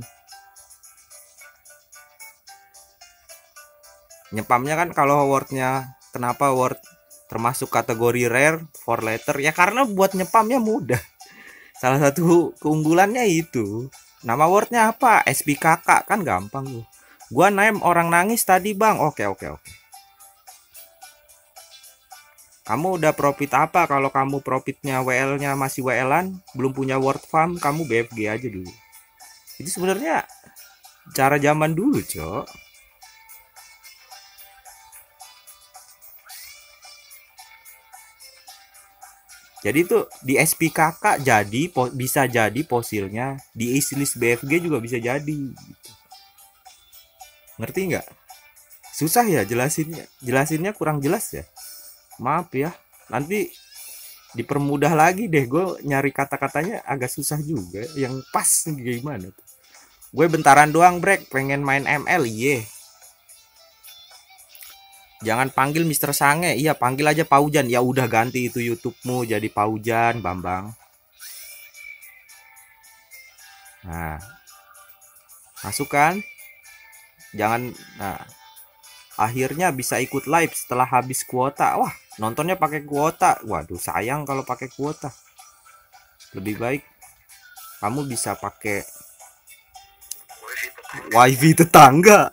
Nyepamnya kan kalau wordnya, kenapa word termasuk kategori rare, four letter? Ya karena buat nyepamnya mudah. Salah satu keunggulannya itu. Nama wordnya apa? S P K K kan gampang tuh. Gua name orang nangis tadi bang. Oke oke oke. Kamu udah profit apa? Kalau kamu profitnya W L-nya masih W L-an, belum punya word farm, kamu B F G aja dulu. Itu sebenarnya cara zaman dulu, Cok. Jadi itu di S P K K jadi bisa jadi fosilnya, di islis B F G juga bisa jadi gitu. Ngerti nggak? Susah ya jelasinnya. Jelasinnya kurang jelas ya. Maaf ya. Nanti dipermudah lagi deh. Gue nyari kata-katanya agak susah juga. Yang pas gimana tuh. Gue bentaran doang break. Pengen main M L. Iya. Jangan panggil mister Sange. Iya panggil aja Paujan. Ya udah ganti itu YouTube-mu jadi Paujan Bambang. Nah. Masukkan. Jangan. Nah. Akhirnya bisa ikut live setelah habis kuota. Wah, nontonnya pakai kuota. Waduh, sayang kalau pakai kuota. Lebih baik kamu bisa pakai wifi tetangga.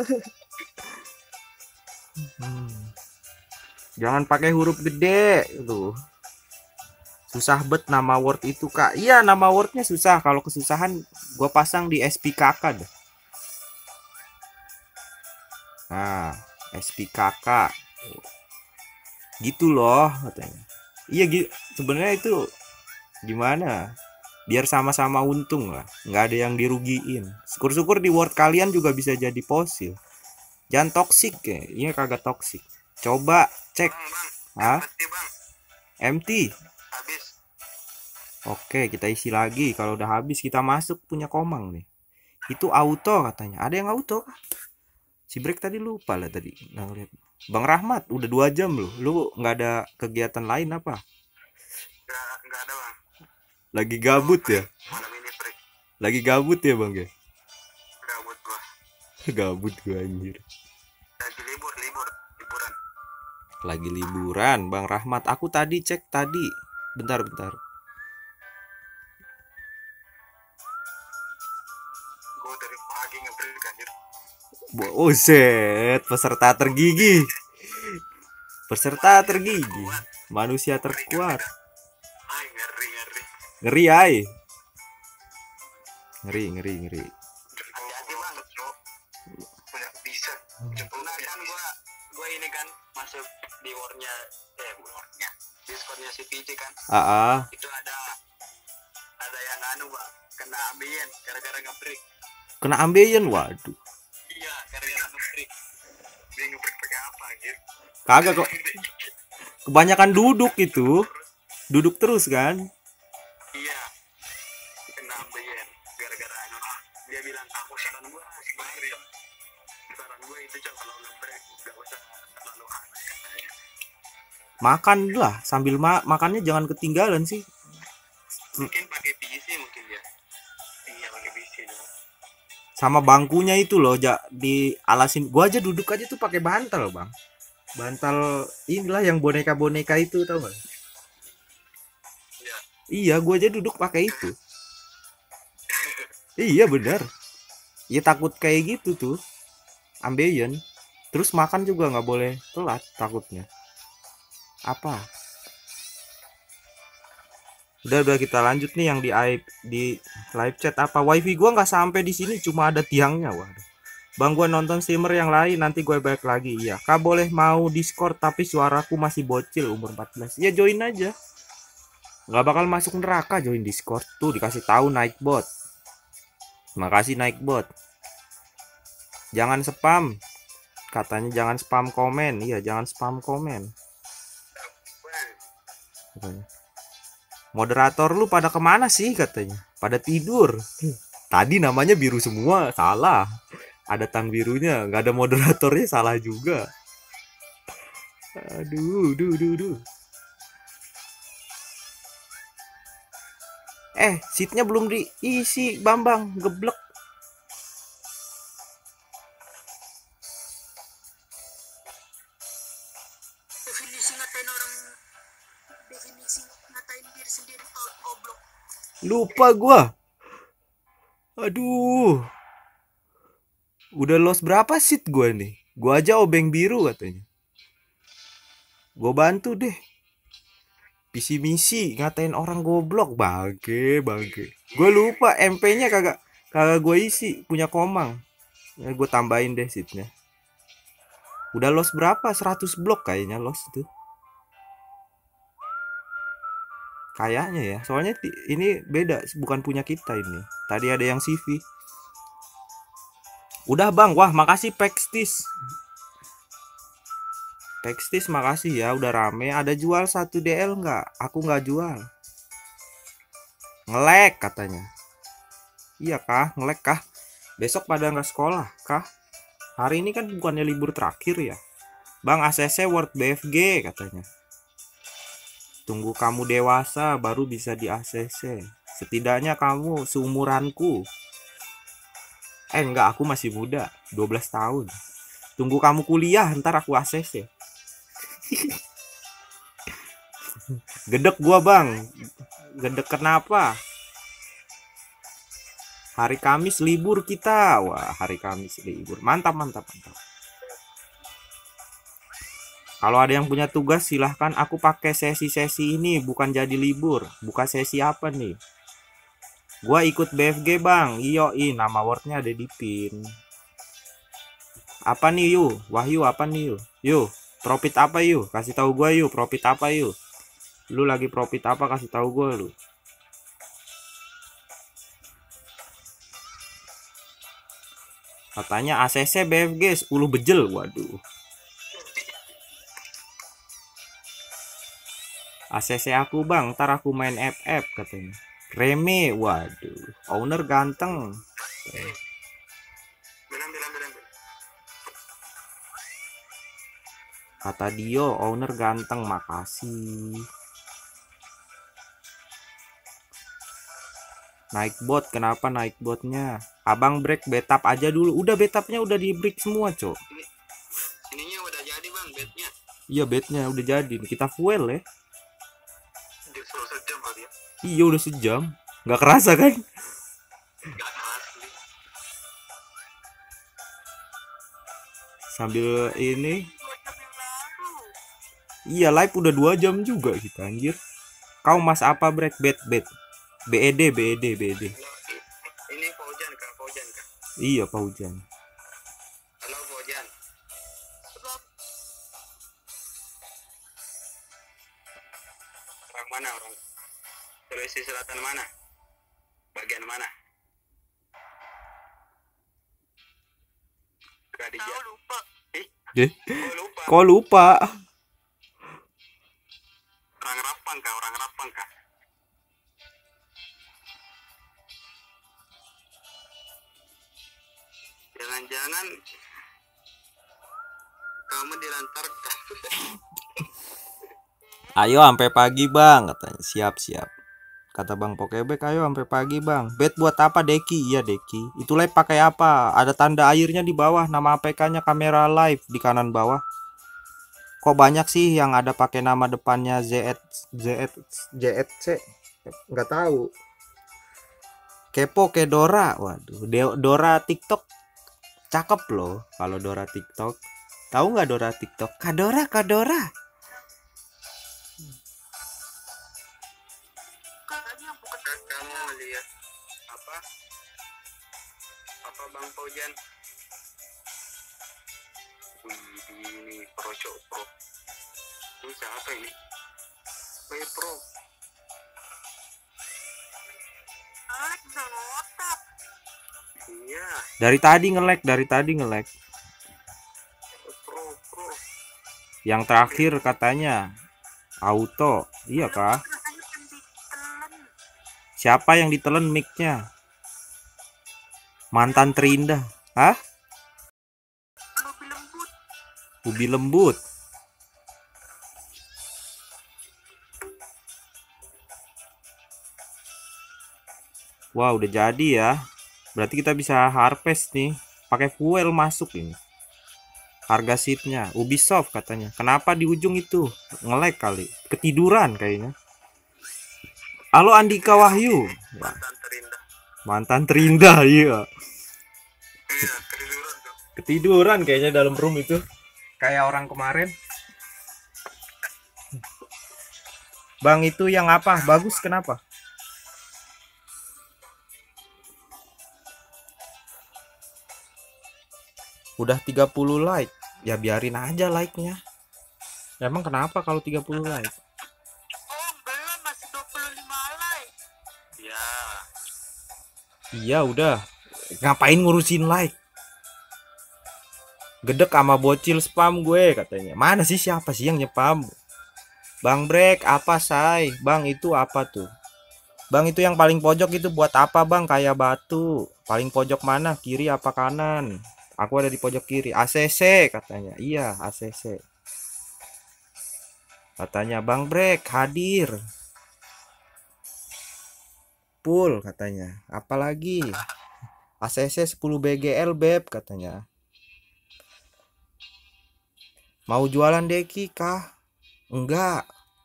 Hmm. Jangan pakai huruf gede tuh. Susah bet nama word itu, Kak. Iya, nama wordnya susah. Kalau kesusahan gue pasang di S P K K deh. Nah, S P K K gitu loh katanya. Iya gitu. Sebenarnya itu gimana? Biar sama-sama untung lah, nggak ada yang dirugiin. Syukur-syukur di word kalian juga bisa jadi fosil. Jangan toksik ya. Iya kagak toksik. Coba cek. Bang, bang. Hah? Empty, bang. Empty. Habis. Oke, kita isi lagi. Kalau udah habis kita masuk punya Komang nih. Itu auto katanya. Ada yang auto kah? Si break tadi lupa lah tadi nggak lihat. Bang Rahmat udah dua jam loh. Lu nggak ada kegiatan lain apa? Nggak, nggak ada, bang. Lagi gabut ya? Malam ini free. Lagi gabut ya bang ya? Gabut gua. Gabut gua anjir. Lagi libur, libur, liburan. Lagi liburan Bang Rahmat. Aku tadi cek tadi. Bentar bentar. Gua dari pagi nge-break anjir. Buset, peserta tergigih. Peserta tergigih. Manusia terkuat. Ay, ngeri, ngeri. Ngeri ay. Ngeri, ngeri, ngeri. Hati-hati, bang. Punya bisa. Nah, kan gua gua ini kan masuk di wordnya eh wordnya Discordnya si P J kan. Ah, ah. Itu ada ada yang anu, bang, kena ambeien gara-gara nge-break. Kena ambeien, waduh. Iya, gara-gara nge-break. Dia nge-break pakai apa anjir? Kagak kok. Kebanyakan duduk itu. Duduk terus kan? Iya. Kena ambeien gara-gara anu. Dia bilang aku saran gua sembari. Saran gua itu coba kalau nge-break enggak usah terlalu aneh katanya. Makan lah sambil ma makannya jangan ketinggalan sih. Mungkin pakai P C mungkin ya. Iya, pakai P C dong. Sama bangkunya itu loh, ja, di alasin. Gua aja duduk aja tuh pakai bantal, Bang. Bantal inilah yang boneka-boneka itu tau gak? Iya. Iya, gua aja duduk pakai itu. Iya benar. Ya takut kayak gitu tuh. Ambeien. Terus makan juga nggak boleh telat takutnya. Apa? Udah udah kita lanjut nih yang di di live chat apa wifi gua nggak sampai di sini cuma ada tiangnya. Waduh. Bang gua nonton streamer yang lain nanti gue balik lagi. Iya. Kak boleh mau Discord tapi suaraku masih bocil umur empat belas. Ya join aja. Nggak bakal masuk neraka join Discord. Tuh dikasih tahu naik bot. Makasih naik bot. Jangan spam. Katanya jangan spam komen. Iya, jangan spam komen. Katanya. Moderator lu pada kemana sih katanya? Pada tidur. Tadi namanya biru semua, salah. Ada tang birunya, nggak ada moderatornya, salah juga. Aduh, duh, duh, duh. Eh, seatnya belum diisi, Bambang, geblek. Definisi ngatain orang, definisi ngatain diri sendiri tol goblok. Lupa gua. Aduh. Udah lost berapa seat gua nih? Gua aja obeng biru katanya. Gua bantu deh. Visi misi ngatain orang goblok, bangke, bangke. Gue lupa M P-nya kagak kagak gue isi, punya Komang. Ya, gue tambahin deh seatnya. Udah lost berapa? seratus blok kayaknya lost itu. Kayaknya ya. Soalnya ini beda, bukan punya kita ini. Tadi ada yang C V. Udah bang, wah makasih Pextis. Tekstis makasih ya udah rame. Ada jual satu D L nggak? Aku nggak jual. Ngelek katanya. Iya kah? Ngelek kah? Besok pada nggak sekolah kah? Hari ini kan bukannya libur terakhir ya? Bang A C C World B F G katanya. Tunggu kamu dewasa baru bisa di A C C. Setidaknya kamu seumuranku. Eh enggak, aku masih muda, dua belas tahun. Tunggu kamu kuliah, ntar aku A C C. Gedek gua bang. Gedek kenapa? Hari Kamis libur kita. Wah, hari Kamis libur. Mantap, mantap, mantap. Kalau ada yang punya tugas silahkan. Aku pakai sesi-sesi ini bukan jadi libur. Buka sesi apa nih? Gua ikut B F G bang. Iyo, i nama wordnya ada di pin. Apa nih yuk? Wahyu apa nih yuk? Yuk, profit apa yuk? Kasih tahu gua yuk. Profit apa yuk? Lu lagi profit apa? Kasih tahu gua lu. Katanya A C C B F G sepuluh bejel. Waduh. A C C aku bang, ntar aku main F F katanya. Reme, waduh. Owner ganteng. Bilang, bilang, bilang, bilang. Kata Dio, owner ganteng, makasih. Naik bot, kenapa naik botnya? Abang break betap aja dulu. Udah betapnya udah di break semua, cok. Ini, ininya udah jadi bang, bednya. Iya, betnya udah jadi. Kita fuel ya. Justru sejam kali ya. Iya, udah sejam. Nggak kerasa kan? Gak asli. Sambil ini. Dua jam yang lalu. Iya, live udah dua jam juga kita, anjir. Kau mas apa break bet bet? B E D, B E D, B E D. Halo, i- ini Faujan kak, Faujan kak. Iya, Pak Hujan. Halo Faujan. Sebab Orang mana orang? Sulawesi Selatan mana? Bagian mana? Kadija. tahu lupa. Ih, Deh, oh lupa. kok lupa? Orang Rapang kak, orang Rapang kak. Jangan-jangan kamu dilantarkan. Ayo sampai pagi bang, katanya. Siap siap. Kata Bang Pokebek, ayo sampai pagi bang. Bet buat apa Deki? Iya Deki. Itu live pakai apa? Ada tanda airnya di bawah. Nama A P K-nya kamera live di kanan bawah. Kok banyak sih yang ada pakai nama depannya Z Z Z C? Nggak tahu. Kepo ke Dora. Waduh, De- Dora TikTok cakep loh. Kalau Dora TikTok. Tahu nggak Dora TikTok? Kadora, Kadora. Kayaknya bukan Kak, kamu lihat apa? Apa Bang Faujan? Wih, ini pro cok pro. Ini siapa ini? Wih pro. Alex udah ngotak. Iya, Dari tadi nge-lag, dari tadi nge-lag. pro pro. Yang terakhir katanya auto. Iya kah? Rasanya kan ditelan. Siapa yang ditelan mic-nya? Mantan terindah. Hah? Mobil lembut. Ubi lembut. Wah, udah jadi ya. Berarti kita bisa harvest nih. Pakai fuel masuk ini. Harga seatnya Ubisoft katanya. Kenapa di ujung itu? Nge-lag kali. Ketiduran kayaknya. Halo Andika Wahyu. Wah, Mantan terindah. mantan terindah, iya. Iya, ketiduran dong. Ketiduran kayaknya dalam room itu. Kayak orang kemarin. Bang itu yang apa? Bagus kenapa? Udah tiga puluh like. Ya biarin aja like-nya. Emang kenapa kalau tiga puluh like? Oh, belum masih dua puluh lima like. Ya, Iya udah. Ngapain ngurusin like? Gedek sama bocil spam gue katanya. Mana sih, siapa sih yang nyepam? Bang Brek, apa say? Bang itu apa tuh? Bang itu yang paling pojok itu buat apa bang? Kayak batu. Paling pojok mana? Kiri apa kanan? Aku ada di pojok kiri. A C C katanya. Iya, A C C. Katanya Bang Brek hadir. Full katanya. Apalagi? A C C sepuluh B G L beb katanya. Mau jualan deki kah? Enggak.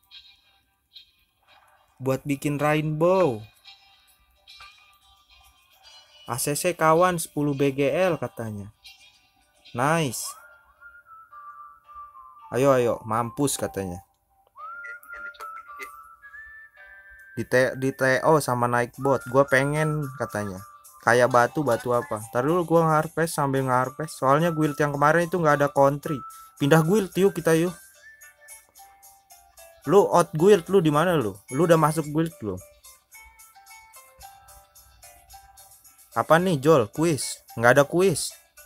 Buat bikin rainbow. A C C kawan sepuluh B G L katanya. Nice. Ayo ayo mampus katanya. Di T di T O sama naik bot. Gua pengen katanya. Kayak batu, batu apa? Ntar dulu gua nge-harvest sambil nge-harvest. Soalnya guild yang kemarin itu nggak ada country. Pindah guild yuk kita yuk. Lu out guild lu di mana lu? Lu udah masuk guild lu? Apa nih Jol? Quiz? Nggak ada quiz.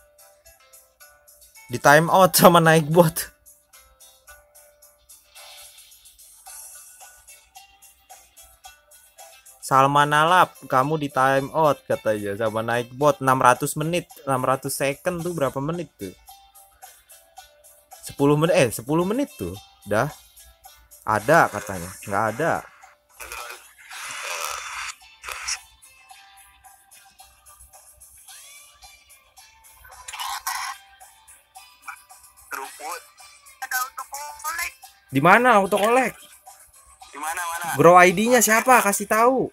Di time out sama naik bot. Salman Alap, kamu di time out katanya sama naik bot enam ratus menit, enam ratus second tuh berapa menit tuh? sepuluh menit eh sepuluh menit tuh. Dah. Ada katanya. Nggak ada. Keruput. Ada autokolek. Di mana auto collect? Di mana mana? Grow I D-nya siapa? Kasih tahu.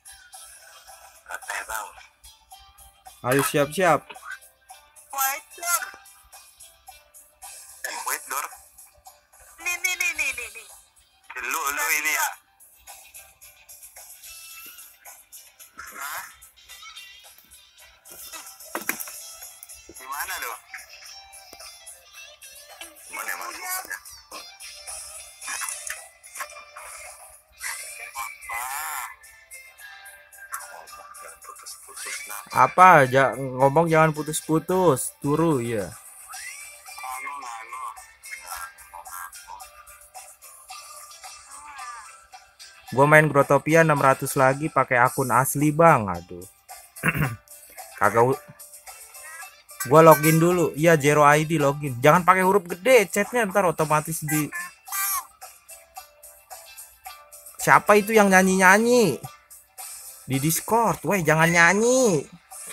Saya tahu. Ayo siap-siap. White door. Eh, wait door. Nih nih nih nih nih nih. Lu lu ini ya. Hah? Di mana lu? Mana mana? Putus-putus nah. Apa? Ja ngomong jangan putus-putus. Turu ya. Anu anu. Gua main Grotopia enam ratus lagi pakai akun asli, Bang. Aduh. Kagak. Gua login dulu. Iya, Zero I D login. Jangan pakai huruf gede, chatnya ntar otomatis di. Siapa itu yang nyanyi-nyanyi di Discord? Woi, jangan nyanyi.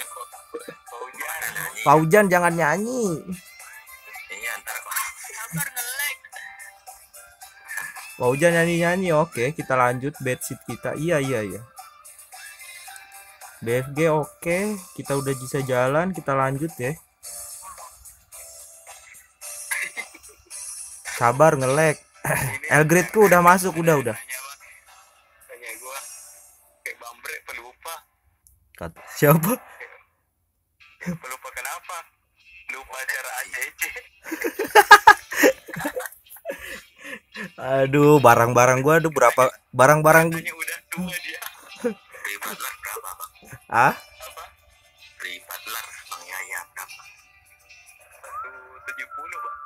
Paujan jangan nyanyi. Iya, ntar kok. Sabar nge-lag. Paujan nyanyi-nyanyi. Oke, kita lanjut bedsheet kita. Iya, iya, iya. B F G oke, kita udah bisa jalan, kita lanjut ya. Sabar nge-lag. Elgrade ku udah masuk, udah udah. Tanya gua kayak bambrek pelupa. Kata siapa? Pelupa kenapa? Lupa cara A C C. Aduh, barang-barang gua aduh berapa barang-barang. Tanya udah tua dia. Lipat lar berapa, Bang? Ah? Apa? Lipat lar Bang Yaya berapa? seratus tujuh puluh, Bang.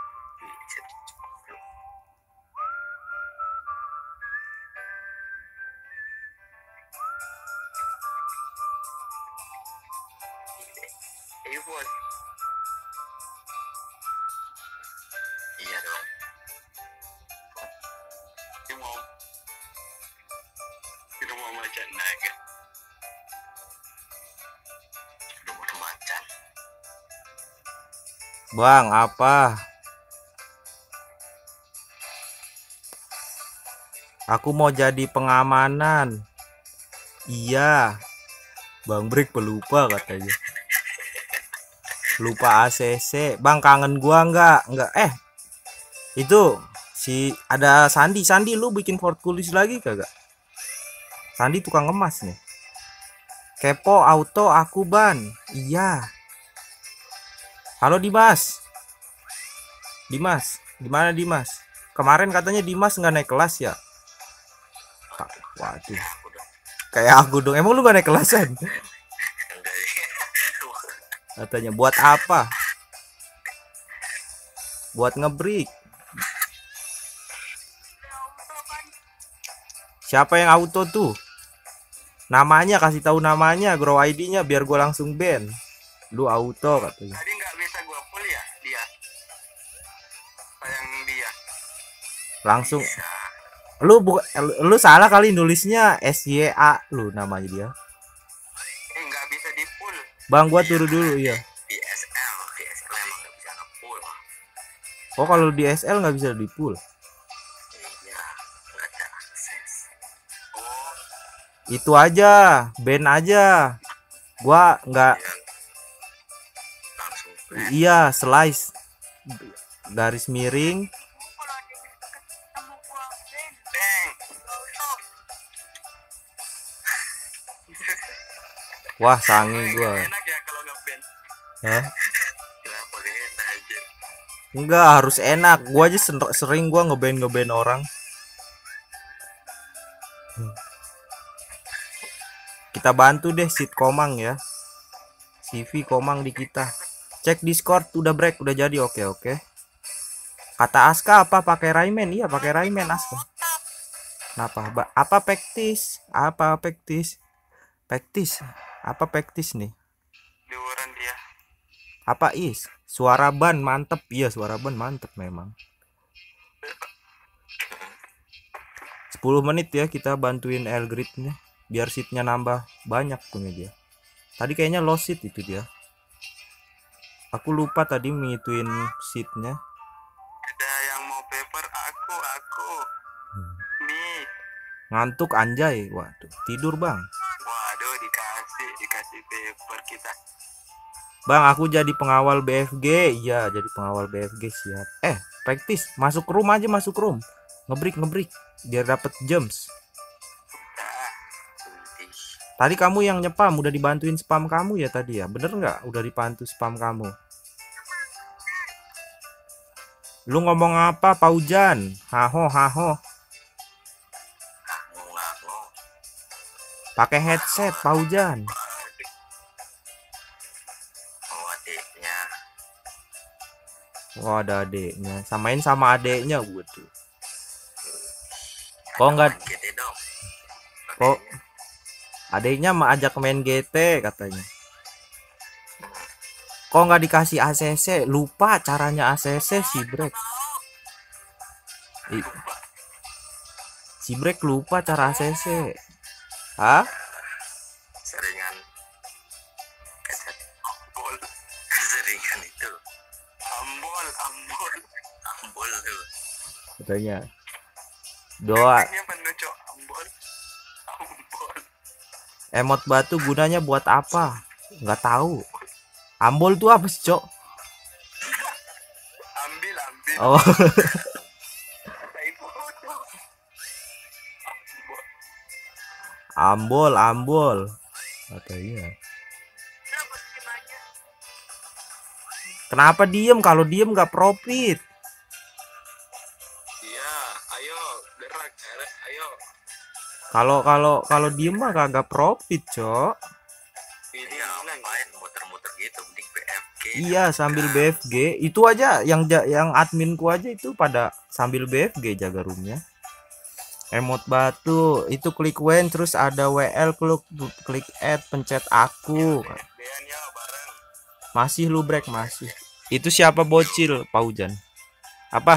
Eh, bos. Iya dong. Dia mau Dia mau macan naga. Udah mau macan. Bang, apa? Aku mau jadi pengamanan. Iya. Bang Break pelupa katanya. Lupa A C C. Bang kangen gua nggak? Nggak. Eh. Itu si ada Sandi. Sandi lu bikin Fort Kulis lagi kagak? Sandi tukang emas nih. Kepo auto aku ban. Iya. Halo Dimas. Dimas, gimana Dimas? Kemarin katanya Dimas nggak naik kelas ya? Waduh. Kayak aku dong. Emang lu gak naik kelasan? Katanya buat apa? buat ngebreak. auto kan. Siapa yang auto tuh? Namanya, kasih tahu namanya, grow I D-nya biar gue langsung ban. Lu auto katanya. Tadi nggak bisa gua full ya dia. Sayang dia. Langsung Bisa. lu buka, lu salah kali nulisnya S Y A lu namanya dia. Eh nggak bisa di full. Bang, gua turun dulu ya. Di S L, di S L emang nggak bisa nge-full. Oh, kalau di S L nggak bisa di full. Iya, nggak ada akses. Oh, Itu aja, ban aja. Gua nggak, iya. Langsung ban. iya slice garis miring. Kalau ada yang ketemu gua Ben, Bang. auto. Wah, sange Nggak gua. enak ya kalau nge-ban. Hah? Kenapa gak enak aja? Enggak, harus enak. Gua aja ser- sering gua ngeband ngeband orang. Kita bantu deh Sid Komang ya. C V Komang di kita. Cek Discord udah break, udah jadi. Oke, oke. Kata Aska apa pakai Rayman? Iya, pakai Rayman Aska. Kenapa? Ba- apa pektis? Apa pektis? Pektis. Apa pektis nih? Liuran dia. Apa is? Suara ban mantep. Iya, suara ban mantep memang. sepuluh menit ya kita bantuin Elgrid-nya biar seatnya nambah banyak punya dia. Tadi kayaknya low seat itu dia. Aku lupa tadi ngituin seatnya. Ada yang mau paper aku, aku. Hmm. Nih. Ngantuk anjay. Waduh, tidur bang. Waduh, dikasih, dikasih paper kita. Bang, aku jadi pengawal B F G. Iya, jadi pengawal B F G siap. Eh, praktis. Masuk room aja, masuk room. Ngebreak, ngebreak. Biar dapet gems. Nah, putih. Tadi kamu yang nyepam, udah dibantuin spam kamu ya tadi ya? Bener nggak? Udah dibantu spam kamu. Lu ngomong apa, Paujan? Haho, haho. Aku nggak mau. Pakai headset, Paujan. Oh, adiknya. Oh, ada adeknya. Samain sama adeknya, waduh. Kok nggak? Main G T dong. Kok adeknya mah ajak main G T katanya. Kok nggak dikasih A C C? Lupa caranya A C C si Brek. I- Si Brek lupa cara A C C. Hah? Seringan kaset ambol. Seringan itu ambol, ambol, ambol tuh. Katanya. Doa Ini apa nih, Cok? Ambol, ambol. emot batu gunanya buat apa? Nggak tahu. Ambol tuh apa sih, Cok? Ambil, ambil. Oh. Tai foto. Ambol, Ambol. ambol. Katanya. Kenapa diem aja? Kenapa diem? Kalau diem nggak profit. Iya, ayo gerak, gerak, ayo. Kalau kalau kalau diem mah kagak profit, Cok. Ini ngapain muter-muter gitu, mending B F G. Iya, sambil B F G. Itu aja yang ja- yang adminku aja itu pada sambil B F G jaga roomnya. Emot batu itu klik when terus ada W L klik klik add pencet aku. Dean ya bareng. Masih lu break masih. Itu siapa bocil, Paujan? Apa?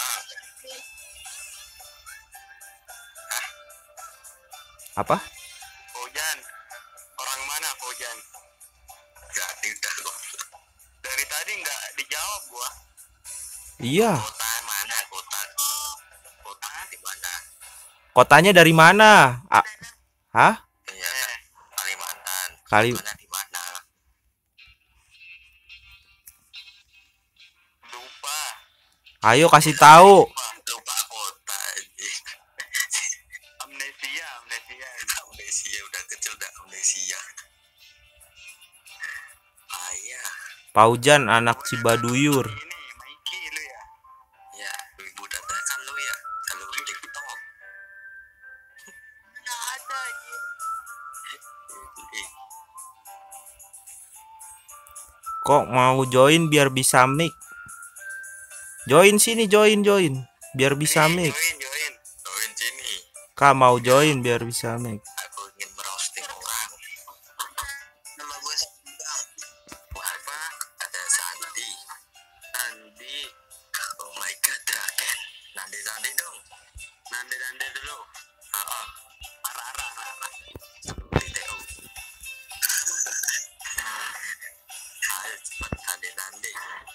Apa? Pojan. Orang mana Pojan? Gak tidak loh. Dari tadi nggak dijawab gua. Iya. Kota mana kota? Kota di mana? Kotanya dari mana? A Hah? Iya, Kalimantan. Kali Mana di mana? Lupa. Ayo kasih tahu. Lupa, lupa kota. Amnesia, amnesia. Amnesia udah kecil udah amnesia. Ayah. Paujan anak Cibaduyur. Ini Mikey lu ya? Ya, ibu dadakan lu ya. Kalau lu TikTok. Nggak ada aja. Kok mau join biar bisa mic? Join sini, join, join. Biar bisa Nih, make. join join join sini. Kak mau join biar bisa make. Aku ingin merosting orang. Nama gue Bang. Apa? Ada Sandi. Sandi. Oh my god, Draken. Nandi Sandi dong. Nandi Nandi dulu. Heeh. Arah arah arah arah. Di T O. Ayo cepat Nandi Nandi.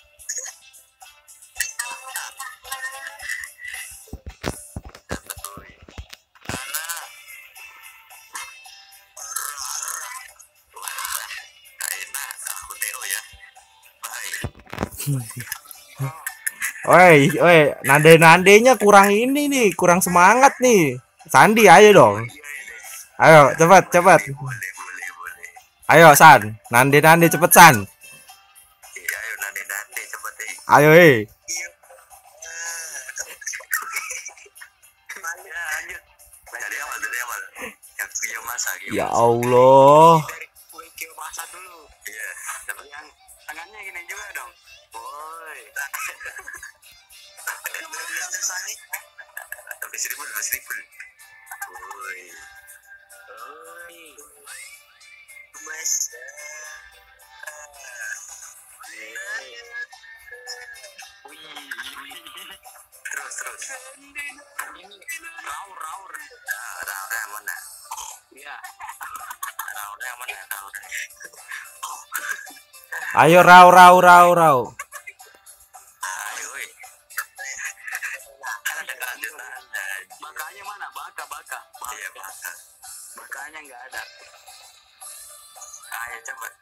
Dapat gue. Arah. Wah, enak. Aku T O ya. Bye. Oi, oi, nande-nandenya kurang ini nih, kurang semangat nih. Sandi, ayo dong. Ayo, cepat, cepat. Boleh boleh boleh. Ayo, San. Nande-nande cepet, San. Iya, ayo Nandi Nandi cepet deh. Ayo, eh. Iya. Ya, lanjut. Dari awal, dari awal. Yang Kiyomasa, Kiyomasa. Ya Allah. Dari kue Kiyomasa dulu. Iya. Tapi yang tangannya gini juga dong. Woi. Tapi seribu, tapi seribu. Woi. Woi. Mas. Wih. Terus terus. Ini raur raur. Ah, raur yang mana? Iya. Raur yang mana? Raur. Ayo, rau, rau, rau, rau. Ayo, woi. Ada kelanjutan. Bakanya mana? Baka, baka. Iya, baka. Bakanya nggak ada. Ayo cepet.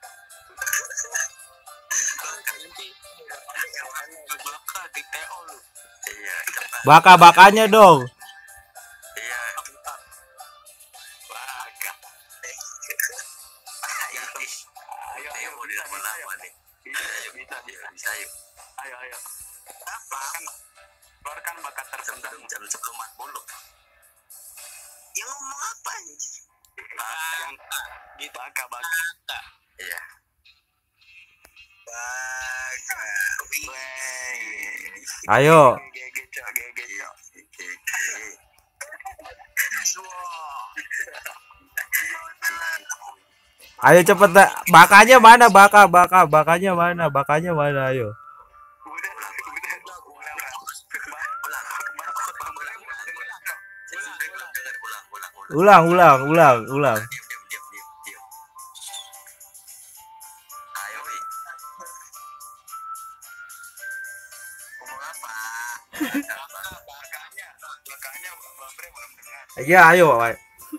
Baka nanti. Baka di T O lu. Iya, cepat. Baka-bakanya dong. Iya. Baka. Ayo, ayo, ayo, mau dilama-lama nih. Ayo, bisa, bisa, bisa, ayo. Ayo, ayo. Apa? Keluarkan bakat terpendam jam sebelum empat puluh. Ya ngomong apa? Yang gitu, baka, baka. Iya. Baka. Ayo. Gege, gege, gege. Ayo cepet, dah. Bakanya mana? Baka, baka, bakanya mana? Bakanya mana? Ayo. Udah, udah, udah, udah, ulang, Ulang, ulang, ulang, ulang. diam, diam, diam, diam, diam. Ayo, woi. Ngomong apa? Bakanya, bakanya, Bang Bre belum dengar. Iya, ayo. Wai.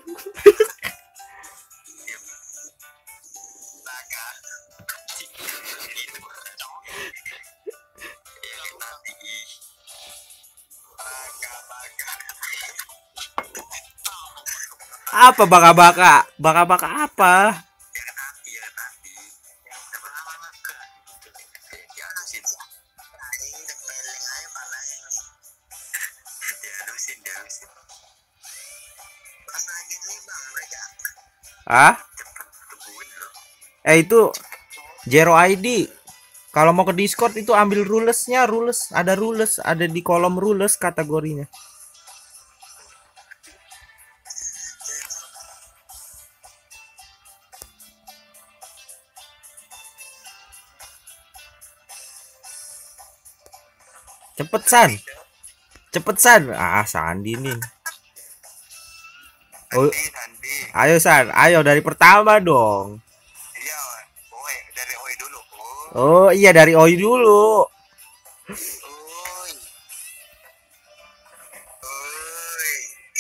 Diam. Baka. Gitu, cowok. Ya, nanti. Baka, baka. Apa baka-baka? Baka-baka apa? Ya kan hati, ya kan hati. Dapat apa baka? Dihalusin. Ini tempeleng aja palanya. Dihalusin, dihalusin. Pas lagi nih Bang mereka. Ah? Cepet tungguin loh. Eh itu Zero I D. Kalau mau ke Discord itu ambil rulesnya, rules ada rules, ada di kolom rules kategorinya. Cepet San. Cepet San. Ah, Sandi nih. Oh, Sandi, Sandi. ayo San, ayo dari pertama dong. Iya, oi, dari oi dulu. Oh, Oh, iya dari Oi dulu. oi. Oi.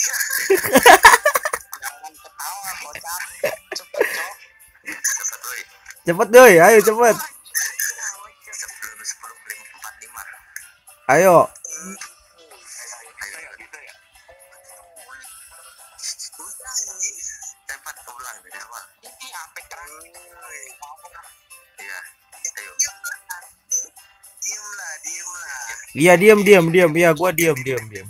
Jangan ketawa, bocah. Cepet, Cok. Cepet, oi. Cepet doi, ayo cepet. Sebelum sepuluh empat puluh lima. Ayo. Ayo, gitu ya. Cepat ulang dari awal. Ini sampai keras. Iya, ayo. Diamlah, diamlah. Iya, diam diam diam. Iya, gua diam diam diam.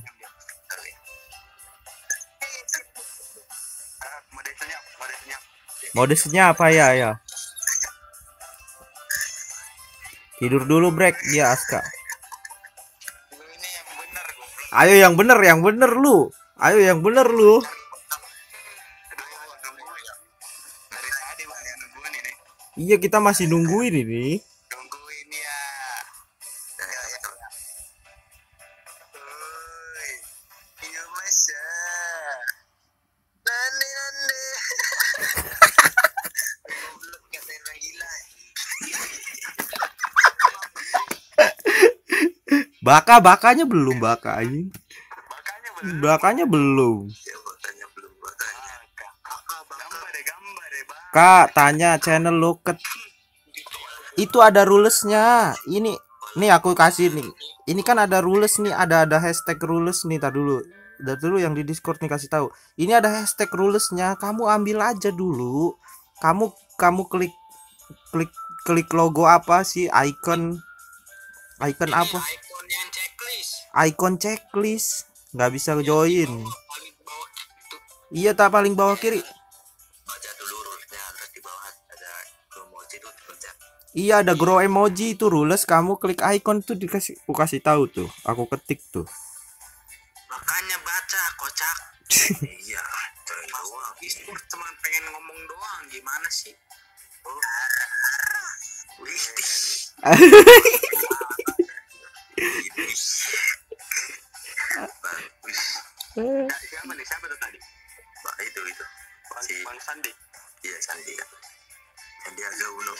Mode senyap, mode senyap. Modesnya apa ya, ya? Tidur dulu, Brek. Iya, Aska. Ayo yang bener, yang bener lu. Ayo yang bener lu. Dari tadi bang yang nungguin ini. Iya kita masih nungguin ini. Nungguin ya. Ya ya ya. Oi. Iya masa. Nande nande. Goblok katain orang gila. Baka bakanya belum baka anjing. Makanya belum. Bakanya belum. Ya makanya belum makanya. Gambar deh gambar deh bang. Kak, tanya channel lo ke itu ada rulesnya. Ini nih aku kasih nih. Ini kan ada rules nih, ada ada hashtag rules nih. Tar dulu. Tar dulu yang di Discord nih kasih tahu. Ini ada hashtag rulesnya. Kamu ambil aja dulu. Kamu kamu klik klik klik logo apa sih? Icon icon apa? Icon yang checklist. Icon checklist. Nggak bisa join. Paling bawah itu. Iya, tak paling bawah kiri. Baca dulu rulesnya, terus di bawah ada emoji tuh dipencet. Iya, ada grow emoji itu rules. Kamu klik icon tuh dikasih. Aku kasih tahu tuh. Aku ketik tuh. Makanya baca kocak. Iya, coy doang. Itu cuma pengen ngomong doang, gimana sih? Oh. Wih. Bagus. Nah, siapa nih? Siapa tuh tadi? Pak itu itu. Bang, si Bang Sandi. Iya Sandi kan. Sandiaga Uno.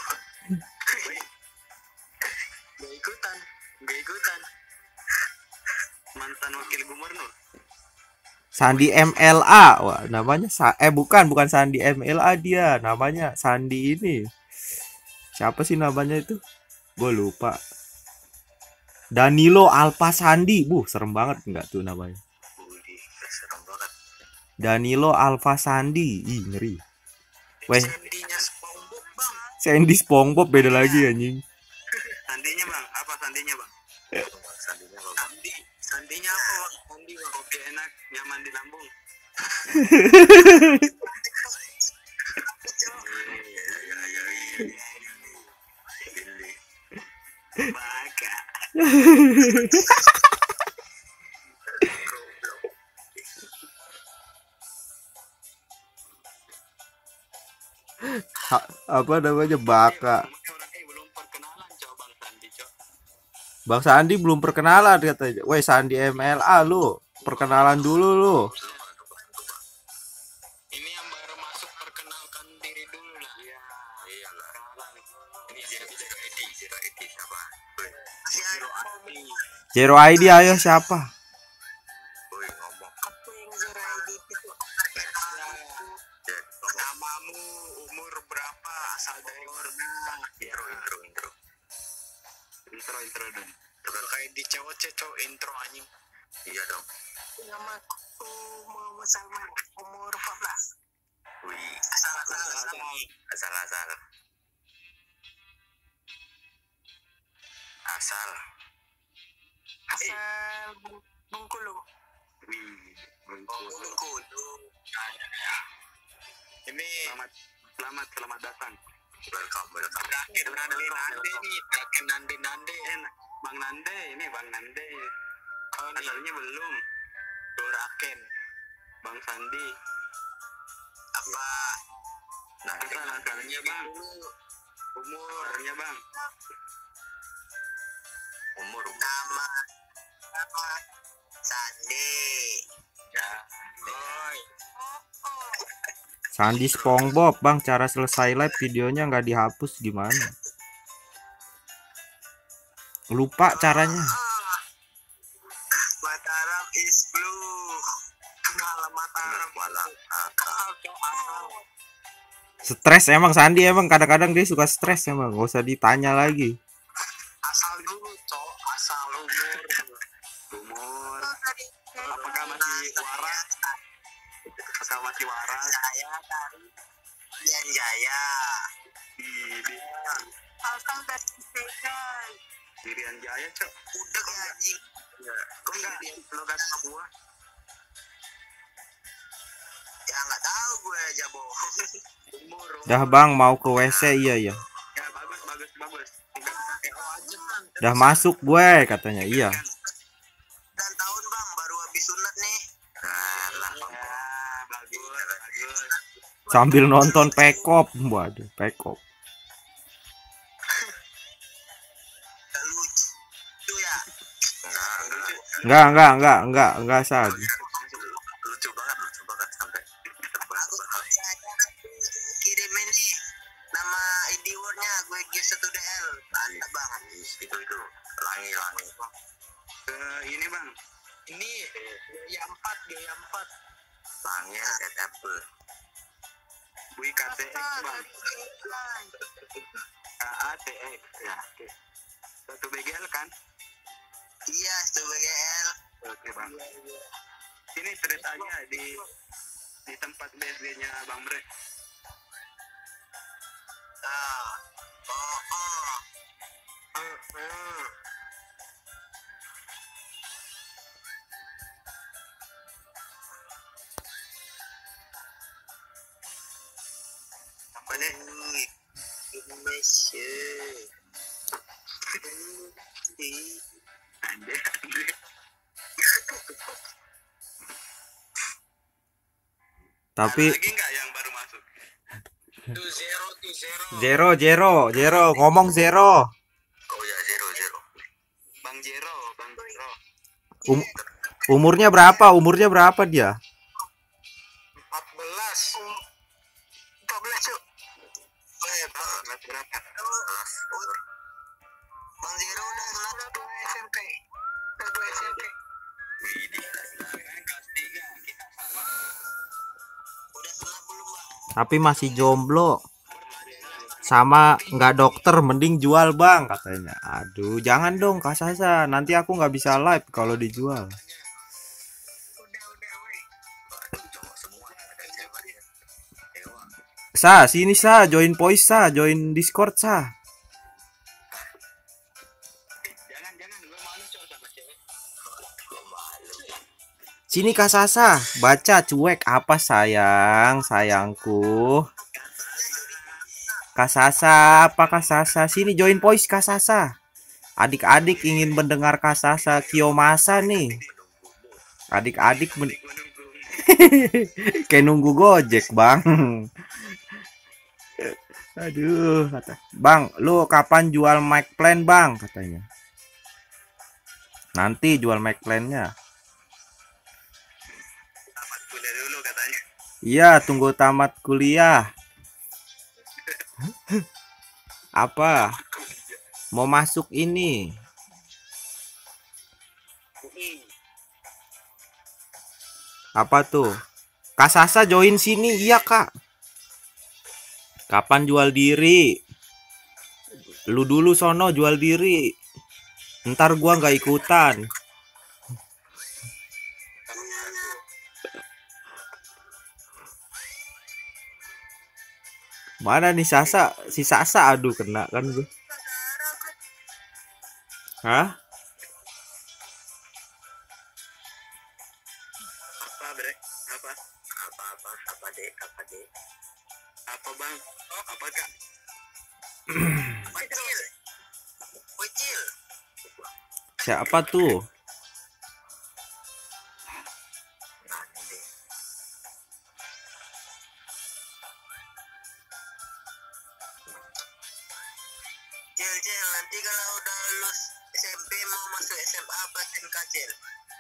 Gak ikutan, gak ikutan. Mantan wakil gubernur. Sandi M L A. Wah, namanya Sa eh bukan, bukan Sandi M L A dia. Namanya Sandi ini. Siapa sih namanya itu? Gue lupa. Danilo Alfa Sandi. Buh, serem banget enggak tuh namanya? Wih, serem banget. Danilo Alfa Sandi. Ih, ngeri. Weh, Sandinya SpongeBob bang. Sandy SpongeBob beda lagi anjing. Sandinya bang, apa sandinya bang? Sandinya bang. Sandi, sandinya apa bang? Sandi bang. Kopi enak, nyaman di lambung. Iya iya iya iya. Gili. Baka. Ha- apa namanya Baka. Orangnya belum perkenalan coba bang Sandi cok. Bang Sandi belum perkenalan katanya. Weh, Sandi M L A lu. Perkenalan dulu lu. Ini yang baru masuk perkenalkan diri dulu lah. Iya iya lah. Ini zero zero I D zero I D siapa? Zero I D. Zero I D ayo siapa? Woi ngomong. Apa yang zero I D itu? Ya, ngomong. Namamu, umur berapa, asal dari mana? Intro intro intro. Intro intro dong. Kalau kayak di cowok cowok intro anjing. Iya dong. Namaku Muhammad Salman, umur empat belas. Wih. Asal asal asal. Asal asal. Asal. Asal Bung- Bengkulu. Wih. Bengkulu. Bengkulu. Ini selamat selamat selamat datang. Welcome welcome. Terakhir Nande Nande nih, terakhir Nande Nande. Eh, Bang Nande ini Bang Nande. Oh nih, Asalnya belum. Doraken. Bang Sandi. Apa? Nah, asal asalnya Bang. Umur. Asalnya Bang. Umur umur. Nama. Nama. Sandi. Ya. Boy. Sandi SpongeBob, Bang. Cara selesai live videonya nggak dihapus gimana? Lupa caranya. Mataram is blue. Malam Mataram. Malam. Stres emang Sandi emang kadang-kadang dia suka stres emang. Gak usah ditanya lagi. Asal dulu, cok. Asal umur. Umur. Apakah masih waras? Apakah masih waras? Saya dari Irian Jaya. Di Asal dari Sejan. Irian Jaya, Cok. Udah ya anjing. Ya. Kok enggak di lokasi Papua? Ya nggak tahu gue Jabo. Umur. Dah Bang mau ke W C iya ya. Ya bagus bagus bagus. Tinggal pakai O aja kan. Dah masuk gue katanya iya. Dan tahun bang baru sambil nonton Pekop. Waduh, Pekop. Gak lucu ya. Enggak, enggak, enggak, enggak, enggak sad. Lucu banget, lucu banget sampai Aku kirim ini nama I D wordnya gue G satu D L. Tanda banget. itu itu langi langi Ke ini bang. Ini gaya empat, gaya empat. langi at apple Wih K T X bang. K A T X ya. Oke. Satu B G L kan? Iya, satu B G L. Oke bang. Ini treat aja di di tempat B S D-nya Bang Bre. Ah. Oh, oh. Uh, uh. Apa nih? Indonesia. Ande, ande. Tapi Lagi nggak yang baru masuk? Two zero, two zero. Zero, Zero, Zero, ngomong Zero. oh ya zero zero Bang Jero, Bang Jero. Um, umurnya berapa? Umurnya berapa dia? empat belas. empat belas, Cuk. Oh ya, Bang. Berapa? Bang Jero udah sunat dua S M P. Udah dua S M P. widih Kelas tiga, kita sama. Udah sunat belum, Bang? Tapi masih jomblo. Sama nggak dokter, mending jual bang katanya. Aduh, jangan dong Kak Sasa. Nanti aku nggak bisa live kalau dijual. Udah, udah, weh. cowok semua ada cewek dewa Sa, sini Sa, join voice Sa, join Discord Sa. Jangan, jangan. Gue malu, Cuk, sama cewek. Sini Kak Sasa, baca cuek apa sayang, sayangku. Kak Sasa, apa Kak Sasa? Sini join voice Kak Sasa. Adik-adik ingin mendengar Kak Sasa Kiyomasa nih. Adik-adik men kayak nunggu Gojek, Bang. Aduh, kata. Bang, lu kapan jual mic plan, Bang? Katanya. Nanti jual mic plan-nya. Tamat kuliah dulu katanya. Iya, tunggu tamat kuliah. Apa? Mau masuk ini? Apa tuh? Kak Sasa join sini, iya Kak. Kapan jual diri? Lu dulu sono jual diri. Ntar gua nggak ikutan. Mana nih Sasa? Si Sasa, aduh kena kan gue. Hah? Apa, Bre? Apa? apa apa apa dek apa dek Apa, Bang? Oh, apa, Kak? Bocil Bocil Siapa tuh? nah deh Cil, Cil, nanti kalau udah lulus S M P mau masuk S M A batin Cil.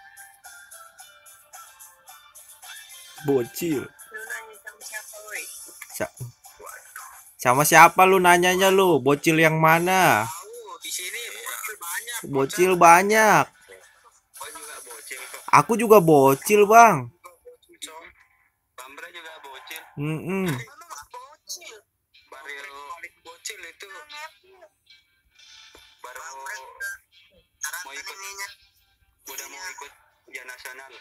Bocil. Lu nanya sama siapa, woi? Sa- Sama siapa lu nanyanya lu? Bocil yang mana? Tahu, di sini bocil banyak. Bocil banyak. Gua juga bocil kok. Aku juga bocil, Bang. Gua bocil, Cong. Bambra juga bocil. Mm-mm. Emang bocil? Baru bocil itu. Baru mau ikut udah mau ikut ujian nasional.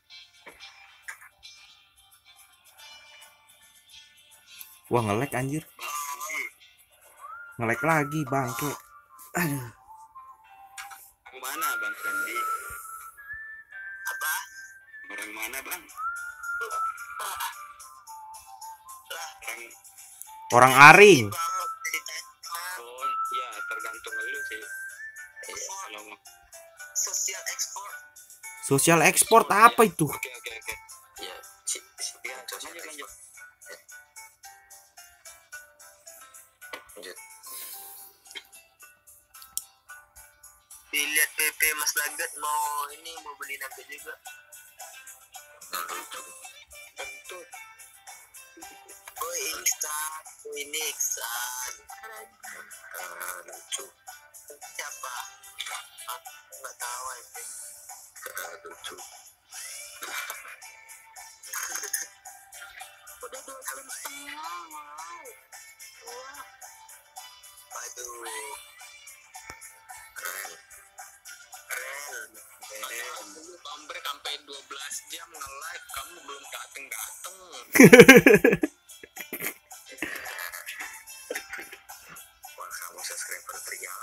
Wah, ngelek anjir. Ngelek lagi, bangke. Aduh. Mana Bang Sandi? Apa? Orang mana Bang? Lah, orang Orang Aring. oh ya tergantung lu sih. Kalau mau sosial ekspor. Sosial ekspor apa itu? Oke oke oke. ya si si Ya, sosial lanjut, lanjut. Lanjut. Dilihat P P Mas Lagat mau ini mau beli naga juga. Tentu. Oh Iksan, oh ini Iksan. Uh, lucu. Siapa? Aku nggak tahu ini. Uh, lucu. Udah dua jam setengah, wow. Wah. Aduh. Keren. Keren. Keren. Dulu Bambrek sampai dua belas jam nge-live, kamu belum dateng-dateng. Wah, kamu subscriber pria.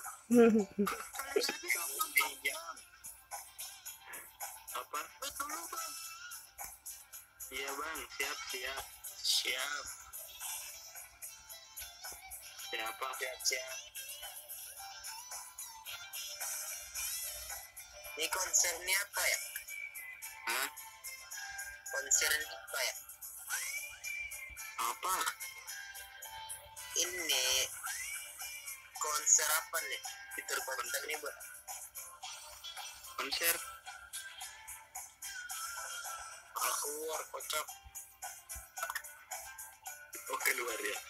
Apa? Betul bang. Iya bang, siap siap siap. Siapa? Siap siap. Ini konsernya apa ya? Hah? Konsernya apa ya? Apa? Ini konser apa nih? Fitur konser nih buat konser. Ah, keluar kocak. Oke luar ya.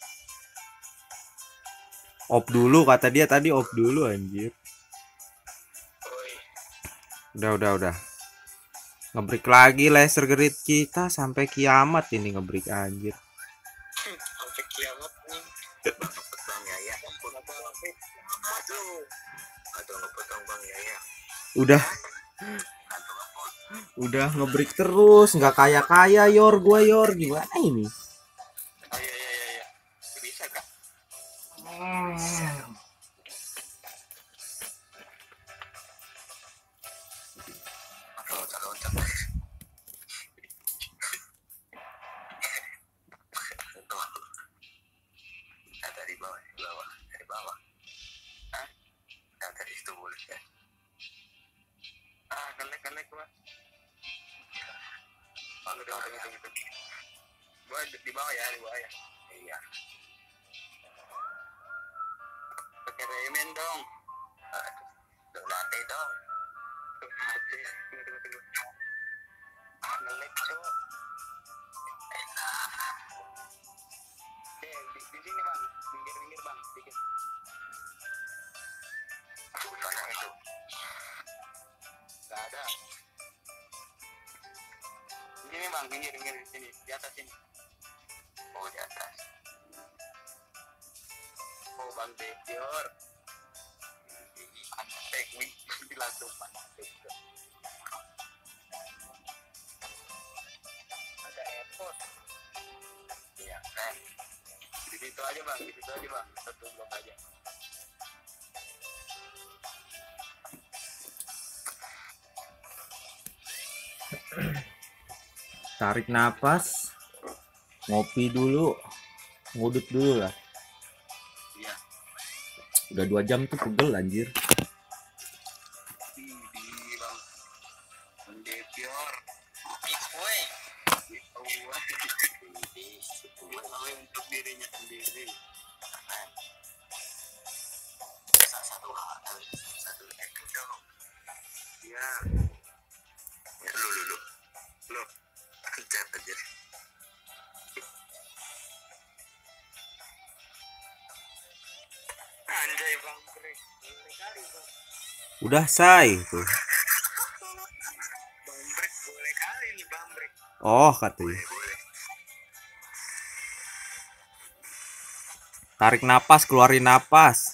Op dulu kata dia tadi, op dulu anjir. Oi. Udah udah udah. Ngebreak lagi laser grid kita sampai kiamat ini ngebreak anjir. Sampai kiamat nih. Ngepet bang Yaya. Ampun apa lagi? Kiamat lu. Atau ngepotong bang Yaya. Udah. Udah ngebreak terus, nggak kaya kaya yor gue yor gimana ini? Oh iya iya iya iya. Bisa kak? Hmm. Loncat loncat. Nah, dari bawah dari bawah dari bawah. Hah? Nah, dari situ boleh ya. Ah, kelek kelek gua. Oh, udah udah udah udah. Gua di bawah ya, di bawah ya. Iya. Pakai remen dong. Aduh, latte dong. Latte. Tunggu tunggu tunggu. Ah, ngelek cok. Enak. Eh, di, di sini bang, minggir minggir bang, dikit. Mana itu? Gak ada. Di sini bang, minggir minggir di sini, di atas sini. Oh di atas. Oh bang Bekior. Antek nih, langsung panas. Ada airport. Iya kan. Di situ aja bang, di situ aja bang, satu blok aja. Tarik napas, ngopi dulu, ngudut dulu lah. Iya. Udah dua jam tuh pegel anjir. Di di bang, Bekior. Woi. Woi untuk dirinya sendiri. Satu hal, satu ekor dong. Iya. Ya lu lu lu. Lu. Pencet aja. Anjay bang, keren kali bang. Udah say tuh. Bambrek boleh kali nih bambrek. Oh katanya. Boleh. Tarik napas, keluarin napas.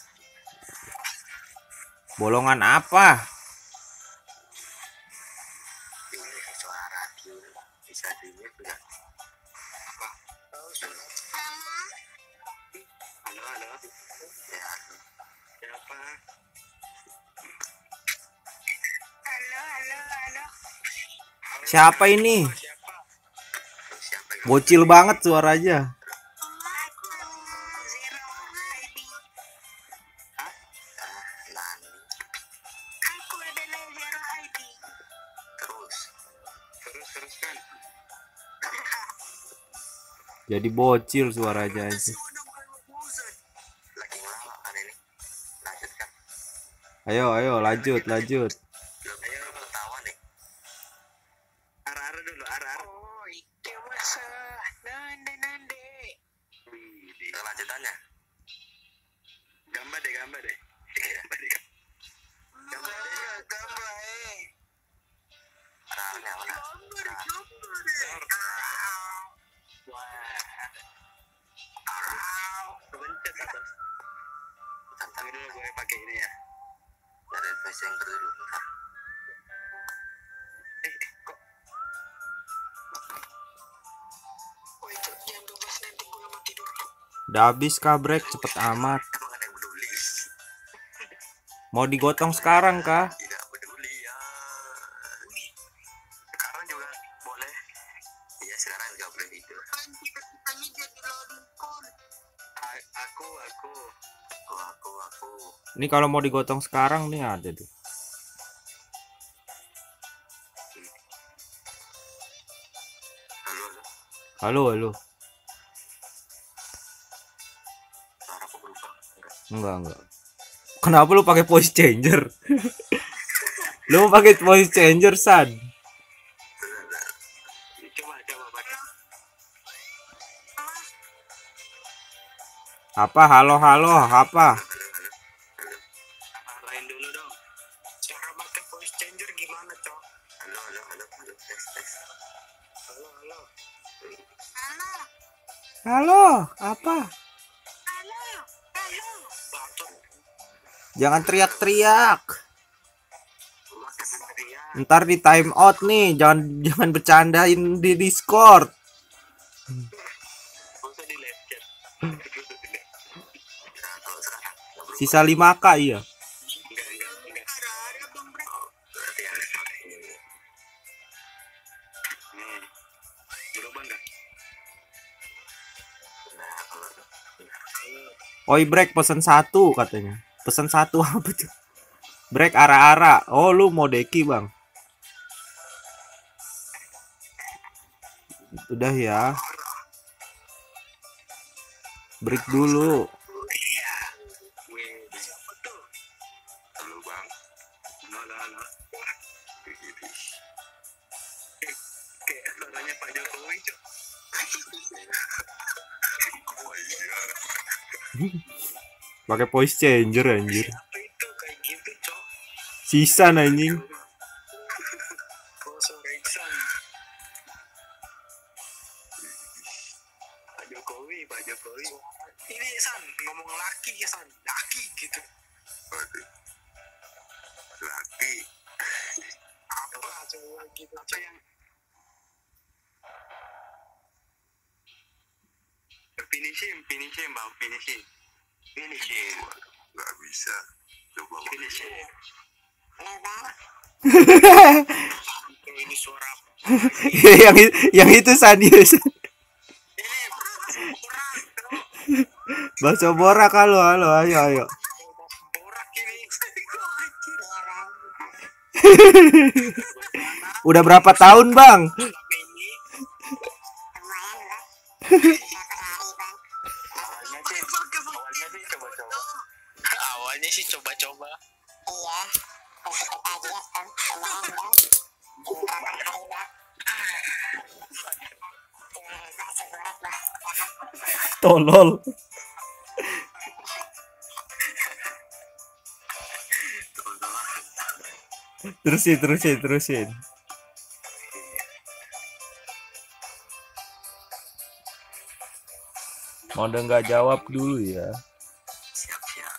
Bolongan apa? Ini suara radio bisa dilihat sudah. Apa? Tahu sudah. Halo halo. Ya halo. Siapa? Halo halo halo. Siapa ini? Siapa? Siapa? Bocil banget suaranya. Jadi bocil suaranya aja. Ayo, ayo, lanjut, lanjut. Ayo ketawa nih. Ara-ara dulu, ara-ara. Oh, itu masa. Nande, nande. Wih, lanjutannya. Gambar deh, gambar deh. Gambar deh. Gambar deh, gambar eh. Ara-aranya mana? Wah. Kebencet atas. Sambil dulu gue pakai ini ya. Dari voice changer dulu. Bentar. Eh, eh, kok? Oh, itu jam dua belas nanti gue mau tidur. Udah habis kah break? Cepet amat. Emang ada yang peduli? Mau digotong sekarang kah? Tidak peduli ya. Sekarang juga boleh. Iya, sekarang juga boleh itu. Kami jadi lollipop. A- Aku, aku. Aku, aku, aku. Ini kalau mau digotong sekarang nih ada tuh. Halo, halo. Halo, halo. Suaraku berubah. Enggak. Enggak, enggak. Kenapa lu pakai voice changer? Lu mau pakai voice changer, San? Coba, coba pakai. Apa? Halo, halo, apa? Arahin dulu dong. Cara pakai voice changer gimana, Cok? Halo, halo, halo, halo, tes, tes. Halo, halo. Halo, apa? Halo, halo. Bacot. Jangan teriak-teriak. Pakai sendirian. Ntar di time out nih, jangan jangan bercandain di Discord. Gak usah di live chat. Nah, kalau sekarang nggak berubah. Sisa lima k iya. Enggak, enggak, enggak. Ada-ada, Bang Brek. Oh, berarti harus pakai ini. Nih, berubah enggak? Nah, kalau Oi break pesen satu katanya. Pesen satu apa tuh? Break ara-ara. Oh lu mau deki bang? Udah ya. Break dulu. iya. Wih, siapa tuh? Halo, Bang. Halo, halo. Eh, kayak suaranya Pak Jokowi, Cok. Oh iya. Pakai voice changer anjir. Apa itu kayak gitu, Cok? Sisa anjing. Oh, suara Iksan. Pak Jokowi, Pak Jokowi. Ini San, ngomong laki ya San, laki gitu. Waduh. Laki. Apa coba gitu? Apa yang finishing, finishing, Bang, finishing. Finishing. Nggak bisa. Coba finishing. Kalau ini suara yang yang itu Sadius. ini borak, Cok. Bakso borak halo halo ayo ayo. Borak ini. Udah berapa tahun bang? Ini Awalnya sih, awalnya sih coba-coba. awalnya sih coba-coba. Tolol. Terusin terusin terusin. Mau udah nggak jawab dulu ya. Siap-siap.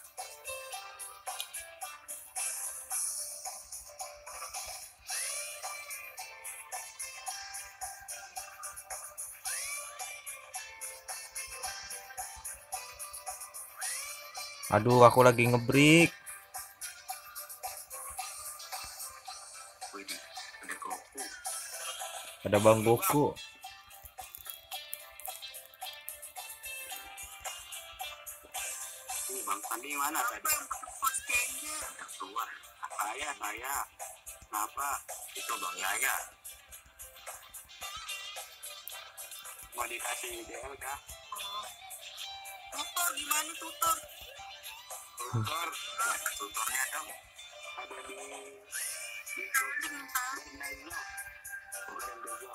Aduh aku lagi ngebreak. Widih, ada Goku. Ada Bang Goku. Ini Bang Sandi mana tadi? Yang keluar. Saya, saya. Kenapa? Itu Bang Yaya. Mau dikasih D M kah? Tutor gimana tutor? Tutor. Nah, tutornya dong. ada di di Bernardo Bernardo.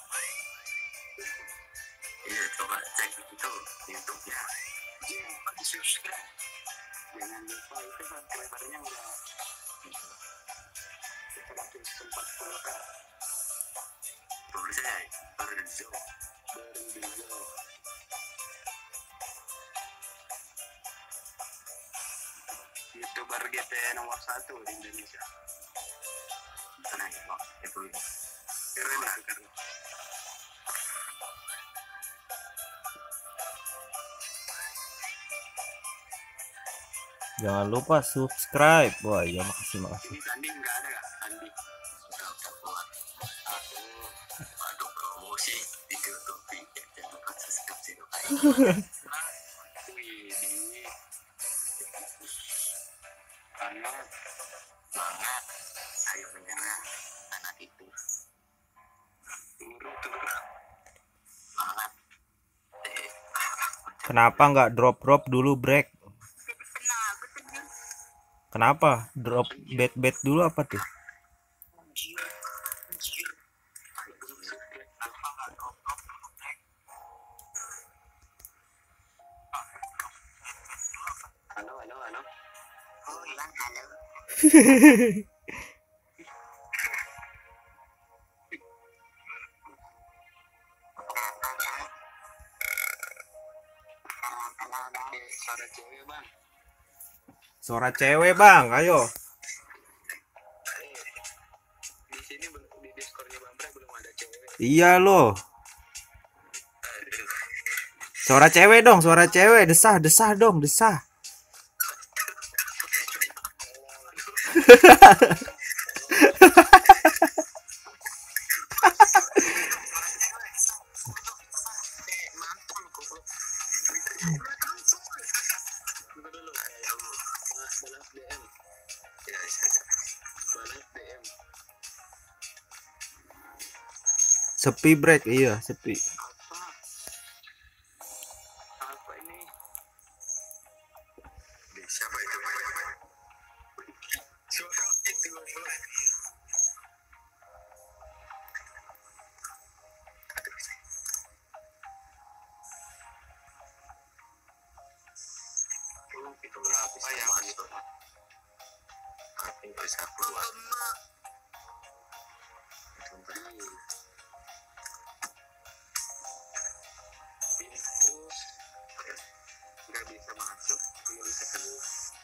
Iya, coba cek itu YouTube-nya. Jangan di subscribe. Jangan lupa itu subscribernya udah seratus empat puluh k. Tulisnya Berzo Berzo. YouTuber G T nomor satu di Indonesia. Tenang, Pak. Itu keren ya, keren. Jangan lupa subscribe. Wah, iya makasih makasih. Ini Sandi nggak ada nggak? Sandi. Sudah udah buat. Aduh, aduh promosi di YouTube. Jangan lupa subscribe. Wih, banget, banget. Ayo menyerang anak itu. Turun turun. Banget. Eh, Kenapa nggak drop drop dulu break? Kenapa drop bet bet dulu apa tuh? halo halo halo. Oh iya halo. Suara cewek bang. Suara cewek bang, ayo. Di sini di Discordnya Bang Bre belum ada cewek. Iya loh. Suara cewek dong, suara cewek. Desah, desah dong, desah. Sepi break, iya sepi. Apa? Apa ini? Siapa itu? Suara itu goblok. Oh, itu apa ya masuk? Tapi nggak bisa keluar. Itu beri. Pintu nggak bisa masuk, nggak bisa keluar.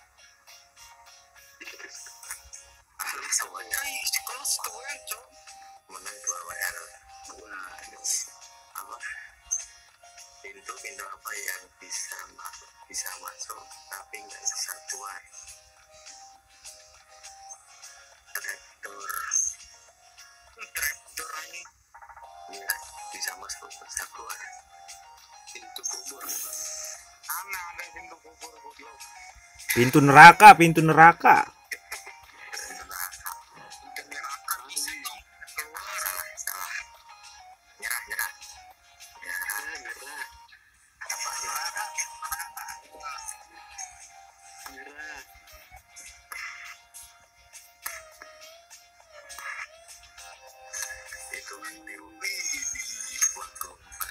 Ahli semuanya. Kelas tuh ya, menang dua W L. Dua apa? Pintu pintu apa yang bisa masuk bisa masuk tapi nggak bisa keluar. Traktor. Traktor ini. Ya, bisa masuk bisa keluar. Pintu kubur. Mana ada pintu kubur goblok? Pintu neraka, pintu neraka. Pintu neraka. Pintu neraka bisa dong. Keluar. Salah, salah. Nyerah, nyerah. Nyerah, nyerah. Apa nyerah? Nyerah. Itu pintu. Buat gombal.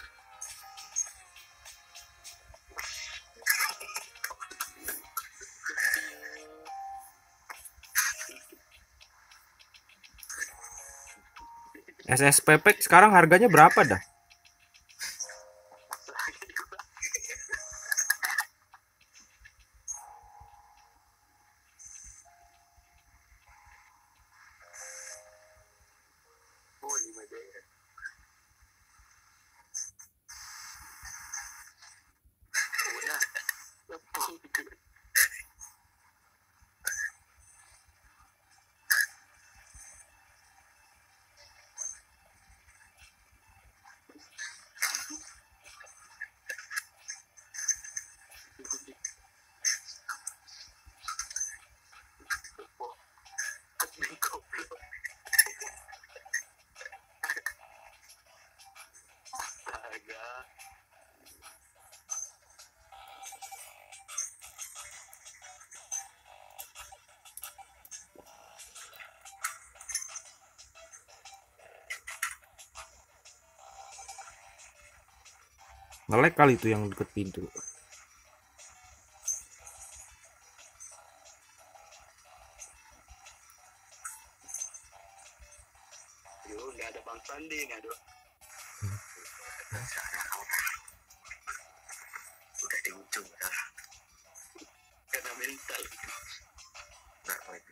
S S P P sekarang harganya berapa dah? Oh, lima jaya. Udah. Astaga. Nge-lag kali itu yang deket pintu. Yo, nggak ada Bang Sandi, nggak ada. Udah di ujung dah. Kena mental. Nggak lagi.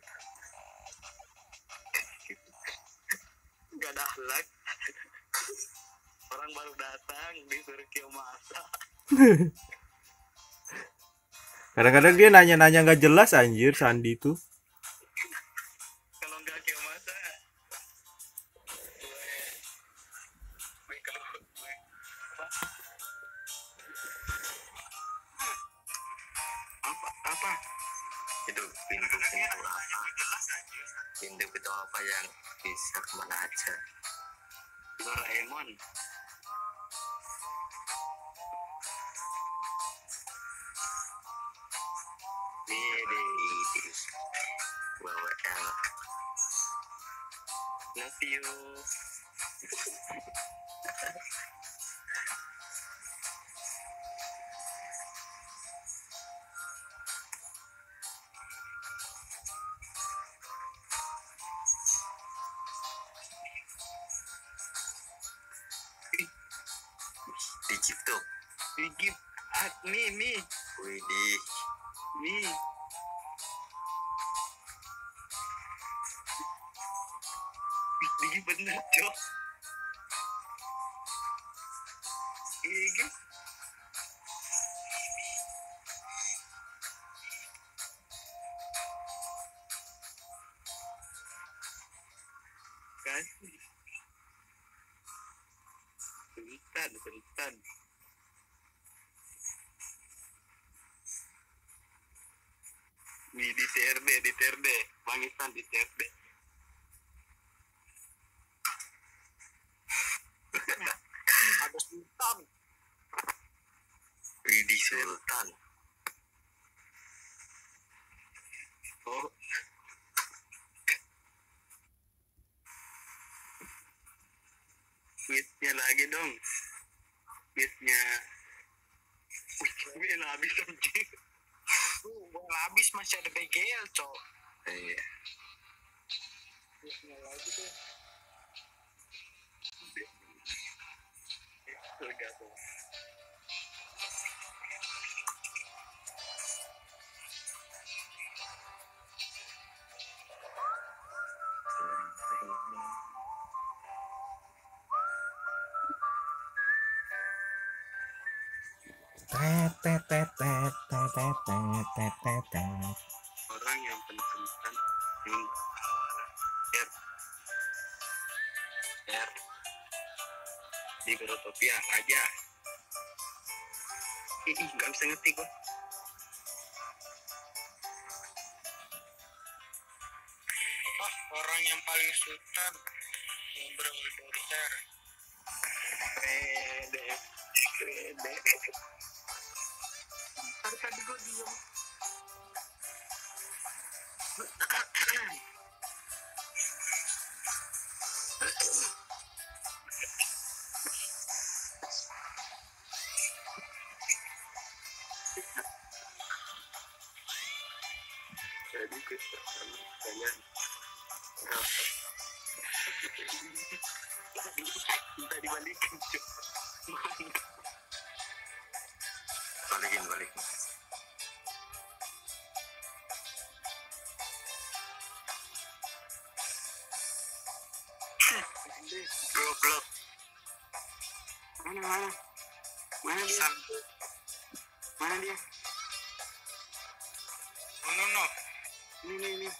Nggak ada lag. Orang baru datang disuruh Kiyomasa. Kadang-kadang dia nanya-nanya nggak jelas anjir Sandi tuh. Kalau nggak Kiyomasa, gue kalau gue apa apa itu pintu pintu apa pintu pintu apa yang bisa kemana aja. Doraemon. Ini W W L. Love you. Dicipto. Digip. Ah, nih nih. Widih. Nih. Digip bener cok. Digip. Kan. Sultan, Sultan. Di di T R D, di T R D, Bang Isan di T R D. Ada Sultan. Widi Sultan. Oh. Quiznya lagi dong. Quiznya. Wih, gue habis anjing. Tuh, gue habis masih ada B G L, cok. Iya. Quiznya lagi deh. Tergantung. Orang yang penting yang R R di Berotopia aja. Ih, nggak bisa ngerti gua. Apa orang yang paling sultan ngobrol dari R? Pede, pede. Tadi tadi gua diem. Jadi kita kalian minta dibalikin cok. Balikin balikin. Goblok. Mana mana? Mana dia? Mana dia? Oh no no. Ini ini ini.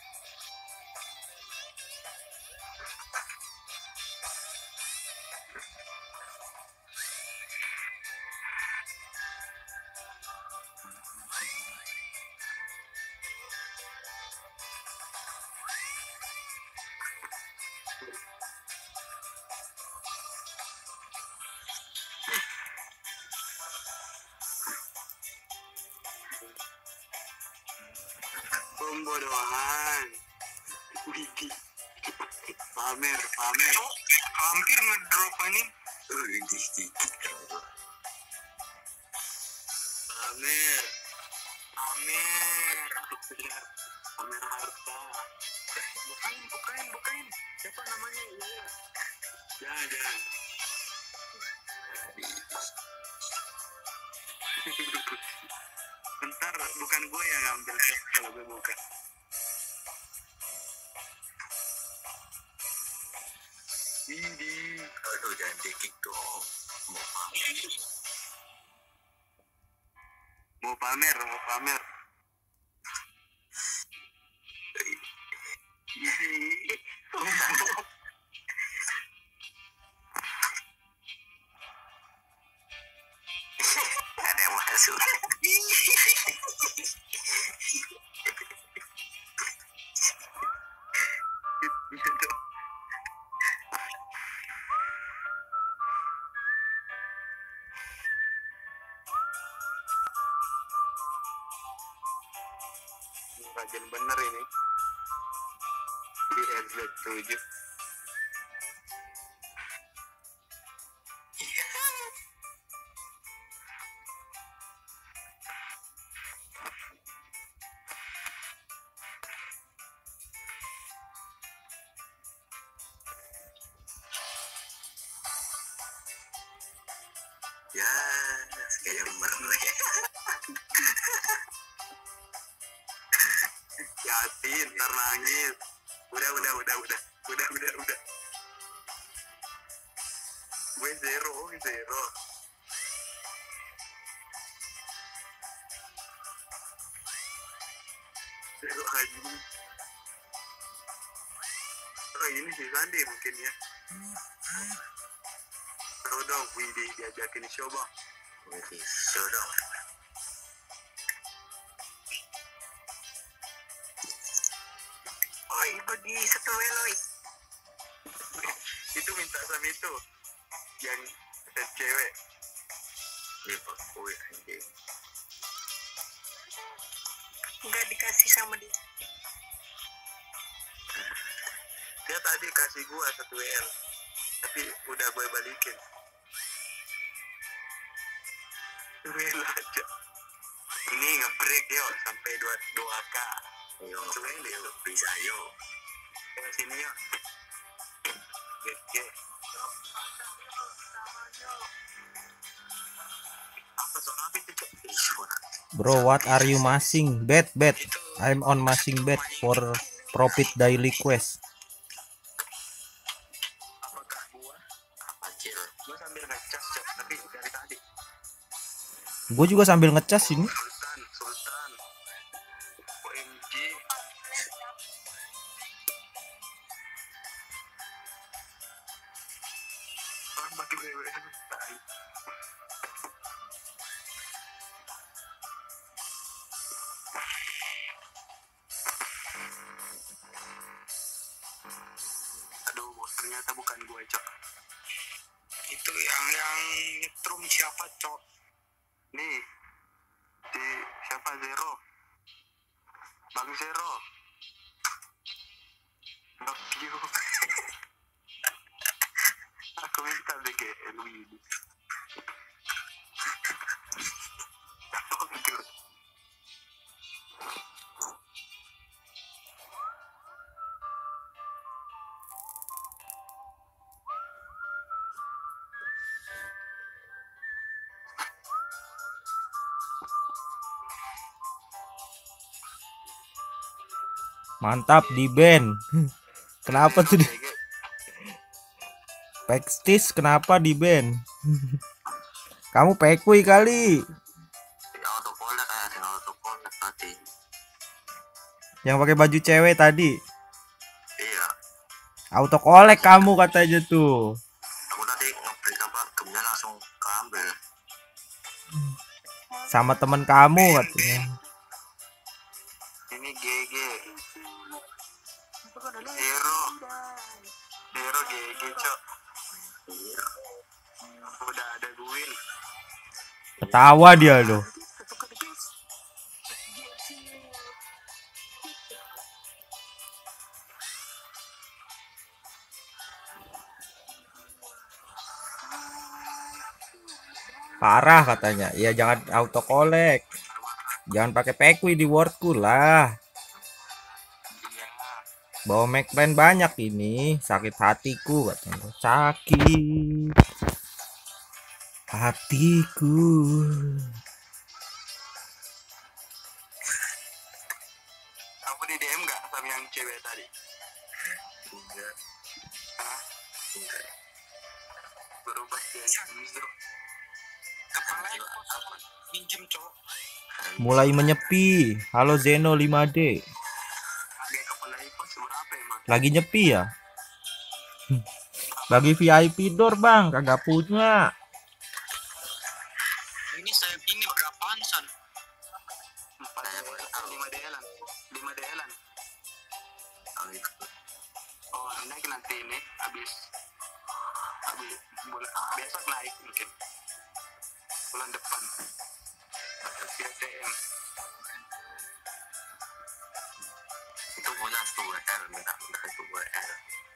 Pembodohan. Widi. Pamer, pamer. Oh, hampir ngedrop ini. Widi sedikit. Amer. Amer. Amer Harta. Bukain, bukain, bukain. Siapa namanya? Jangan, jangan. Bentar, bukan gue yang ngambil shot kalau gue buka. Ini, aduh jangan dikit dong. Mau pamer. Mau pamer, mau pamer. Ada yang masuk. Rajin bener ini di R Z tujuh. Ya, kayak bener. Yatin, ntar nangis. Udah, udah, udah, udah, udah, udah, udah. Gue zero, zero. Zero aja. Oh ini sih Sandi mungkin ya. Tahu dong, Widi diajakin show bang. Widi show dong. Oi, bagi satu weloi. Itu minta sama itu yang set cewek. Ini pak, oi anjing. Enggak dikasih sama dia. Dia tadi kasih gua satu W L, tapi udah gue balikin. W L aja. Ini nge-break yo sampai dua dua k. Yo, W L yo bisa yo. Ke sini yo. Oke. Apa suara apa itu? Bro, what are you masing? Bet, bet. I'm on masing bet for profit daily quest. Apakah gua? Apa cil? Gua sambil ngecas cok, tapi dari tadi. Gue juga sambil ngecas ini. Sultan, Sultan. O M G. Oh, bagi W W N. Aduh, ternyata bukan gue, cok. Itu yang yang nyetrum siapa, cok? Nih, si siapa Zero? Bang Zero. Love you. Aku minta D G L ini. Oh, gitu. Mantap di band. Kenapa tuh di Pextis kenapa di band? Kamu pekui kali. Autopolder kayak autopolder tadi. Yang pakai baju cewek tadi. Iya. Auto kolek kamu katanya tuh. Aku tadi ngebreak apa gemnya langsung keambil. Sama temen kamu katanya. Ini G G. Zero. Zero G G, cok. Iya. Udah ada Gwyn. Ketawa dia loh. Parah katanya. Ya jangan auto collect. Jangan pakai pekwi di wordku lah. Iya. Bawa McLaren banyak ini. Sakit hatiku katanya. Sakit hatiku. Aku di D M nggak sama yang cewek tadi? Enggak. Hah? Enggak. Berubah dia itu. Kepala apa? Minjem cowok. Mulai menyepi. Halo Zeno lima D. Harga kepala iPhone seberapa emang? Lagi nyepi ya? Lagi V I P door bang, kagak punya. Ini saya ini berapaan san? Empat lima delan, lima delan. Oh, naik nanti ini habis habis bulan besok naik mungkin bulan depan. T M itu punya dua L, minta minta dua L.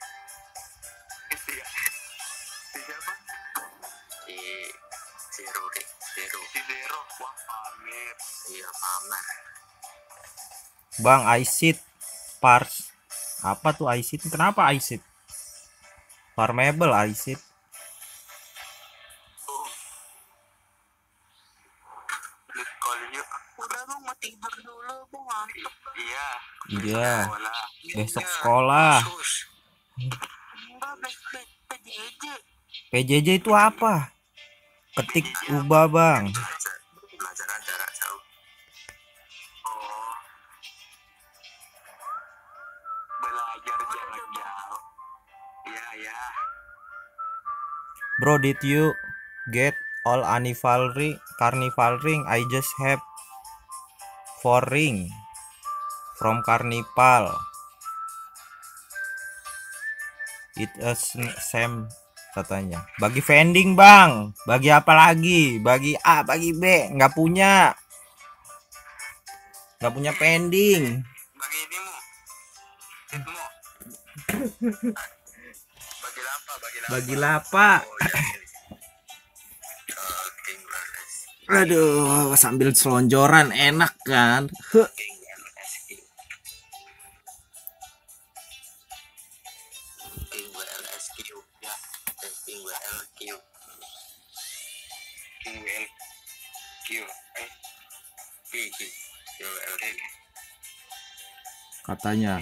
Iya. Si siapa? Si Zero, Zero. Si Zero, wah pamer. Iya pamer. Bang, iSeed Pars. Apa tuh iSeed? Kenapa iSeed? Farmable iSeed. Oh. Lihat call yuk. Udah bang, mau tidur dulu bang, mantep. Iya. Iya. Sekolah. Besok sekolah. Enggak, P J J. P J J itu apa? Ketik ubah bang. Belajar jarak jauh. Oh. Belajar jarak jauh. Iya, ya. Bro, did you get all carnival ring? Carnival ring? I just have four ring from carnival. It is same katanya. Bagi vending bang. Bagi apa lagi? Bagi A, bagi B. Nggak punya. Nggak punya pending. Bagi ini mu. Itmu. Bagi lapa, bagi lapa. Bagi lapa. Oh, ya. Aduh, sambil selonjoran enak kan? Huh. Katanya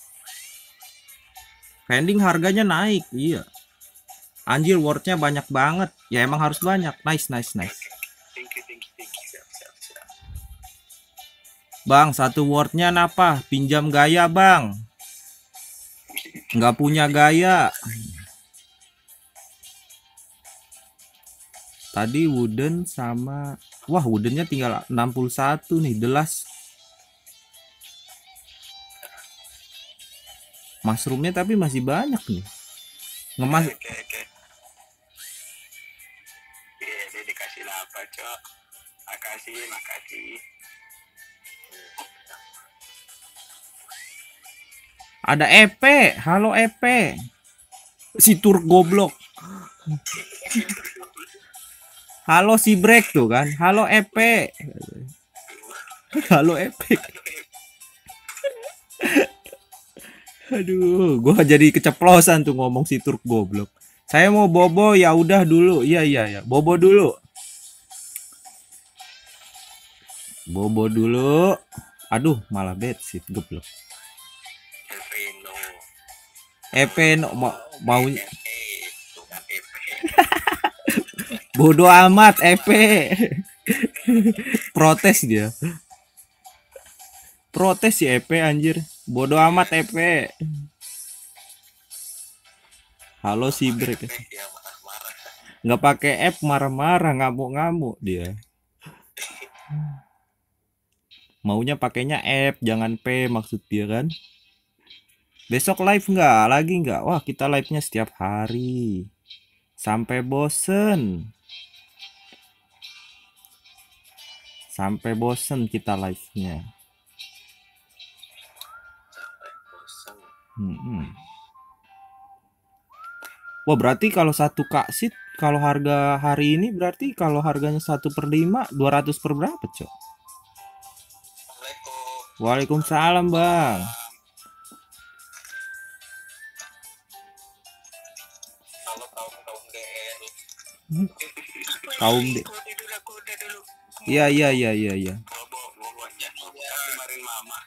pending harganya naik. Iya anjir, wordnya banyak banget ya, emang harus banyak. Nice nice nice bang. Satu wordnya napa? Pinjam gaya bang. Nggak punya gaya. Tadi wooden sama, wah woodennya tinggal enam puluh satu nih. Delas mushroomnya tapi masih banyak nih. Ngemas. Oke, oke. Iya, dia dikasih apa, Cok? Makasih, makasih. Ada E P. Halo E P. Si Turk goblok. Halo si break tuh kan. Halo E P. Halo E P. Aduh, gua jadi keceplosan tuh ngomong si Turk goblok. Saya mau bobo, ya udah dulu. Iya iya ya, bobo dulu. Bobo dulu. Aduh, malah bed sih goblok. E P no mau mau bodoh amat E P. Protes dia. Protes si E P anjir. Bodoh amat E P. Halo si break. Nggak pakai app marah-marah, ngamuk-ngamuk dia. Maunya pakainya app, jangan P maksud dia kan. Besok live nggak? Lagi nggak? Wah, kita live-nya setiap hari. Sampai bosen. Sampai bosen kita live-nya. Hmm. Wah, berarti kalau satu kaksit kalau harga hari ini berarti kalau harganya satu per lima dua ratus per berapa, Cok? Assalamualaikum. Waalaikumsalam, Bang. Kalau kaum kaum D L. Kaum D. Kode dulu, kode dulu. Iya, iya, iya, iya, iya. Bobo, bobo aja. Kemarin mama.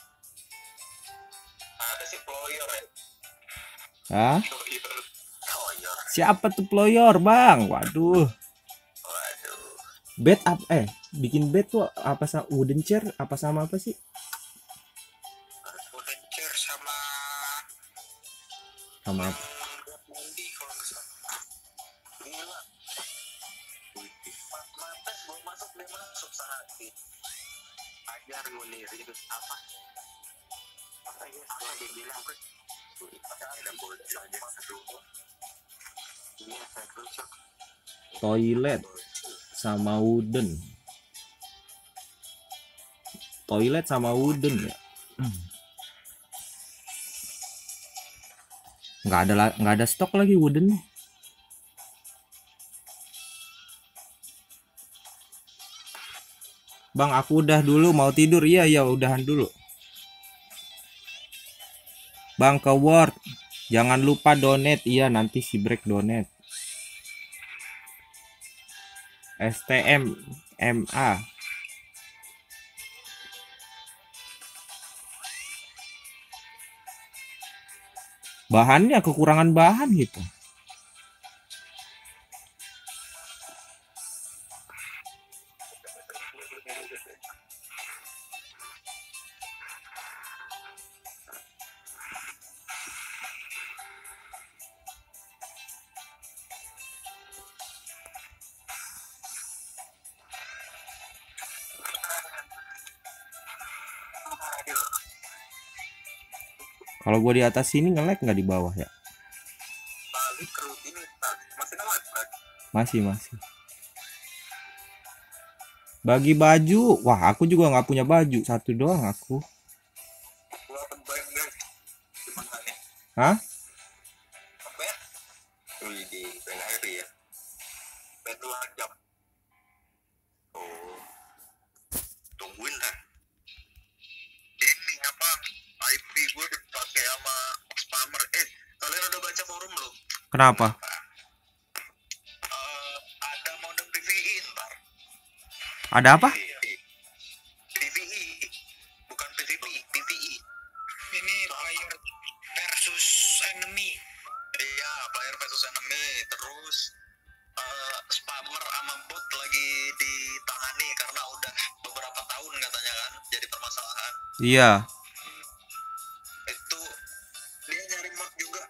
Ada si Ployor ya. Hah? Ployor. Ployor. Siapa tuh Ployor, Bang? Waduh. Waduh. Bed up eh bikin bed tuh apa sama wooden chair apa sama apa sih? Wooden chair sama Sama apa? mandi kalau nggak salah. Gila. Mantes belum masuk dia masuk sehati. Ajar Munir itu apa? Apa ya? Apa dia bilang? Ada boleh aja dulu. Iya, saya cocok. Toilet sama wooden. Toilet sama wooden ya. Nggak ada la- nggak ada stok lagi wooden. Bang, aku udah dulu mau tidur. Iya, iya, udahan dulu. Bang, ke Word. Jangan lupa donate. Iya, nanti si break donate. S T M M A. Bahannya kekurangan bahan gitu. Kalau gua di atas sini nge-lag nggak di bawah ya? Balik ke rutinitas. Masih nawat, kan? Masih, masih. Bagi baju, wah aku juga nggak punya baju, satu doang aku. Gua pembaik guys. Gimana nih? Hah? Apa ya? Wih, di P N R ya. Bed dua jam. Oh. Tungguin lah. Ini apa? I P gue dipakai sama spammer. Eh, kalian udah baca forum belum? Kenapa? Eh, ada modem P V I ntar. Ada apa? P V I, bukan P V P, P V I. Ini player versus enemy. Iya, player versus enemy. Terus eh, spammer sama bot lagi ditangani karena udah beberapa tahun katanya kan jadi permasalahan. Iya. Itu dia nyari mod juga.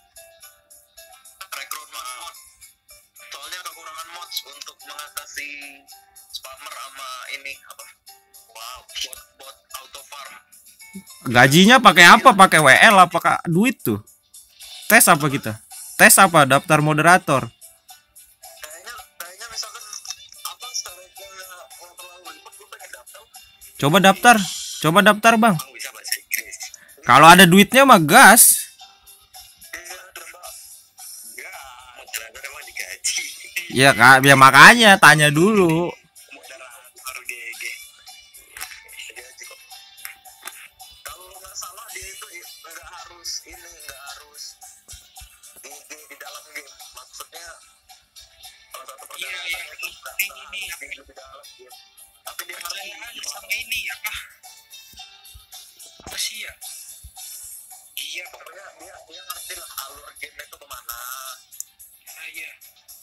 Rekrut mod. Soalnya kekurangan mods untuk mengatasi spammer sama ini apa? Wow, bot-bot auto farm. Gajinya pakai apa? Pakai W L apa pakai duit tuh? Tes apa kita? Tes apa? Daftar moderator. Kayaknya kayaknya misalkan apa storage-nya nggak terlalu ribet, gue pengen daftar. Coba daftar. Coba daftar, Bang. Kamu bisa bahasa Inggris. Kalau ada duitnya mah gas. Iya, coba. Ya, moderator emang digaji. Ya Kak, ya makanya tanya dulu. Moderator G G. Digaji kok. Kalau nggak salah dia itu nggak harus ini, nggak harus G G di dalam game. Maksudnya salah satu perjalanan Iya, itu yang penting ini apa? G G di dalam game. Tapi dia ngerti Percayaan sama ini apa? Apa sih ya? Iya, pokoknya dia dia ngerti lah alur game itu kemana. ah, iya.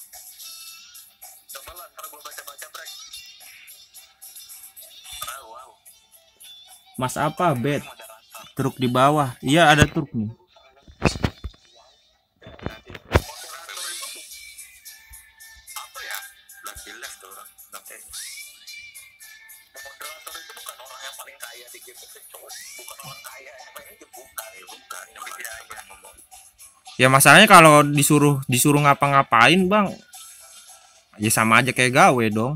Coba lah ntar gue baca-baca break. Wow, wow. Mas apa, Bet? Moderator. Truk di bawah. Iya, ada truk nih. Moderator itu apa ya? Lagi left tuh orang. Moderator itu bukan orang yang paling kaya di game itu, cowok. Bukan orang kaya yang main game, bukan. Ya, bukan. Iya, iya, ngomong. Ya masalahnya kalau disuruh disuruh ngapa-ngapain, Bang. Ya sama aja kayak gawe dong.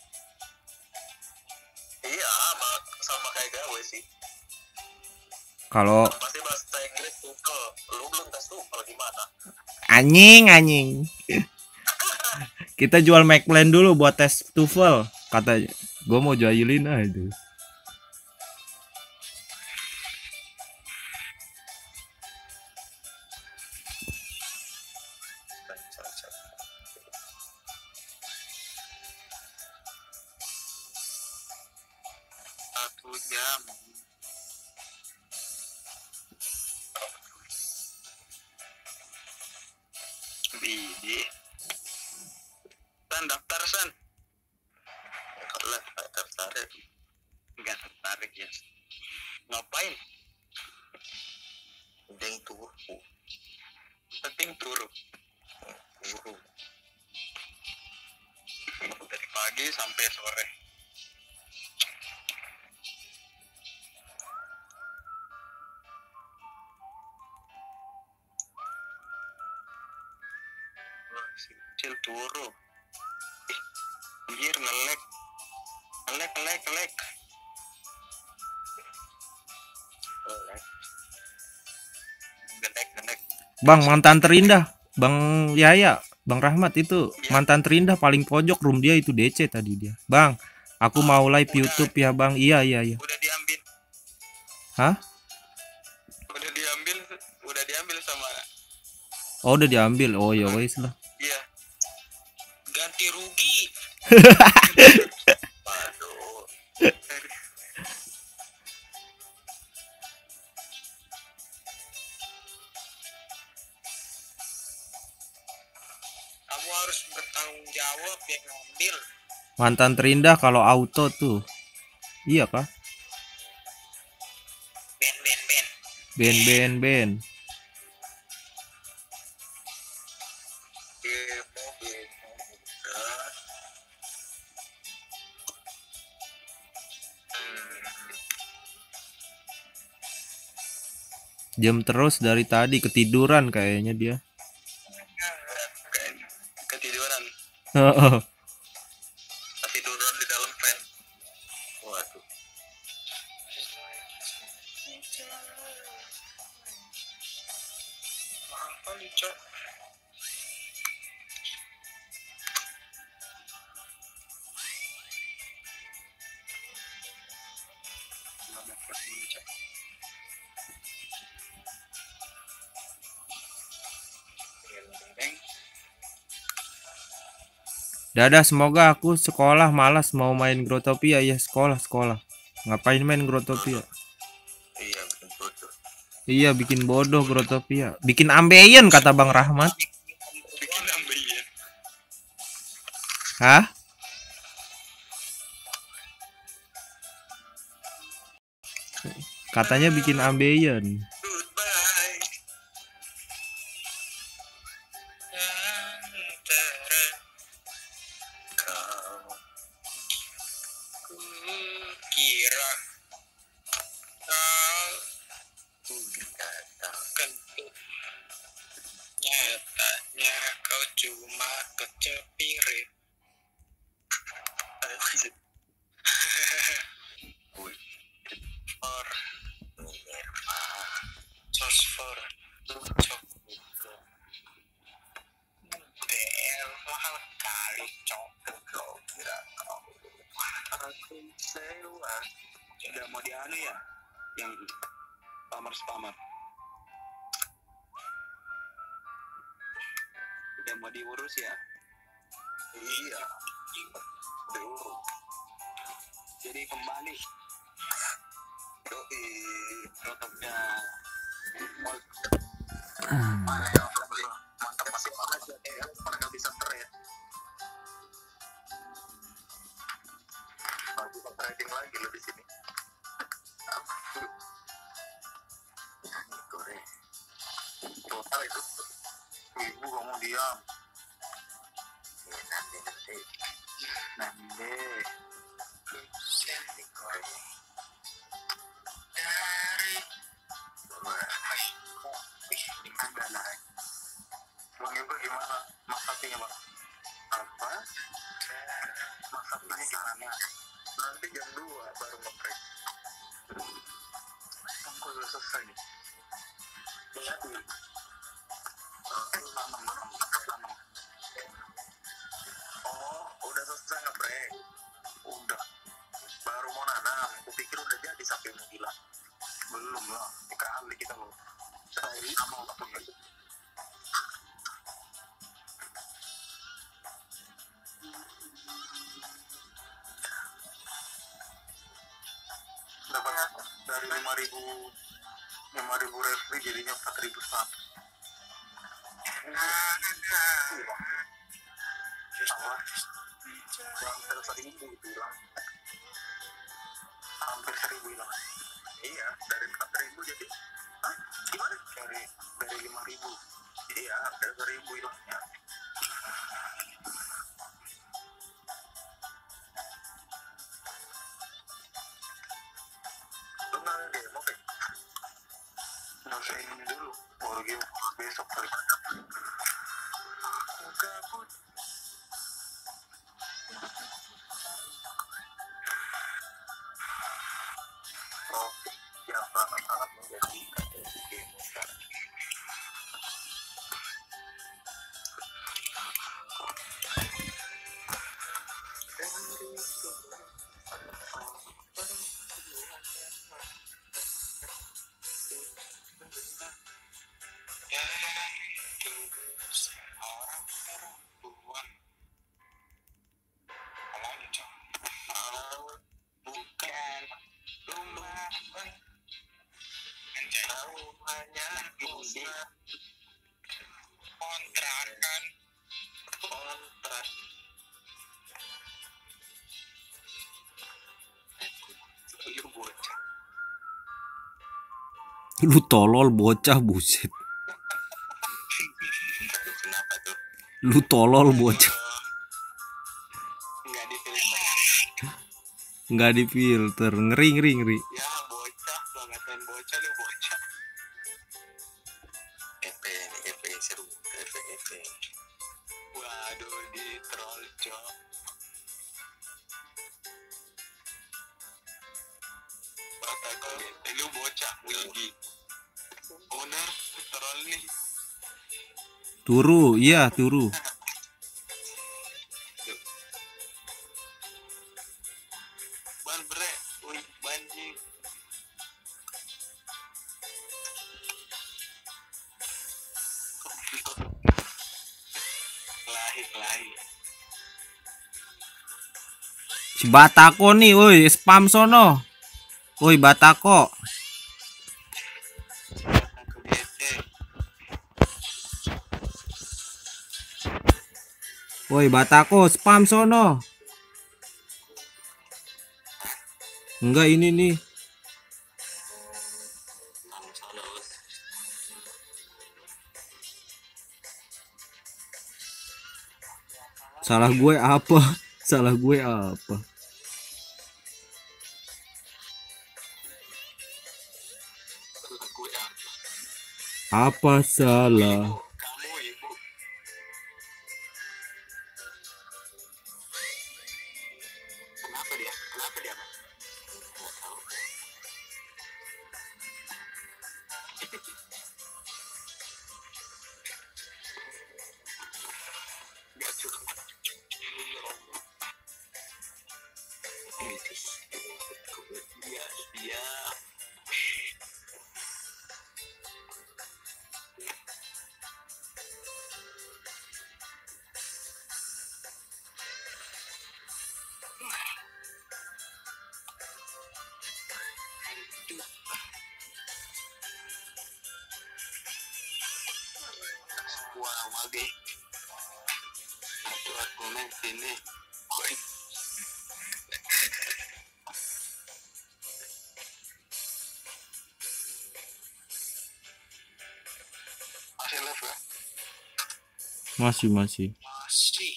Iya, sama, sama kayak gawe sih. Kalau Pasti bahasa Inggris tukel. Lu belum tes tukel gimana? anjing anjing. Kita jual McLaren dulu buat tes TOEFL katanya. Gue mau jualin ah itu. Satu jam. Bidi. San daftar San. Kalau tertarik. Enggak tertarik ya. Ngapain? Penting turu. Penting turu. Turu. Dari pagi sampai sore. Kecil turu. Ih, anjir ngelek. Ngelek, ngelek, ngelek. Ngelek. Ngelek, ngelek. Bang, mantan terindah. Bang Yaya, Bang Rahmat itu mantan terindah paling pojok room dia itu D C tadi dia. Bang, aku mau live YouTube ya, Bang. Iya, iya, iya. Udah diambil. Hah? Udah diambil, udah diambil sama. Oh, udah diambil. Oh, ya wes lah. Iya. Ganti rugi. Waduh. Kamu harus bertanggung jawab yang ngambil. Mantan terindah kalau auto tuh. Iya kah? Ben ben ben. Ben ben ben. Demo, demo, udah. Hmm. Jam terus dari tadi ketiduran kayaknya dia. Kayak ketiduran. Heeh. Ketiduran di dalam fan. Waduh. Mahal kali, Cok. Dadah, semoga aku sekolah malas mau main Growtopia ya. Sekolah sekolah ngapain main Growtopia? Iya, bikin bodoh. Iya, bikin bodoh Growtopia, bikin ambeien kata Bang Rahmat. Bikin ambeien. Hah? Katanya bikin ambeien. Goodbye. Antara Kau ku kira kau datang. kentut. Nyatanya kau cuma kecepirit. Or Minerva. Fosfor. Cok. Del mahal kali, Cok. Kau kira kau aku sewa. Udah mau dianu ya? Yang spammer-spammer. Udah mau diurus ya? Iya. Diurus. Jadi kembali. Doi. Rotoknya. Mana yang mantap masih aja. Eh, aku nggak bisa trade. Nggak bisa trading lagi lo di sini. Goreng. Total itu. Ibu kamu diam. Nanti nanti. Nanti. Sen digoreng. Dari Hai. Wih, Di mana naik? Bang Ibu gimana? Masaknya bang? Apa? Masaknya gimana? Nanti jam dua baru ngeprek. Aku udah selesai nih. Jadi tanam tanam tanam. geprek. Udah. Baru mau nanam. Aku pikir udah jadi sampai mau gila. Belum lah. Kali kita loh. Saya sama apa gitu. Dapat dari lima ribu lima ribu refri jadinya empat ribu seratus. Apa? Hampir seribu itu hilang. Hampir seribu hilang. Iya, dari empat ribu jadi, hah? Gimana? Dari dari lima ribu. Iya, dari seribu hilangnya. Lo nggak demo kayak? Nggak usah ini dulu. Baru game besok kali. Gabut. Oh, yang sangat-sangat menjadi game sekarang. Yaitu seorang perempuan. Apalagi cok? Tahu, bukan rumah, Anjay. tahu hanya ini Kontrakan. kontrak. Lu bocah. Lu tolol bocah, buset. Kenapa tuh? Lu tolol bocah. Nggak dipilih. Nggak difilter, ngeri ngeri ngeri. Ya bocah, lo ngatain bocah lu bocah. E P ini E P seru, E P E P. Waduh di troll cok. Kataku eh, lu bocah, Wilgi. Owner troll nih. Turu, iya turu. Ban bre, wih banjing. Lahir lahir. Si Batako nih, woi, spam sono. Woi, Batako. Aku bete. Woi, Batako, spam sono. Enggak ini nih. Kamu salah. Salah gue apa? Salah gue apa? Aku ya. Apa salah? Kamu ibu. Kenapa dia? Kenapa dia? Nggak tahu. Nggak cukup. Dia dia. Wah, wage. Aku aku main sini. Koi. Masih live ya? Masih masih. Masih.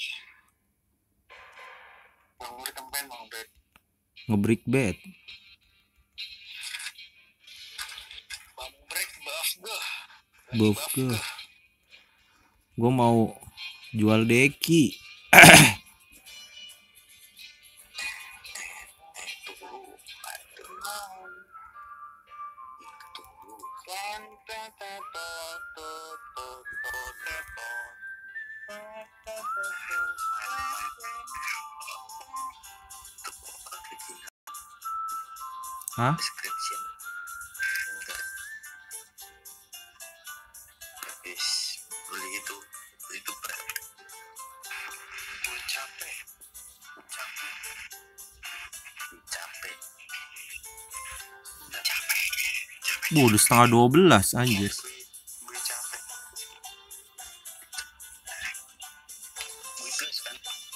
Bang Muri tempen bang Bed. Ngebreak bed. Bang break buff gue. Buff ke. Gue mau jual deki. Hah? description enggak habis beli itu beli itu berat Gue capek. Capek. capek Bu, udah setengah dua belas anjir. gue gue capek gue plus kan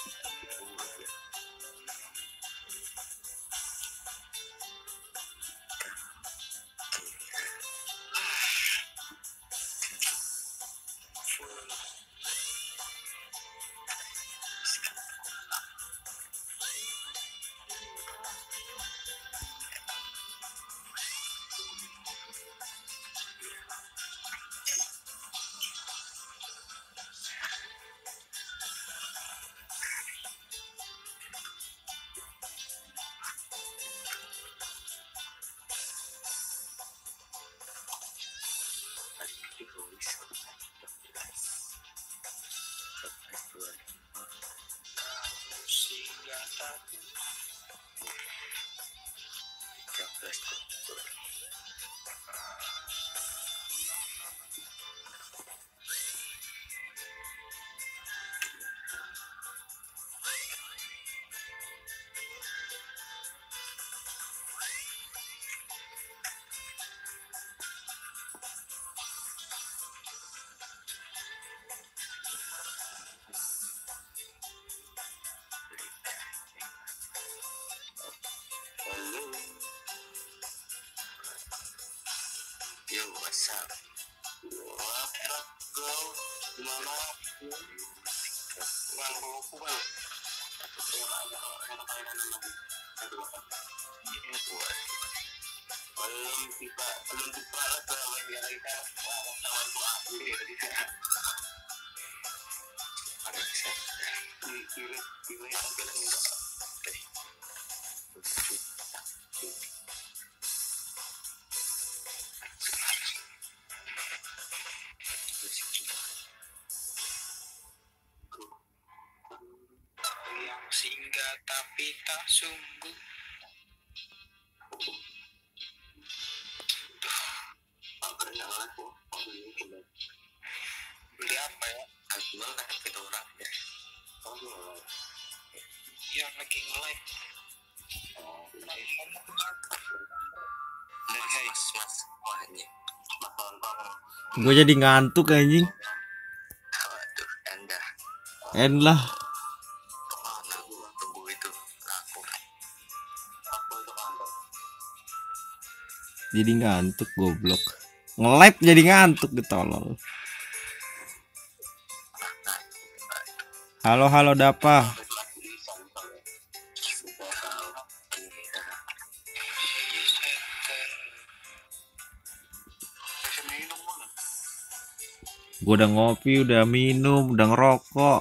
Singgah tapi yo what's up what's up bro gimana bang buku bang. belum tiba belum tiba lah selama ini kita kawan gua di sana ada bisa di kiri kiri yang bilang enggak Yang singgah tapi tak sungguh. Beli apa ya? aku lah kita orang ya Yang lagi nge-live. mas mas mas wahnya mas tonton Gue jadi ngantuk anjing. waduh anda En lah. kemana gua tunggu itu aku aku itu kantor Jadi ngantuk goblok. Nge-live jadi ngantuk ditolol. Halo halo Dapa. Gue udah ngopi, udah minum, udah ngerokok.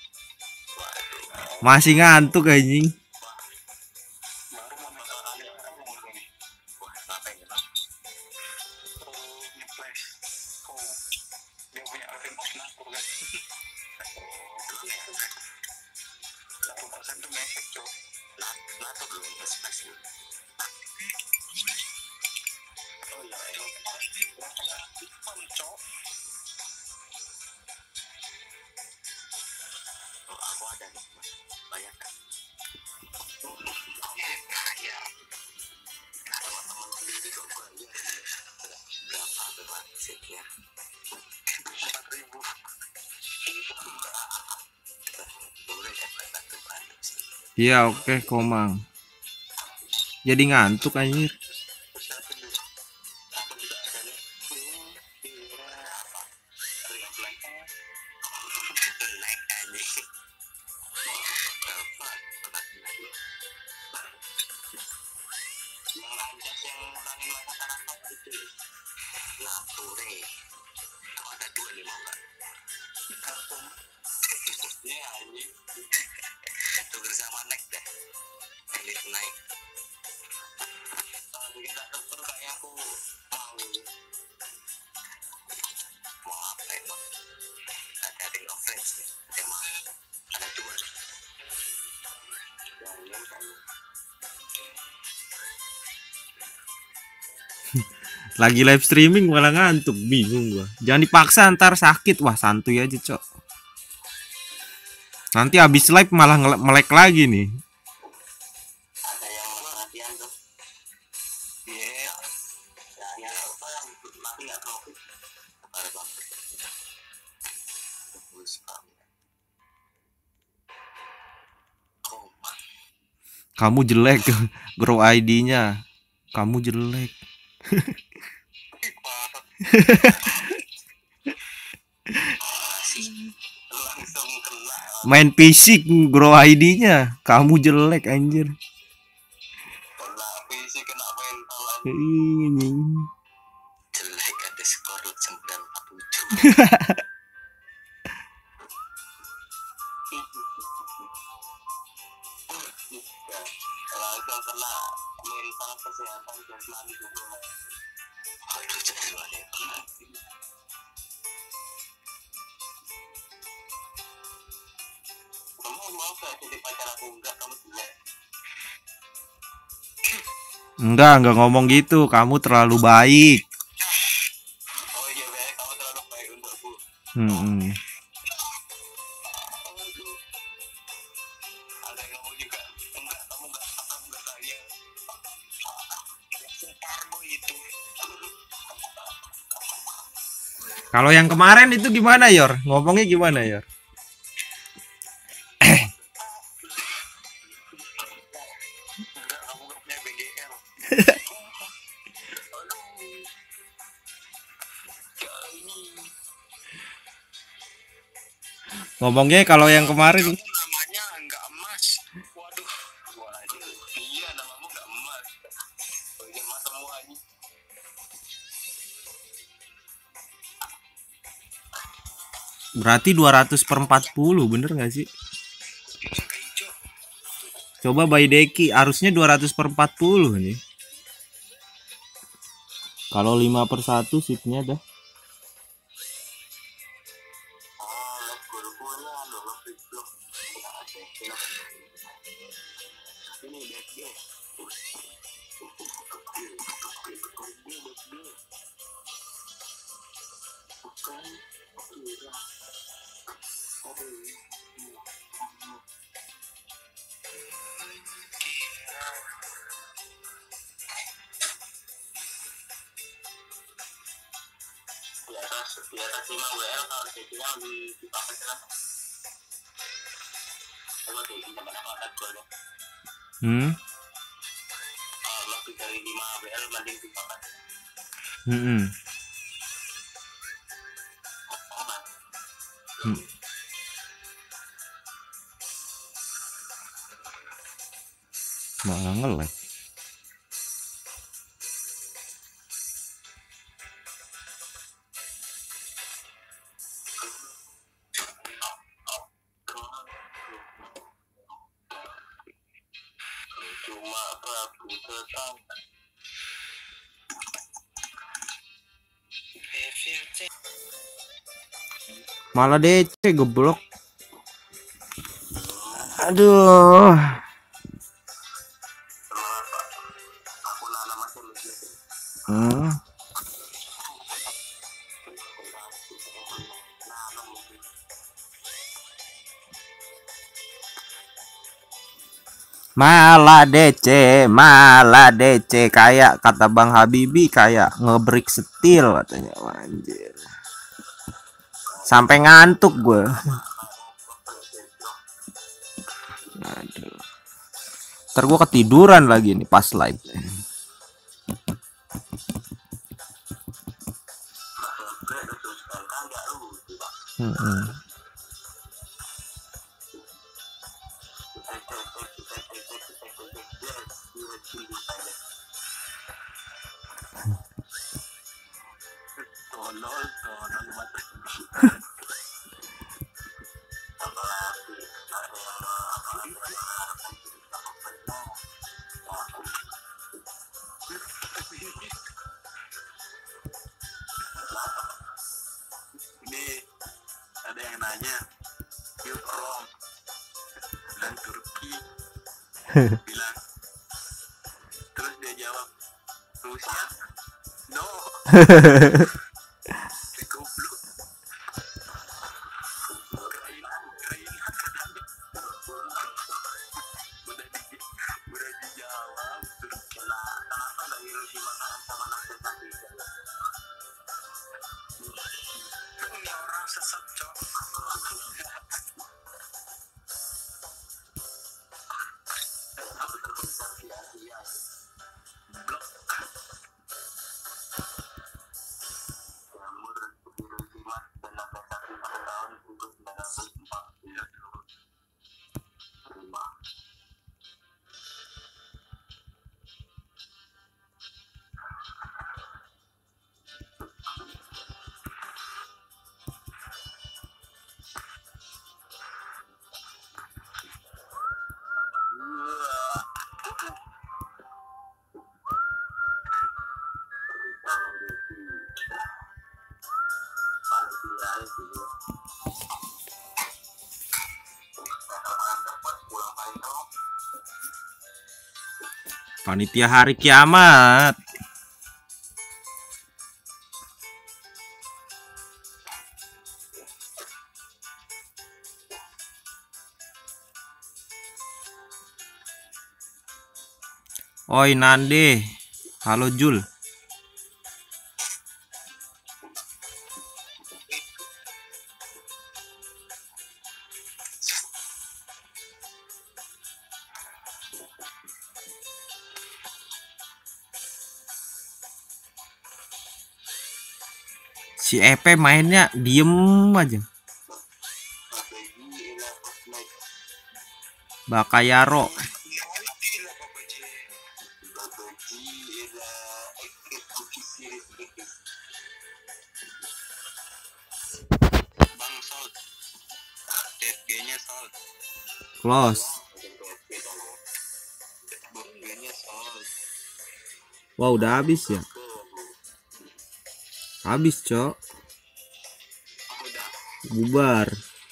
Masih ngantuk anjing. Dia punya Alvin Osnakur kan. Satu persen tuh mesek cok. Nato belum spesies. Oh iya, cok. Oh, aku ada nih, mas. Bayangkan. Ya. Teman-teman sendiri kok bayar. Berapa berapa setnya? Empat ribu. Boleh ya, bantu bantu sih. Iya oke Komang. Jadi ngantuk anjir. Siapin dulu. Aku juga ada nih. Apa? Ring blank. Naik aja. Apa? Yang anjas yang orangin masyarakat itu. Lapure. Aku ada dua nih, mau nggak? Kartun. Iya anjing. Tuh bersama naik deh. Elit naik. Kalau bikin tak tuker kayak aku mau. Mau apa emang? Ada ring of friends nih. Emang ada dua. Yang ini kan. Lagi live streaming malah ngantuk, bingung gua. Jangan dipaksa ntar sakit. Wah, santuy aja, Cok. Nanti habis live malah ngele- melek lagi nih. Ada yang latihan tuh. Iya. Ya, yang apa yang mati nggak profit. Ada bang. Terus bang. Koma. Kamu jelek, grow I D-nya. Kamu jelek. Langsung kena. Main fisik grow I D-nya. Kamu jelek anjir. Kena fisik, kena mental aja. Ini. Jelek ada skor sembilan empat tujuh. Langsung kena mental kesehatan jasmani juga. Aduh jadi banyak. Kamu mau gak jadi pacar aku? Enggak, kamu jelek. Enggak, enggak ngomong gitu. Kamu terlalu baik. Oh iya, Bek, kamu terlalu baik untukku. Hmm. Ada yang ngomong juga, enggak, kamu enggak, kamu enggak sayang. Separmu itu. Kalau yang kemarin itu gimana, Yor? Ngomongnya gimana, Yor? Enggak, kamu enggak punya B G L. Ngomongnya kalau yang kemarin Kamu namanya enggak emas. Waduh, gua aja. Iya, namamu enggak emas. Oh iya, emas semua aja. berarti dua ratus per empat puluh, bener gak sih? Ini kayak hijau. Coba by Deki, harusnya dua ratus per empat puluh nih. Kalau lima per satu seatnya dah. Oh, love guru-gurunya, love love enggak ada. Ini best day. Bukan kira. Di atas di atas lima W L kalau settingnya di dipakai kenapa? Coba deh kita mana kontak golnya. Hmm. Kalau lebih dari lima W L mending dipakai. Hmm. Aman. Hmm. Malah nge-lag. Cuma Prabu Tetang. Malah D C geblok. Aduh. Aku nana masih lebih. Hmm. Malah D C, malah D C kayak kata Bang Habibie kayak ngebreak setil katanya. Wah, anjir. Sampai ngantuk gue. Aduh. Ntar gue ketiduran lagi nih pas live. Hmm. Tolol, tolol mati. Ini ada yang nanya, you from dan Turki bilang, terus dia jawab Rusia, no. Goblok. Kirain kirain udah di udah dijawab terus kena kenapa nggak ngirim makanan sama nasi tadi ini orang sesat cok. Blok jamur Hiroshima dan Nagasaki pada tahun seribu sembilan ratus empat puluh lima. Panitia hari kiamat. Oi Nande. Halo Jul. Si Epe mainnya diem aja. Bakayaro. Bang Salt, T F G-nya Salt, Close. Burgernya Salt. Wah udah habis ya. Habis cok. Bubar.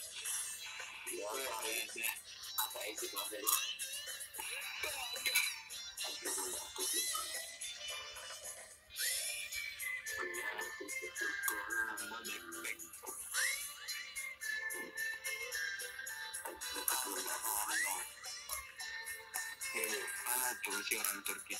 Mana tuh si orang Turki?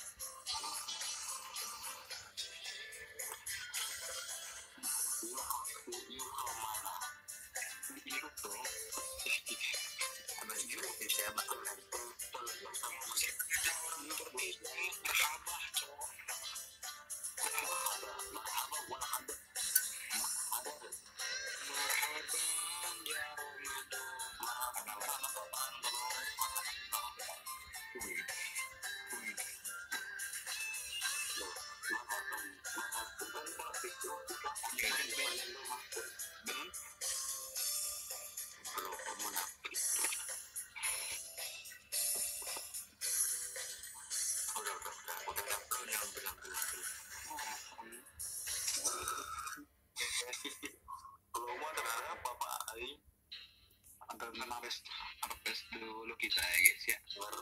Kalau mau terhadap apa Aing agar menaris harvest dulu kita ya guys ya.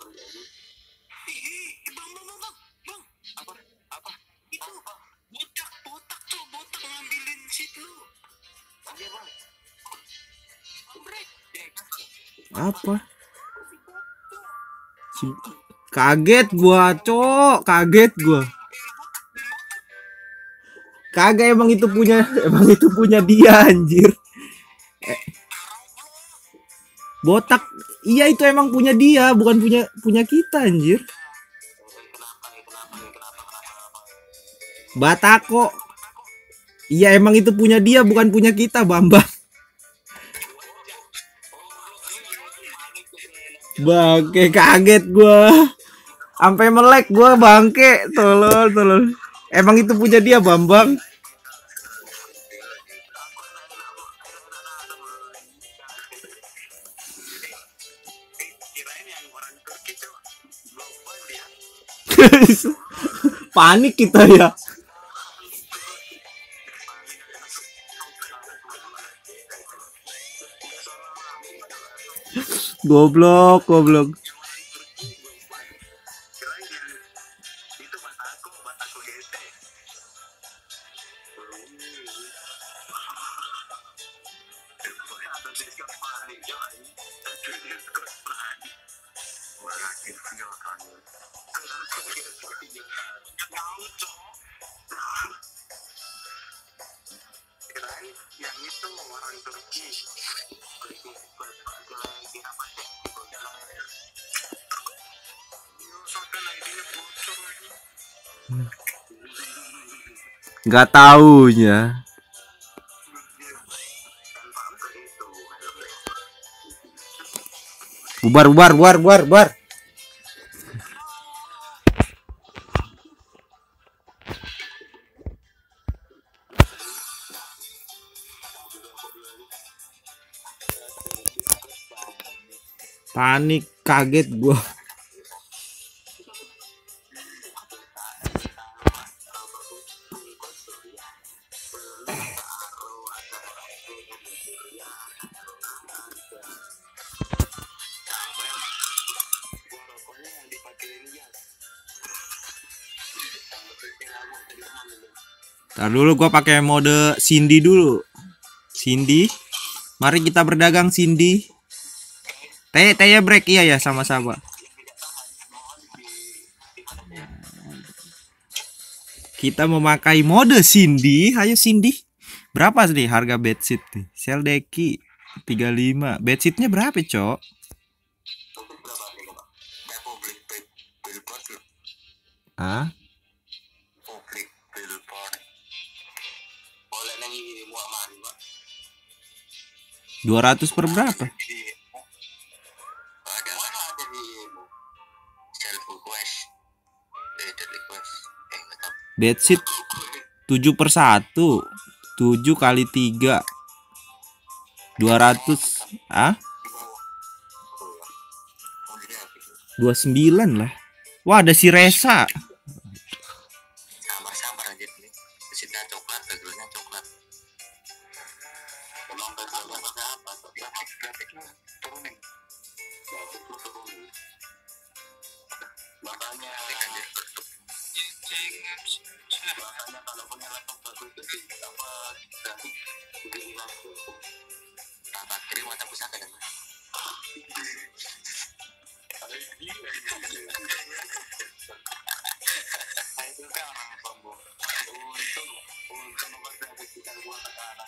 Ih, bang bang bang bang bang apa apa itu botak botak tuh botak ngambilin seat lu. Iya bang. Break. Apa? Si- Kaget gua, cok. Kaget gua. Kagak emang itu punya emang itu punya dia anjir. Eh, botak. Iya itu emang punya dia, bukan punya punya kita anjir. Batako. Iya emang itu punya dia, bukan punya kita, Bambang. Bangke kaget gua. Sampai melek gua bangke, tolol tolol. Emang itu punya dia, Bambang. Kirain yang orang Turki tuh global dia. Panik kita ya. Goblok, goblok. Kirain yang itu Batako, Batako G T. orang Turki. Turki lagi apa sih? Sosial ID-nya bocor lagi. Nggak taunya. Bubar, bubar, bubar, bubar, bubar. Panik, kaget gua. Ntar dulu gua pakai mode Cindy dulu. Cindy. Mari kita berdagang Cindy. Teh teh ya break iya ya sama-sama. Kita memakai mode Cindy. Ayo Cindy. Berapa sih harga bedsheet nih? Sel deki tiga puluh lima. Bedsheetnya berapa, Cok? Ah? dua ratus per berapa? Bedsheet tujuh per satu. tujuh kali tiga. dua ratus. Ah? dua puluh sembilan lah. Wah, ada si Resa. Sama-sama aja nih. Bedsheetnya coklat, tegelnya coklat. Emang tegelnya pakai apa? Grafiknya turunin. Grafiknya turunin. Makanya makanya kalau punya laptop bagus itu sih apa grafik begini langsung tanpa kirim atau pusaka kan? Itu kan orang sombong. Untung untung nomor grafik kita gua sekarang.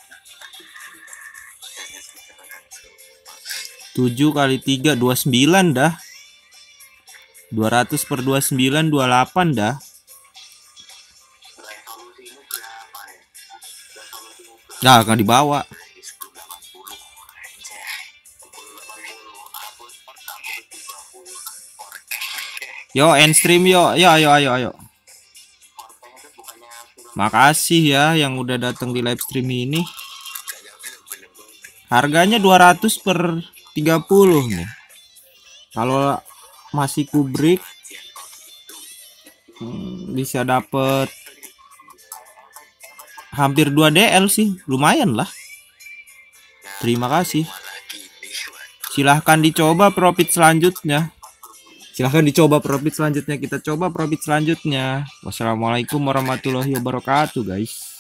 tujuh kali tiga dua puluh sembilan dah. dua ratus per dua puluh sembilan dua puluh delapan dah. Nah, nggak dibawa. Yo, end stream yo. Yo, ayo, ayo, ayo. Makasih ya yang udah datang di live stream ini. Harganya dua ratus per tiga puluh nih. Kalau masih kubrik hmm, bisa dapet hampir dua D L sih, lumayan lah. Terima kasih. Silahkan dicoba profit selanjutnya. Silahkan dicoba profit selanjutnya. Kita coba profit selanjutnya. Wassalamualaikum warahmatullahi wabarakatuh, guys.